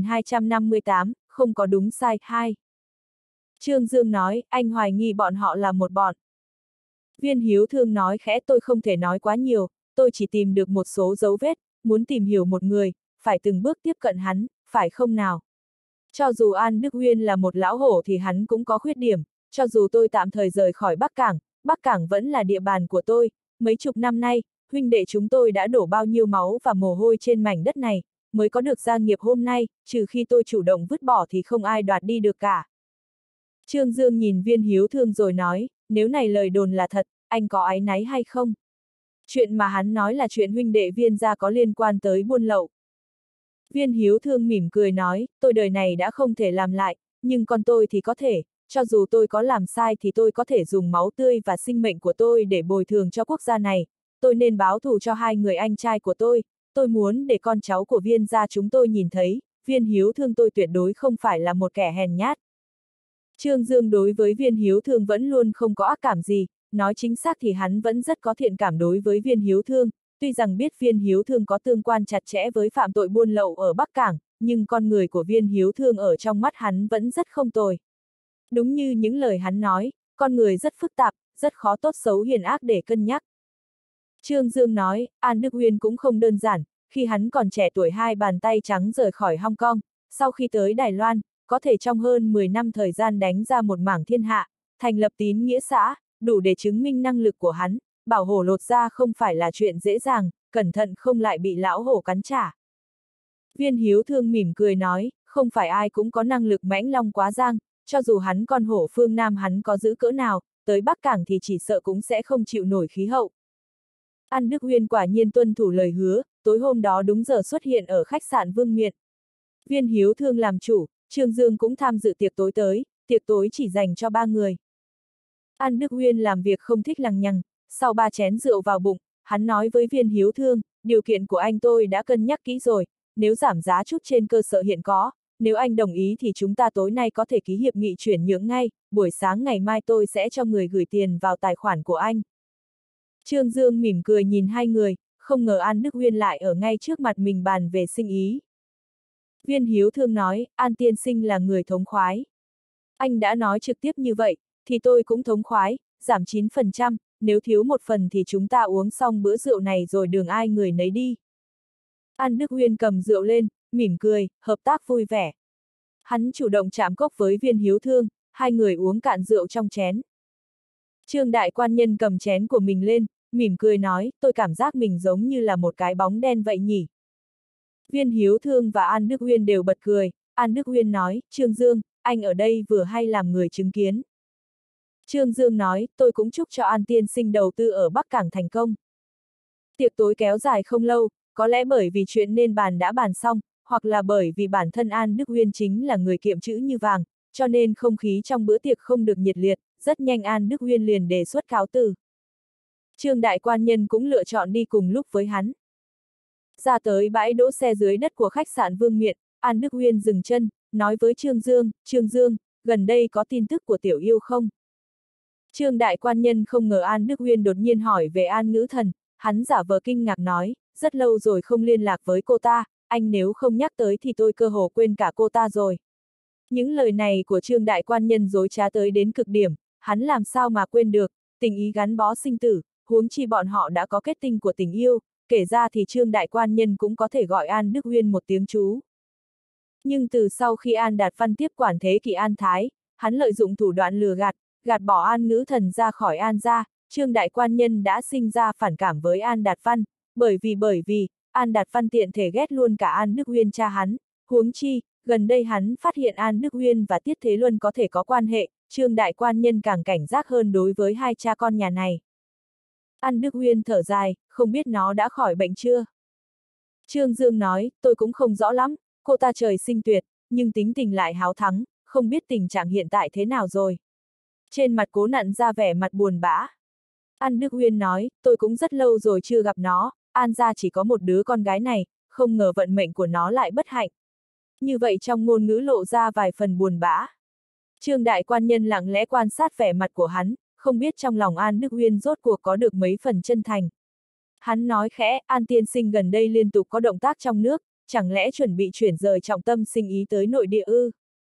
2258, không có đúng sai, 2. Trương Dương nói, anh hoài nghi bọn họ là một bọn. Viên Hiếu Thương nói khẽ, tôi không thể nói quá nhiều, tôi chỉ tìm được một số dấu vết, muốn tìm hiểu một người, phải từng bước tiếp cận hắn, phải không nào? Cho dù An Đức Uyên là một lão hổ thì hắn cũng có khuyết điểm, cho dù tôi tạm thời rời khỏi Bắc Cảng vẫn là địa bàn của tôi, mấy chục năm nay, huynh đệ chúng tôi đã đổ bao nhiêu máu và mồ hôi trên mảnh đất này, mới có được gia nghiệp hôm nay, trừ khi tôi chủ động vứt bỏ thì không ai đoạt đi được cả. Trương Dương nhìn Viên Hiếu Thương rồi nói, nếu này lời đồn là thật, anh có áy náy hay không? Chuyện mà hắn nói là chuyện huynh đệ Viên gia có liên quan tới buôn lậu. Viên Hiếu Thương mỉm cười nói, tôi đời này đã không thể làm lại, nhưng con tôi thì có thể, cho dù tôi có làm sai thì tôi có thể dùng máu tươi và sinh mệnh của tôi để bồi thường cho quốc gia này, tôi nên báo thù cho hai người anh trai của tôi muốn để con cháu của Viên gia chúng tôi nhìn thấy, Viên Hiếu Thương tôi tuyệt đối không phải là một kẻ hèn nhát. Trương Dương đối với Viên Hiếu Thương vẫn luôn không có ác cảm gì, nói chính xác thì hắn vẫn rất có thiện cảm đối với Viên Hiếu Thương, tuy rằng biết Viên Hiếu Thương có tương quan chặt chẽ với phạm tội buôn lậu ở Bắc Cảng, nhưng con người của Viên Hiếu Thương ở trong mắt hắn vẫn rất không tồi. Đúng như những lời hắn nói, con người rất phức tạp, rất khó tốt xấu hiền ác để cân nhắc. Trương Dương nói, An Đức Uyên cũng không đơn giản, khi hắn còn trẻ tuổi hai bàn tay trắng rời khỏi Hong Kong, sau khi tới Đài Loan, có thể trong hơn 10 năm thời gian đánh ra một mảng thiên hạ, thành lập tín nghĩa xã, đủ để chứng minh năng lực của hắn, bảo hộ lột ra không phải là chuyện dễ dàng, cẩn thận không lại bị lão hổ cắn trả. Viên Hiếu Thương mỉm cười nói, không phải ai cũng có năng lực mãnh long quá giang, cho dù hắn con hổ phương Nam hắn có giữ cỡ nào, tới Bắc Cảng thì chỉ sợ cũng sẽ không chịu nổi khí hậu. An Đức Huyên quả nhiên tuân thủ lời hứa, tối hôm đó đúng giờ xuất hiện ở khách sạn Vương Miện. Viên Hiếu Thương làm chủ, Trương Dương cũng tham dự tiệc tối tới, tiệc tối chỉ dành cho 3 người. An Đức Huyên làm việc không thích lằng nhằng, sau 3 chén rượu vào bụng, hắn nói với Viên Hiếu Thương, điều kiện của anh tôi đã cân nhắc kỹ rồi, nếu giảm giá chút trên cơ sở hiện có, nếu anh đồng ý thì chúng ta tối nay có thể ký hiệp nghị chuyển nhượng ngay, buổi sáng ngày mai tôi sẽ cho người gửi tiền vào tài khoản của anh. Trương Dương mỉm cười nhìn hai người, không ngờ An Đức Huyên lại ở ngay trước mặt mình bàn về sinh ý. Viên Hiếu Thương nói, An tiên sinh là người thống khoái. Anh đã nói trực tiếp như vậy, thì tôi cũng thống khoái, giảm 9%, nếu thiếu 1 phần thì chúng ta uống xong bữa rượu này rồi đường ai người nấy đi. An Đức Huyên cầm rượu lên, mỉm cười, hợp tác vui vẻ. Hắn chủ động chạm cốc với Viên Hiếu Thương, hai người uống cạn rượu trong chén. Trương đại quan nhân cầm chén của mình lên, mỉm cười nói, tôi cảm giác mình giống như là một cái bóng đen vậy nhỉ. Viên Hiếu Thương và An Đức Huyên đều bật cười, An Đức Huyên nói, Trương Dương, anh ở đây vừa hay làm người chứng kiến. Trương Dương nói, tôi cũng chúc cho An tiên sinh đầu tư ở Bắc Cảng thành công. Tiệc tối kéo dài không lâu, có lẽ bởi vì chuyện nên bàn đã bàn xong, hoặc là bởi vì bản thân An Đức Huyên chính là người kiệm chữ như vàng, cho nên không khí trong bữa tiệc không được nhiệt liệt, rất nhanh An Đức Huyên liền đề xuất cáo từ. Trương đại quan nhân cũng lựa chọn đi cùng lúc với hắn. Ra tới bãi đỗ xe dưới đất của khách sạn Vương Miện, An Đức Huyên dừng chân, nói với Trương Dương, gần đây có tin tức của tiểu yêu không? Trương đại quan nhân không ngờ An Đức Huyên đột nhiên hỏi về An Ngữ Thần, hắn giả vờ kinh ngạc nói, rất lâu rồi không liên lạc với cô ta, anh nếu không nhắc tới thì tôi cơ hồ quên cả cô ta rồi. Những lời này của Trương đại quan nhân dối trá tới đến cực điểm, hắn làm sao mà quên được, tình ý gắn bó sinh tử, huống chi bọn họ đã có kết tinh của tình yêu, kể ra thì Trương đại quan nhân cũng có thể gọi An Đức Huyên một tiếng chú. Nhưng từ sau khi An Đạt Văn tiếp quản Thế Kỷ An Thái, hắn lợi dụng thủ đoạn lừa gạt bỏ An Ngữ Thần ra khỏi An gia, Trương đại quan nhân đã sinh ra phản cảm với An Đạt Văn, bởi vì, An Đạt Văn tiện thể ghét luôn cả An Đức Huyên cha hắn, huống chi, gần đây hắn phát hiện An Đức Huyên và Tiết Thế Luân có thể có quan hệ, Trương đại quan nhân càng cảnh giác hơn đối với hai cha con nhà này. An Đức Huyên thở dài, không biết nó đã khỏi bệnh chưa? Trương Dương nói, tôi cũng không rõ lắm, cô ta trời sinh tuyệt, nhưng tính tình lại háo thắng, không biết tình trạng hiện tại thế nào rồi. Trên mặt Cố Nặn ra vẻ mặt buồn bã. An Đức Huyên nói, tôi cũng rất lâu rồi chưa gặp nó, An gia chỉ có một đứa con gái này, không ngờ vận mệnh của nó lại bất hạnh. Như vậy trong ngôn ngữ lộ ra vài phần buồn bã. Trương đại quan nhân lặng lẽ quan sát vẻ mặt của hắn, không biết trong lòng An Đức Huyên rốt cuộc có được mấy phần chân thành. Hắn nói khẽ, An tiên sinh gần đây liên tục có động tác trong nước, chẳng lẽ chuẩn bị chuyển rời trọng tâm sinh ý tới nội địa ư?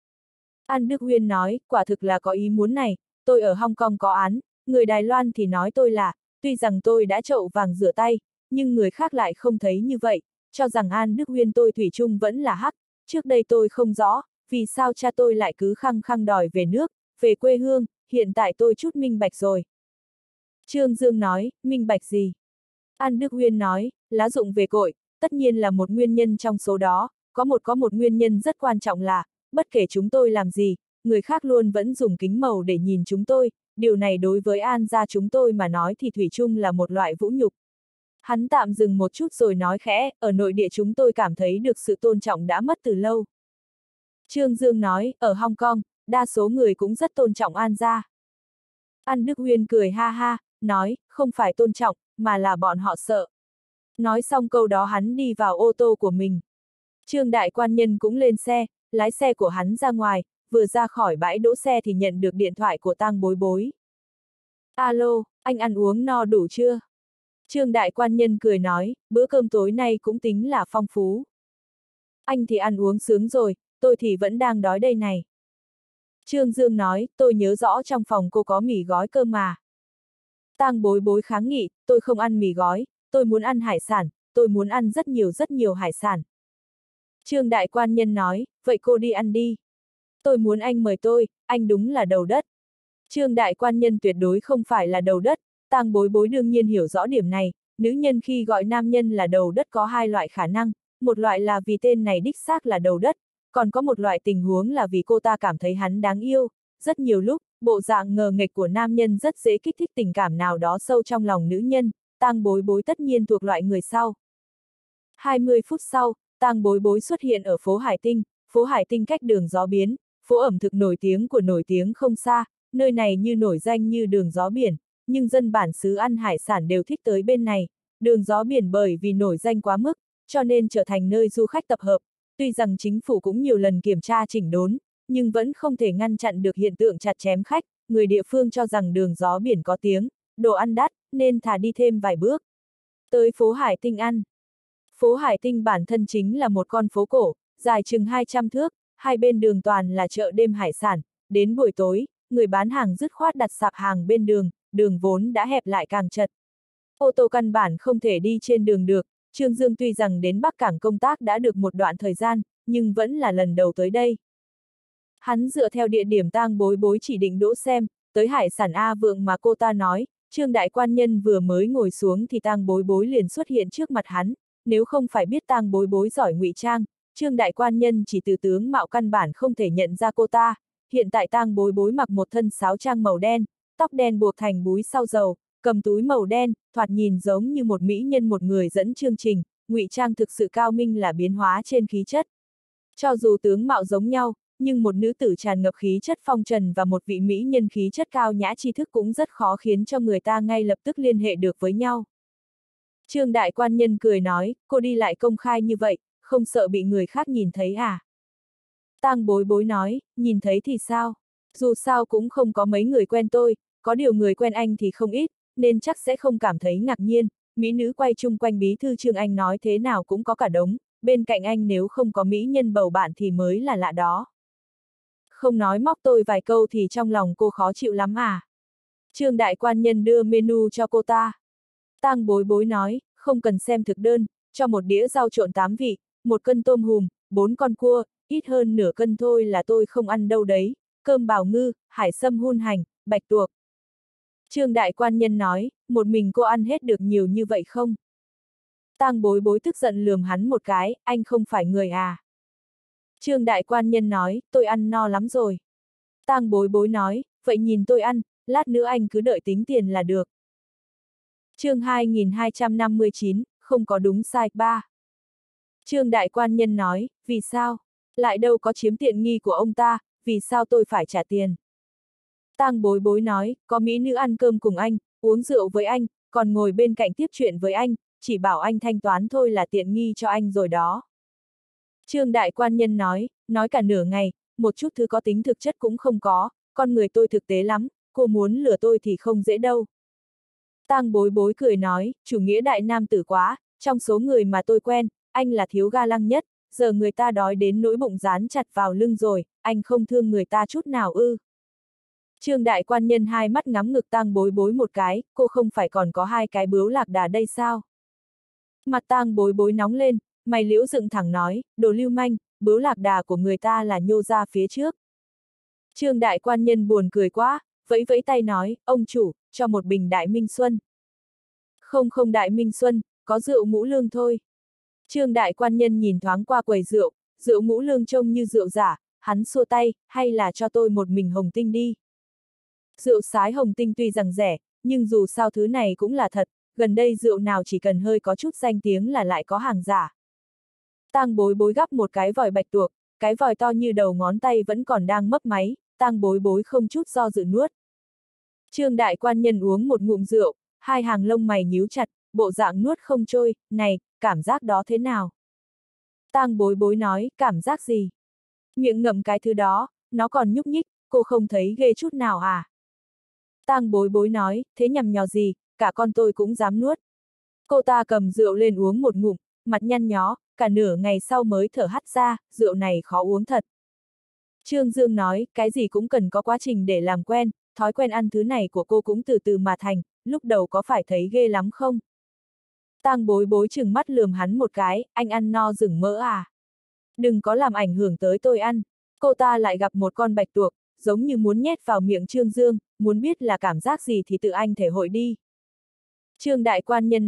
An Đức Huyên nói, quả thực là có ý muốn này, tôi ở Hong Kong có án, người Đài Loan thì nói tôi là, tuy rằng tôi đã chậu vàng rửa tay, nhưng người khác lại không thấy như vậy, cho rằng An Đức Huyên tôi thủy chung vẫn là hắc, trước đây tôi không rõ, vì sao cha tôi lại cứ khăng khăng đòi về nước, về quê hương, hiện tại tôi chút minh bạch rồi. Trương Dương nói, minh bạch gì? An Đức Huyên nói, lá dụng về cội, tất nhiên là một nguyên nhân trong số đó, có một nguyên nhân rất quan trọng là, bất kể chúng tôi làm gì, người khác luôn vẫn dùng kính màu để nhìn chúng tôi, điều này đối với An gia chúng tôi mà nói thì thủy chung là một loại vũ nhục. Hắn tạm dừng một chút rồi nói khẽ, ở nội địa chúng tôi cảm thấy được sự tôn trọng đã mất từ lâu. Trương Dương nói, ở Hong Kong, đa số người cũng rất tôn trọng An gia. An Đức Huyên cười ha ha, nói, không phải tôn trọng, mà là bọn họ sợ. Nói xong câu đó hắn đi vào ô tô của mình. Trương đại quan nhân cũng lên xe, lái xe của hắn ra ngoài, vừa ra khỏi bãi đỗ xe thì nhận được điện thoại của Tang Bối Bối. Alo, anh ăn uống no đủ chưa? Trương đại quan nhân cười nói, bữa cơm tối nay cũng tính là phong phú. Anh thì ăn uống sướng rồi, tôi thì vẫn đang đói đây này. Trương Dương nói, tôi nhớ rõ trong phòng cô có mì gói cơ mà. Tang Bối Bối kháng nghị, tôi không ăn mì gói, tôi muốn ăn hải sản, tôi muốn ăn rất nhiều hải sản. Trương đại quan nhân nói, vậy cô đi ăn đi. Tôi muốn anh mời tôi, anh đúng là đầu đất. Trương đại quan nhân tuyệt đối không phải là đầu đất, Tang Bối Bối đương nhiên hiểu rõ điểm này, nữ nhân khi gọi nam nhân là đầu đất có hai loại khả năng, một loại là vì tên này đích xác là đầu đất, còn có một loại tình huống là vì cô ta cảm thấy hắn đáng yêu. Rất nhiều lúc, bộ dạng ngờ nghệch của nam nhân rất dễ kích thích tình cảm nào đó sâu trong lòng nữ nhân, Tang Bối Bối tất nhiên thuộc loại người sau. 20 phút sau, Tang Bối Bối xuất hiện ở phố Hải Tinh cách đường Gió Biến, phố ẩm thực nổi tiếng không xa, nơi này như nổi danh như đường Gió Biển, nhưng dân bản xứ ăn hải sản đều thích tới bên này, đường Gió Biển bởi vì nổi danh quá mức, cho nên trở thành nơi du khách tập hợp, tuy rằng chính phủ cũng nhiều lần kiểm tra chỉnh đốn, nhưng vẫn không thể ngăn chặn được hiện tượng chặt chém khách, người địa phương cho rằng đường Gió Biển có tiếng, đồ ăn đắt, nên thà đi thêm vài bước. Tới phố Hải Tinh ăn. Phố Hải Tinh bản thân chính là một con phố cổ, dài chừng 200 thước, hai bên đường toàn là chợ đêm hải sản, đến buổi tối, người bán hàng dứt khoát đặt sạp hàng bên đường vốn đã hẹp lại càng chật. Ô tô căn bản không thể đi trên đường được, Trương Dương tuy rằng đến Bắc Cảng công tác đã được một đoạn thời gian, nhưng vẫn là lần đầu tới đây. Hắn dựa theo địa điểm Tang Bối Bối chỉ định đỗ xem, tới hải sản A Vượng mà cô ta nói, Trương đại quan nhân vừa mới ngồi xuống thì Tang Bối Bối liền xuất hiện trước mặt hắn, nếu không phải biết Tang Bối Bối giỏi ngụy trang, Trương đại quan nhân chỉ từ tướng mạo căn bản không thể nhận ra cô ta. Hiện tại Tang Bối Bối mặc một thân sáo trang màu đen, tóc đen buộc thành búi sau rầu, cầm túi màu đen, thoạt nhìn giống như một mỹ nhân một người dẫn chương trình, ngụy trang thực sự cao minh là biến hóa trên khí chất. Cho dù tướng mạo giống nhau, nhưng một nữ tử tràn ngập khí chất phong trần và một vị mỹ nhân khí chất cao nhã tri thức cũng rất khó khiến cho người ta ngay lập tức liên hệ được với nhau. Trương đại quan nhân cười nói, cô đi lại công khai như vậy, không sợ bị người khác nhìn thấy à? Tang Bối Bối nói, nhìn thấy thì sao? Dù sao cũng không có mấy người quen tôi, có điều người quen anh thì không ít, nên chắc sẽ không cảm thấy ngạc nhiên. Mỹ nữ quay chung quanh bí thư Trương Anh nói thế nào cũng có cả đống, bên cạnh anh nếu không có mỹ nhân bầu bạn thì mới là lạ đó. Không nói móc tôi vài câu thì trong lòng cô khó chịu lắm à? Trương đại quan nhân đưa menu cho cô ta. Tang Bối Bối nói, không cần xem thực đơn, cho một đĩa rau trộn 8 vị, 1 cân tôm hùm, 4 con cua, ít hơn nửa cân thôi là tôi không ăn đâu đấy, cơm bào ngư, hải sâm hun hành, bạch tuộc. Trương đại quan nhân nói, một mình cô ăn hết được nhiều như vậy không? Tang Bối Bối tức giận lườm hắn một cái, anh không phải người à? Trương đại quan nhân nói, tôi ăn no lắm rồi. Tang Bối Bối nói, vậy nhìn tôi ăn, lát nữa anh cứ đợi tính tiền là được. Chương 2259, không có đúng sai 3. Trương đại quan nhân nói, vì sao? Lại đâu có chiếm tiện nghi của ông ta, vì sao tôi phải trả tiền? Tang Bối Bối nói, có mỹ nữ ăn cơm cùng anh, uống rượu với anh, còn ngồi bên cạnh tiếp chuyện với anh, chỉ bảo anh thanh toán thôi là tiện nghi cho anh rồi đó. Trương đại quan nhân nói cả nửa ngày, một chút thứ có tính thực chất cũng không có, con người tôi thực tế lắm, cô muốn lừa tôi thì không dễ đâu. Tang Bối Bối cười nói, chủ nghĩa đại nam tử quá, trong số người mà tôi quen, anh là thiếu ga lăng nhất, giờ người ta đói đến nỗi bụng dán chặt vào lưng rồi, anh không thương người ta chút nào ư? Trương đại quan nhân hai mắt ngắm ngực Tang Bối Bối một cái, cô không phải còn có 2 cái bướu lạc đà đây sao? Mặt Tang Bối Bối nóng lên, mày liễu dựng thẳng nói, đồ lưu manh, bướu lạc đà của người ta là nhô ra phía trước. Trương đại quan nhân buồn cười quá, vẫy vẫy tay nói, ông chủ, cho một bình Đại Minh Xuân. Không Đại Minh Xuân, có rượu ngũ lương thôi. Trương đại quan nhân nhìn thoáng qua quầy rượu, rượu ngũ lương trông như rượu giả, hắn xua tay, hay là cho tôi một mình hồng tinh đi. Rượu sái hồng tinh tuy rằng rẻ, nhưng dù sao thứ này cũng là thật, gần đây rượu nào chỉ cần hơi có chút danh tiếng là lại có hàng giả. Tang Bối Bối gắp một cái vòi bạch tuộc, cái vòi to như đầu ngón tay vẫn còn đang mấp máy, Tang Bối Bối không chút do dự nuốt. Trương đại quan nhân uống một ngụm rượu, 2 hàng lông mày nhíu chặt, bộ dạng nuốt không trôi, này, cảm giác đó thế nào? Tang Bối Bối nói, cảm giác gì? Miệng ngậm cái thứ đó, nó còn nhúc nhích, cô không thấy ghê chút nào à? Tang Bối Bối nói, thế nhằm nhò gì, cả con tôi cũng dám nuốt. Cô ta cầm rượu lên uống một ngụm, mặt nhăn nhó, cả nửa ngày sau mới thở hắt ra, rượu này khó uống thật. Trương Dương nói, cái gì cũng cần có quá trình để làm quen, thói quen ăn thứ này của cô cũng từ từ mà thành, lúc đầu có phải thấy ghê lắm không? Tang Bối Bối trừng mắt lườm hắn một cái, anh ăn no rừng mỡ à? Đừng có làm ảnh hưởng tới tôi ăn. Cô ta lại gặp một con bạch tuộc, giống như muốn nhét vào miệng Trương Dương, muốn biết là cảm giác gì thì tự anh thể hội đi. Trương đại quan nhân nói,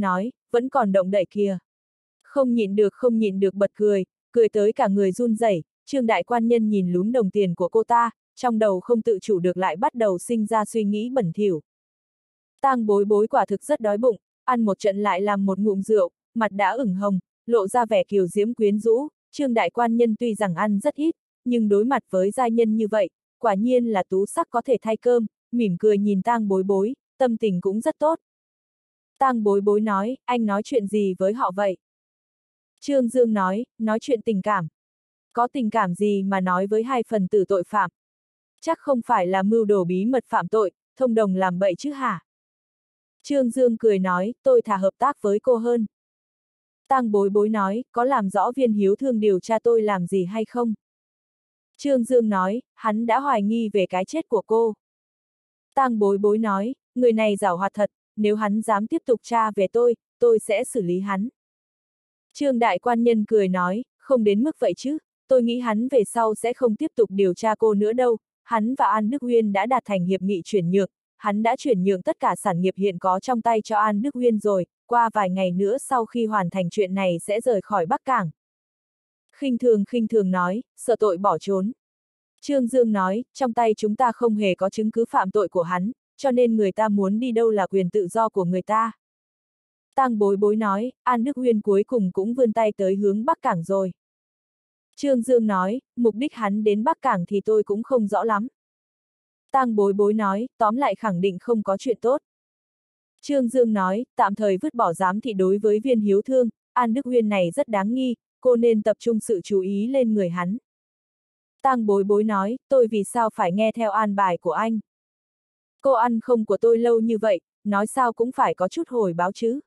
vẫn còn động đậy kìa. Không nhịn được bật cười, cười tới cả người run rẩy. Trương đại quan nhân nhìn lúm đồng tiền của cô ta, trong đầu không tự chủ được lại bắt đầu sinh ra suy nghĩ bẩn thỉu. Tang Bối Bối quả thực rất đói bụng, ăn một trận lại làm một ngụm rượu, mặt đã ửng hồng, lộ ra vẻ kiều diễm quyến rũ. Trương đại quan nhân tuy rằng ăn rất ít, nhưng đối mặt với giai nhân như vậy, quả nhiên là tú sắc có thể thay cơm, mỉm cười nhìn Tang Bối Bối, tâm tình cũng rất tốt. Tang Bối Bối nói, anh nói chuyện gì với họ vậy? Trương Dương nói chuyện tình cảm. Có tình cảm gì mà nói với hai phần tử tội phạm? Chắc không phải là mưu đồ bí mật phạm tội, thông đồng làm bậy chứ hả? Trương Dương cười nói, tôi thà hợp tác với cô hơn. Tang Bối Bối nói, có làm rõ Viên Hiếu Thương điều tra tôi làm gì hay không? Trương Dương nói, hắn đã hoài nghi về cái chết của cô. Tang Bối Bối nói, người này giảo hoạt thật, nếu hắn dám tiếp tục tra về tôi sẽ xử lý hắn. Trương đại quan nhân cười nói, không đến mức vậy chứ, tôi nghĩ hắn về sau sẽ không tiếp tục điều tra cô nữa đâu, hắn và An Đức Huyên đã đạt thành hiệp nghị chuyển nhượng, hắn đã chuyển nhượng tất cả sản nghiệp hiện có trong tay cho An Đức Huyên rồi, qua vài ngày nữa sau khi hoàn thành chuyện này sẽ rời khỏi Bắc Cảng. Khinh thường nói, sợ tội bỏ trốn. Trương Dương nói, trong tay chúng ta không hề có chứng cứ phạm tội của hắn, cho nên người ta muốn đi đâu là quyền tự do của người ta. Tang Bối Bối nói, An Đức Huyên cuối cùng cũng vươn tay tới hướng Bắc Cảng rồi. Trương Dương nói, mục đích hắn đến Bắc Cảng thì tôi cũng không rõ lắm. Tang Bối Bối nói, tóm lại khẳng định không có chuyện tốt. Trương Dương nói, tạm thời vứt bỏ giám thị đối với Viên Hiếu Thương, An Đức Huyên này rất đáng nghi, cô nên tập trung sự chú ý lên người hắn. Tang Bối Bối nói, tôi vì sao phải nghe theo an bài của anh? Cô ăn không của tôi lâu như vậy, nói sao cũng phải có chút hồi báo chứ.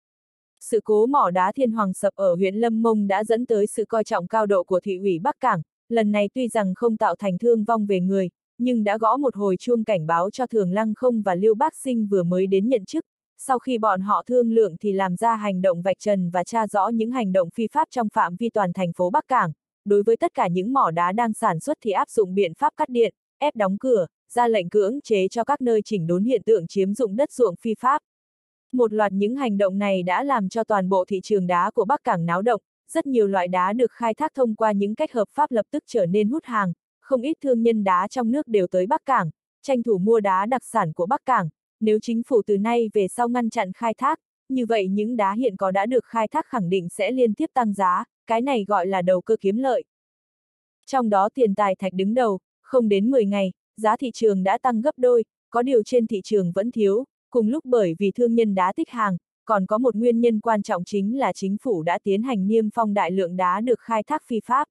Sự cố mỏ đá Thiên Hoàng sập ở huyện Lâm Mông đã dẫn tới sự coi trọng cao độ của thị ủy Bắc Cảng, lần này tuy rằng không tạo thành thương vong về người, nhưng đã gõ một hồi chuông cảnh báo cho Thường Lăng Không và Liêu Bác Sinh vừa mới đến nhận chức. Sau khi bọn họ thương lượng thì làm ra hành động vạch trần và tra rõ những hành động phi pháp trong phạm vi toàn thành phố Bắc Cảng. Đối với tất cả những mỏ đá đang sản xuất thì áp dụng biện pháp cắt điện, ép đóng cửa, ra lệnh cưỡng chế cho các nơi chỉnh đốn hiện tượng chiếm dụng đất ruộng phi pháp. Một loạt những hành động này đã làm cho toàn bộ thị trường đá của Bắc Cảng náo động, rất nhiều loại đá được khai thác thông qua những cách hợp pháp lập tức trở nên hút hàng, không ít thương nhân đá trong nước đều tới Bắc Cảng, tranh thủ mua đá đặc sản của Bắc Cảng. Nếu chính phủ từ nay về sau ngăn chặn khai thác, như vậy những đá hiện có đã được khai thác khẳng định sẽ liên tiếp tăng giá, cái này gọi là đầu cơ kiếm lợi. Trong đó tiền tài thạch đứng đầu, không đến 10 ngày, giá thị trường đã tăng gấp đôi, có điều trên thị trường vẫn thiếu, cùng lúc bởi vì thương nhân đá tích hàng, còn có một nguyên nhân quan trọng chính là chính phủ đã tiến hành niêm phong đại lượng đá được khai thác phi pháp.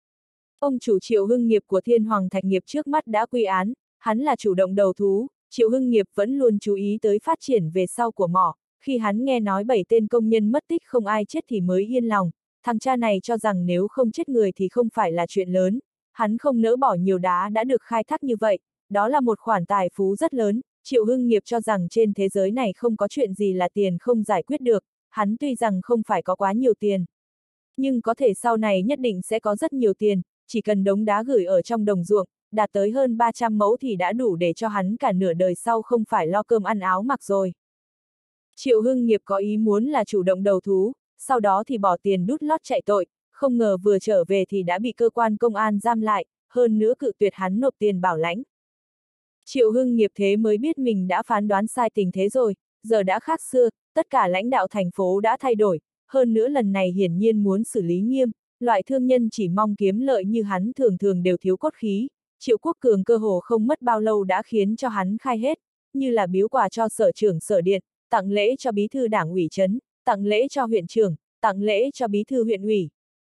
Ông chủ Triệu Hưng Nghiệp của Thiên Hoàng Thạch Nghiệp trước mắt đã quy án, hắn là chủ động đầu thú, Triệu Hưng Nghiệp vẫn luôn chú ý tới phát triển về sau của mỏ, khi hắn nghe nói 7 tên công nhân mất tích không ai chết thì mới yên lòng, thằng cha này cho rằng nếu không chết người thì không phải là chuyện lớn, hắn không nỡ bỏ nhiều đá đã được khai thác như vậy, đó là một khoản tài phú rất lớn. Triệu Hưng Nghiệp cho rằng trên thế giới này không có chuyện gì là tiền không giải quyết được, hắn tuy rằng không phải có quá nhiều tiền, nhưng có thể sau này nhất định sẽ có rất nhiều tiền, chỉ cần đống đá gửi ở trong đồng ruộng, đạt tới hơn 300 mẫu thì đã đủ để cho hắn cả nửa đời sau không phải lo cơm ăn áo mặc rồi. Triệu Hưng Nghiệp có ý muốn là chủ động đầu thú, sau đó thì bỏ tiền đút lót chạy tội, không ngờ vừa trở về thì đã bị cơ quan công an giam lại, hơn nữa cự tuyệt hắn nộp tiền bảo lãnh. Triệu Hưng Nghiệp thế mới biết mình đã phán đoán sai tình thế rồi, giờ đã khác xưa, tất cả lãnh đạo thành phố đã thay đổi, hơn nữa lần này hiển nhiên muốn xử lý nghiêm, loại thương nhân chỉ mong kiếm lợi như hắn thường thường đều thiếu cốt khí. Triệu Quốc Cường cơ hồ không mất bao lâu đã khiến cho hắn khai hết, như là biếu quà cho sở trưởng sở điện, tặng lễ cho bí thư đảng ủy trấn, tặng lễ cho huyện trưởng, tặng lễ cho bí thư huyện ủy.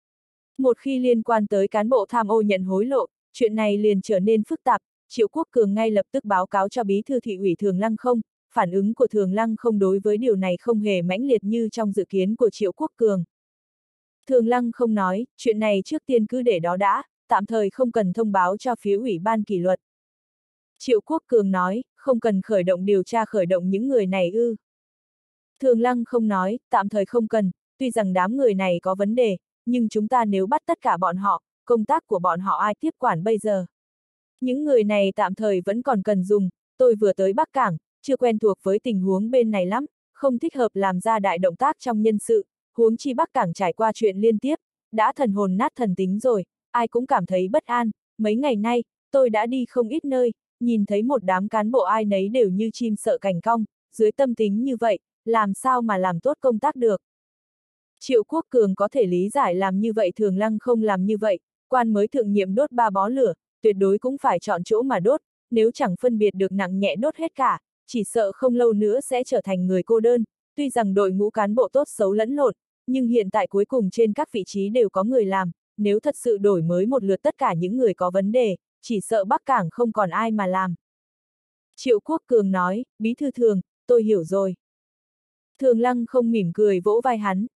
Một khi liên quan tới cán bộ tham ô nhận hối lộ, chuyện này liền trở nên phức tạp. Triệu Quốc Cường ngay lập tức báo cáo cho bí thư thị ủy Thường Lăng Không, phản ứng của Thường Lăng Không đối với điều này không hề mãnh liệt như trong dự kiến của Triệu Quốc Cường. Thường Lăng Không nói, chuyện này trước tiên cứ để đó đã, tạm thời không cần thông báo cho phía ủy ban kỷ luật. Triệu Quốc Cường nói, không cần khởi động điều tra khởi động những người này ư. Thường Lăng Không nói, tạm thời không cần, tuy rằng đám người này có vấn đề, nhưng chúng ta nếu bắt tất cả bọn họ, công tác của bọn họ ai tiếp quản bây giờ? Những người này tạm thời vẫn còn cần dùng, tôi vừa tới Bắc Cảng, chưa quen thuộc với tình huống bên này lắm, không thích hợp làm ra đại động tác trong nhân sự, huống chi Bắc Cảng trải qua chuyện liên tiếp, đã thần hồn nát thần tính rồi, ai cũng cảm thấy bất an, mấy ngày nay, tôi đã đi không ít nơi, nhìn thấy một đám cán bộ ai nấy đều như chim sợ cành cong, dưới tâm tính như vậy, làm sao mà làm tốt công tác được. Triệu Quốc Cường có thể lý giải làm như vậy Thường Lăng không làm như vậy, quan mới thượng nhiệm đốt 3 bó lửa, tuyệt đối cũng phải chọn chỗ mà đốt, nếu chẳng phân biệt được nặng nhẹ đốt hết cả, chỉ sợ không lâu nữa sẽ trở thành người cô đơn, tuy rằng đội ngũ cán bộ tốt xấu lẫn lộn, nhưng hiện tại cuối cùng trên các vị trí đều có người làm, nếu thật sự đổi mới một lượt tất cả những người có vấn đề, chỉ sợ Bắc Cảng không còn ai mà làm. Triệu Quốc Cường nói, Bí thư Thường, tôi hiểu rồi. Thường Lăng không mỉm cười vỗ vai hắn,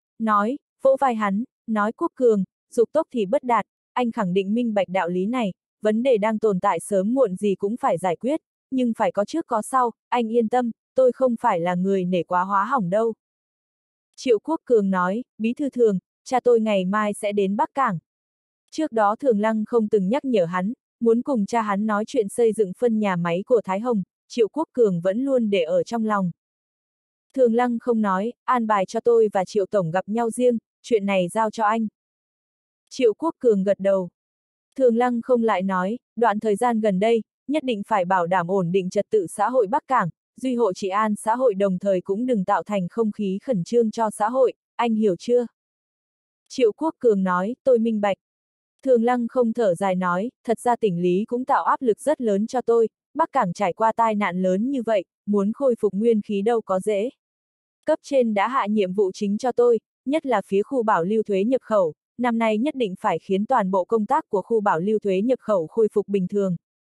nói Quốc Cường, dục tốc thì bất đạt, anh khẳng định minh bạch đạo lý này, vấn đề đang tồn tại sớm muộn gì cũng phải giải quyết, nhưng phải có trước có sau, anh yên tâm, tôi không phải là người nể quá hóa hỏng đâu. Triệu Quốc Cường nói, Bí thư Thường, cha tôi ngày mai sẽ đến Bắc Cảng. Trước đó Thường Lăng không từng nhắc nhở hắn, muốn cùng cha hắn nói chuyện xây dựng phân nhà máy của Thái Hồng, Triệu Quốc Cường vẫn luôn để ở trong lòng. Thường Lăng không nói, an bài cho tôi và Triệu Tổng gặp nhau riêng, chuyện này giao cho anh. Triệu Quốc Cường gật đầu. Thường Lăng không lại nói, đoạn thời gian gần đây, nhất định phải bảo đảm ổn định trật tự xã hội Bắc Cảng, duy hộ trị an xã hội đồng thời cũng đừng tạo thành không khí khẩn trương cho xã hội, anh hiểu chưa? Triệu Quốc Cường nói, tôi minh bạch. Thường Lăng không thở dài nói, thật ra tỉnh lý cũng tạo áp lực rất lớn cho tôi, Bắc Cảng trải qua tai nạn lớn như vậy, muốn khôi phục nguyên khí đâu có dễ. Cấp trên đã hạ nhiệm vụ chính cho tôi, nhất là phía khu bảo lưu thuế nhập khẩu, năm nay nhất định phải khiến toàn bộ công tác của khu bảo lưu thuế nhập khẩu khôi phục bình thường.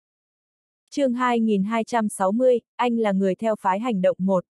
Chương 2260, anh là người theo phái hành động 1.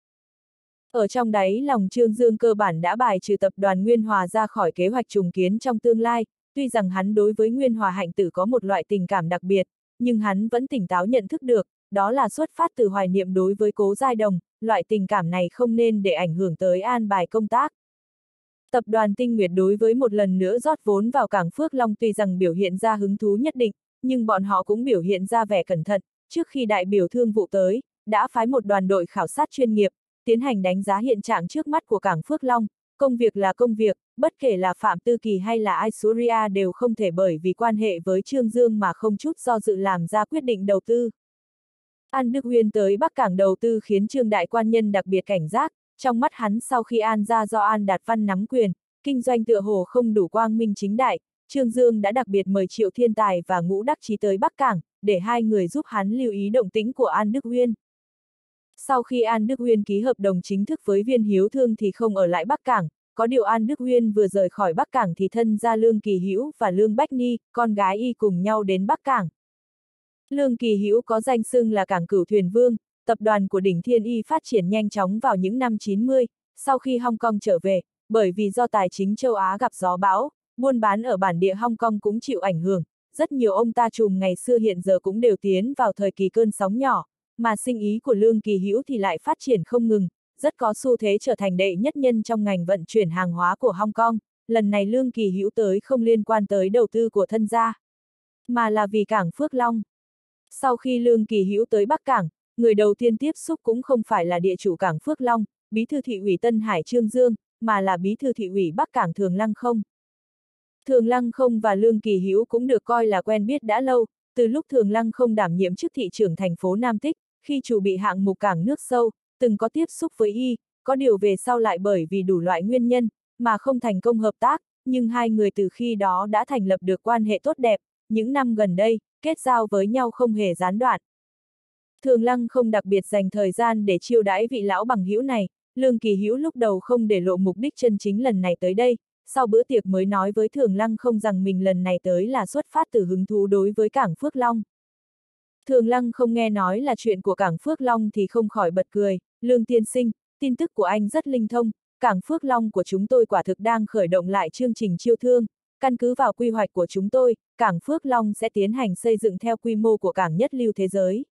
Ở trong đáy lòng Trương Dương cơ bản đã bài trừ tập đoàn Nguyên Hòa ra khỏi kế hoạch trùng kiến trong tương lai, tuy rằng hắn đối với Nguyên Hòa hạnh tử có một loại tình cảm đặc biệt, nhưng hắn vẫn tỉnh táo nhận thức được, đó là xuất phát từ hoài niệm đối với Cố Giai Đồng, loại tình cảm này không nên để ảnh hưởng tới an bài công tác. Tập đoàn Tinh Nguyệt đối với một lần nữa rót vốn vào cảng Phước Long tuy rằng biểu hiện ra hứng thú nhất định, nhưng bọn họ cũng biểu hiện ra vẻ cẩn thận, trước khi đại biểu thương vụ tới, đã phái một đoàn đội khảo sát chuyên nghiệp, tiến hành đánh giá hiện trạng trước mắt của cảng Phước Long, công việc là công việc, bất kể là Phạm Tư Kỳ hay là Aisuria đều không thể bởi vì quan hệ với Trương Dương mà không chút do dự làm ra quyết định đầu tư. An Đức Huyên tới Bắc Cảng đầu tư khiến Trương Đại Quan Nhân đặc biệt cảnh giác, trong mắt hắn sau khi An ra do An Đạt Văn nắm quyền, kinh doanh tựa hồ không đủ quang minh chính đại, Trương Dương đã đặc biệt mời Triệu Thiên Tài và Ngũ Đắc Chí tới Bắc Cảng, để hai người giúp hắn lưu ý động tĩnh của An Đức Huyên. Sau khi An Đức Huyên ký hợp đồng chính thức với Viên Hiếu Thương thì không ở lại Bắc Cảng, có điều An Đức Huyên vừa rời khỏi Bắc Cảng thì thân ra Lương Kỳ Hữu và Lương Bách Ni, con gái y cùng nhau đến Bắc Cảng. Lương Kỳ Hữu có danh xưng là Cảng Cửu Thuyền Vương, tập đoàn của Đỉnh Thiên Y phát triển nhanh chóng vào những năm 90, sau khi Hong Kong trở về, bởi vì do tài chính châu Á gặp gió bão, buôn bán ở bản địa Hong Kong cũng chịu ảnh hưởng, rất nhiều ông ta trùm ngày xưa hiện giờ cũng đều tiến vào thời kỳ cơn sóng nhỏ, mà sinh ý của Lương Kỳ Hữu thì lại phát triển không ngừng, rất có xu thế trở thành đệ nhất nhân trong ngành vận chuyển hàng hóa của Hong Kong. Lần này Lương Kỳ Hữu tới không liên quan tới đầu tư của thân gia, mà là vì cảng Phước Long. Sau khi Lương Kỳ Hữu tới Bắc Cảng, người đầu tiên tiếp xúc cũng không phải là địa chủ cảng Phước Long, bí thư thị ủy Tân Hải Trương Dương, mà là bí thư thị ủy Bắc Cảng Thường Lăng Không. Thường Lăng Không và Lương Kỳ Hữu cũng được coi là quen biết đã lâu, từ lúc Thường Lăng Không đảm nhiệm chức thị trưởng thành phố Nam Tích, khi chủ bị hạng mục cảng nước sâu, từng có tiếp xúc với y, có điều về sau lại bởi vì đủ loại nguyên nhân, mà không thành công hợp tác, nhưng hai người từ khi đó đã thành lập được quan hệ tốt đẹp, những năm gần đây, kết giao với nhau không hề gián đoạn. Thường Lăng Không đặc biệt dành thời gian để chiêu đãi vị lão bằng hữu này, Lương Kỳ Hữu lúc đầu không để lộ mục đích chân chính lần này tới đây, sau bữa tiệc mới nói với Thường Lăng Không rằng mình lần này tới là xuất phát từ hứng thú đối với cảng Phước Long. Thường Lăng Không nghe nói là chuyện của cảng Phước Long thì không khỏi bật cười, Lương tiên sinh, tin tức của anh rất linh thông, cảng Phước Long của chúng tôi quả thực đang khởi động lại chương trình chiêu thương, căn cứ vào quy hoạch của chúng tôi, cảng Phước Long sẽ tiến hành xây dựng theo quy mô của cảng nhất lưu thế giới.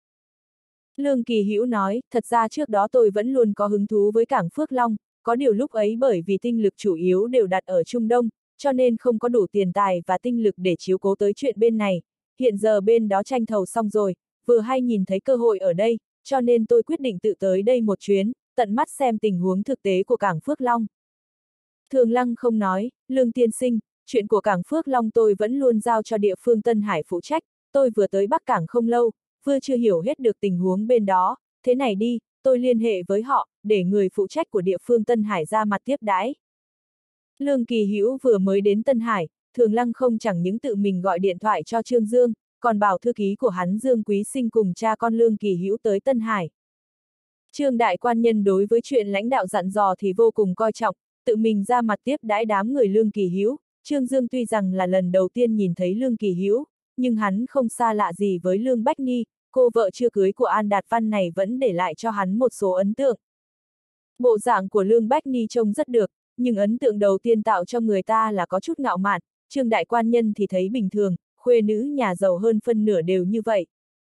Lương Kỳ Hữu nói, thật ra trước đó tôi vẫn luôn có hứng thú với cảng Phước Long, có điều lúc ấy bởi vì tinh lực chủ yếu đều đặt ở Trung Đông, cho nên không có đủ tiền tài và tinh lực để chiếu cố tới chuyện bên này. Hiện giờ bên đó tranh thầu xong rồi, vừa hay nhìn thấy cơ hội ở đây, cho nên tôi quyết định tự tới đây một chuyến, tận mắt xem tình huống thực tế của cảng Phước Long. Thường Lăng không nói, Lương tiên sinh, chuyện của cảng Phước Long tôi vẫn luôn giao cho địa phương Tân Hải phụ trách, tôi vừa tới Bắc Cảng không lâu, vừa chưa hiểu hết được tình huống bên đó, thế này đi, tôi liên hệ với họ, để người phụ trách của địa phương Tân Hải ra mặt tiếp đãi. Lương Kỳ Hữu vừa mới đến Tân Hải, Thường Lăng không chẳng những tự mình gọi điện thoại cho Trương Dương, còn bảo thư ký của hắn Dương Quý Sinh cùng cha con Lương Kỳ Hữu tới Tân Hải. Trương đại quan nhân đối với chuyện lãnh đạo dặn dò thì vô cùng coi trọng, tự mình ra mặt tiếp đãi đám người Lương Kỳ Hữu. Trương Dương tuy rằng là lần đầu tiên nhìn thấy Lương Kỳ Hữu, nhưng hắn không xa lạ gì với Lương Bách Ni, cô vợ chưa cưới của An Đạt Văn này vẫn để lại cho hắn một số ấn tượng. Bộ dạng của Lương Bách Ni trông rất được, nhưng ấn tượng đầu tiên tạo cho người ta là có chút ngạo mạn, Trương đại quan nhân thì thấy bình thường, khuê nữ nhà giàu hơn phân nửa đều như vậy.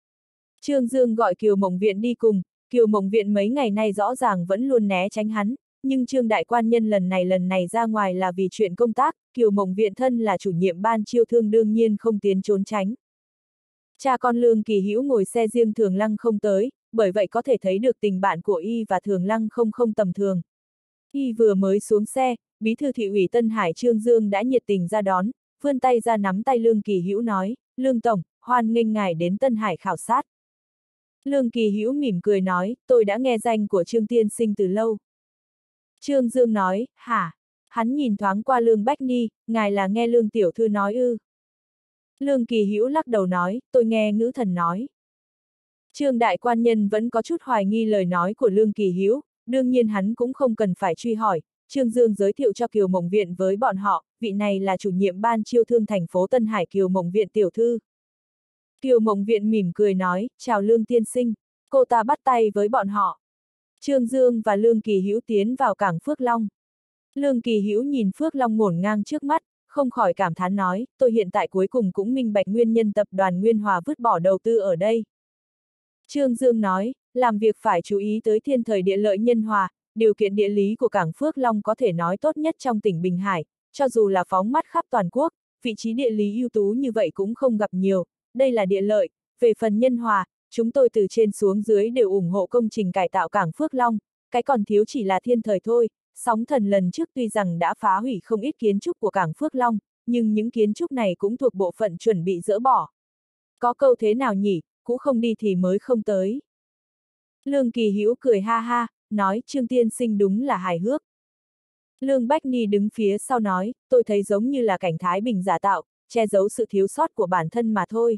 Trương Dương gọi Kiều Mộng Viện đi cùng, Kiều Mộng Viện mấy ngày nay rõ ràng vẫn luôn né tránh hắn, nhưng Trương đại quan nhân lần này ra ngoài là vì chuyện công tác, Kiều Mộng Viện thân là chủ nhiệm ban chiêu thương đương nhiên không tiến trốn tránh. Cha con Lương Kỳ Hữu ngồi xe riêng Thường Lăng không tới, bởi vậy có thể thấy được tình bạn của y và Thường Lăng không tầm thường. Y vừa mới xuống xe, bí thư thị ủy Tân Hải Trương Dương đã nhiệt tình ra đón, vươn tay ra nắm tay Lương Kỳ Hữu nói, Lương Tổng, hoan nghênh ngài đến Tân Hải khảo sát. Lương Kỳ Hữu mỉm cười nói, tôi đã nghe danh của Trương tiên sinh từ lâu. Trương Dương nói, hả? Hắn nhìn thoáng qua Lương Bách Ni, ngài là nghe Lương tiểu thư nói ư? Lương Kỳ Hữu lắc đầu nói, tôi nghe ngữ thần nói. Trương đại quan nhân vẫn có chút hoài nghi lời nói của Lương Kỳ Hữu, đương nhiên hắn cũng không cần phải truy hỏi. Trương Dương giới thiệu cho Kiều Mộng Viện với bọn họ, vị này là chủ nhiệm ban chiêu thương thành phố Tân Hải Kiều Mộng Viện tiểu thư. Kiều Mộng Viện mỉm cười nói, chào Lương tiên sinh, cô ta bắt tay với bọn họ. Trương Dương và Lương Kỳ Hữu tiến vào cảng Phước Long. Lương Kỳ Hữu nhìn Phước Long ngổn ngang trước mắt, không khỏi cảm thán nói, tôi hiện tại cuối cùng cũng minh bạch nguyên nhân tập đoàn Nguyên Hòa vứt bỏ đầu tư ở đây. Trương Dương nói, làm việc phải chú ý tới thiên thời địa lợi nhân hòa, điều kiện địa lý của cảng Phước Long có thể nói tốt nhất trong tỉnh Bình Hải, cho dù là phóng mắt khắp toàn quốc, vị trí địa lý ưu tú như vậy cũng không gặp nhiều, đây là địa lợi, về phần nhân hòa, chúng tôi từ trên xuống dưới đều ủng hộ công trình cải tạo cảng Phước Long, cái còn thiếu chỉ là thiên thời thôi. Sóng thần lần trước tuy rằng đã phá hủy không ít kiến trúc của cảng Phước Long, nhưng những kiến trúc này cũng thuộc bộ phận chuẩn bị dỡ bỏ. Có câu thế nào nhỉ, cũ không đi thì mới không tới. Lương Kỳ Hữu cười ha ha, nói Trương tiên sinh đúng là hài hước. Lương Bách Ni đứng phía sau nói, tôi thấy giống như là cảnh Thái Bình giả tạo, che giấu sự thiếu sót của bản thân mà thôi.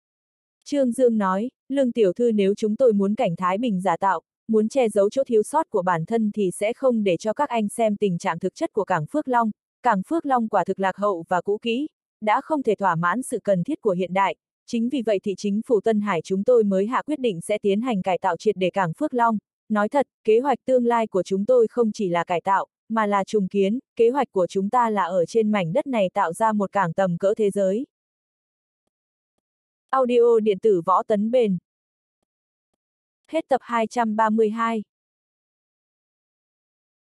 Trương Dương nói, Lương tiểu thư nếu chúng tôi muốn cảnh Thái Bình giả tạo, muốn che giấu chỗ thiếu sót của bản thân thì sẽ không để cho các anh xem tình trạng thực chất của cảng Phước Long. Cảng Phước Long quả thực lạc hậu và cũ kỹ, đã không thể thỏa mãn sự cần thiết của hiện đại. Chính vì vậy thì chính phủ Tân Hải chúng tôi mới hạ quyết định sẽ tiến hành cải tạo triệt để cảng Phước Long. Nói thật, kế hoạch tương lai của chúng tôi không chỉ là cải tạo, mà là trùng kiến, kế hoạch của chúng ta là ở trên mảnh đất này tạo ra một cảng tầm cỡ thế giới. Audio điện tử Võ Tấn Bền. Hết tập 232.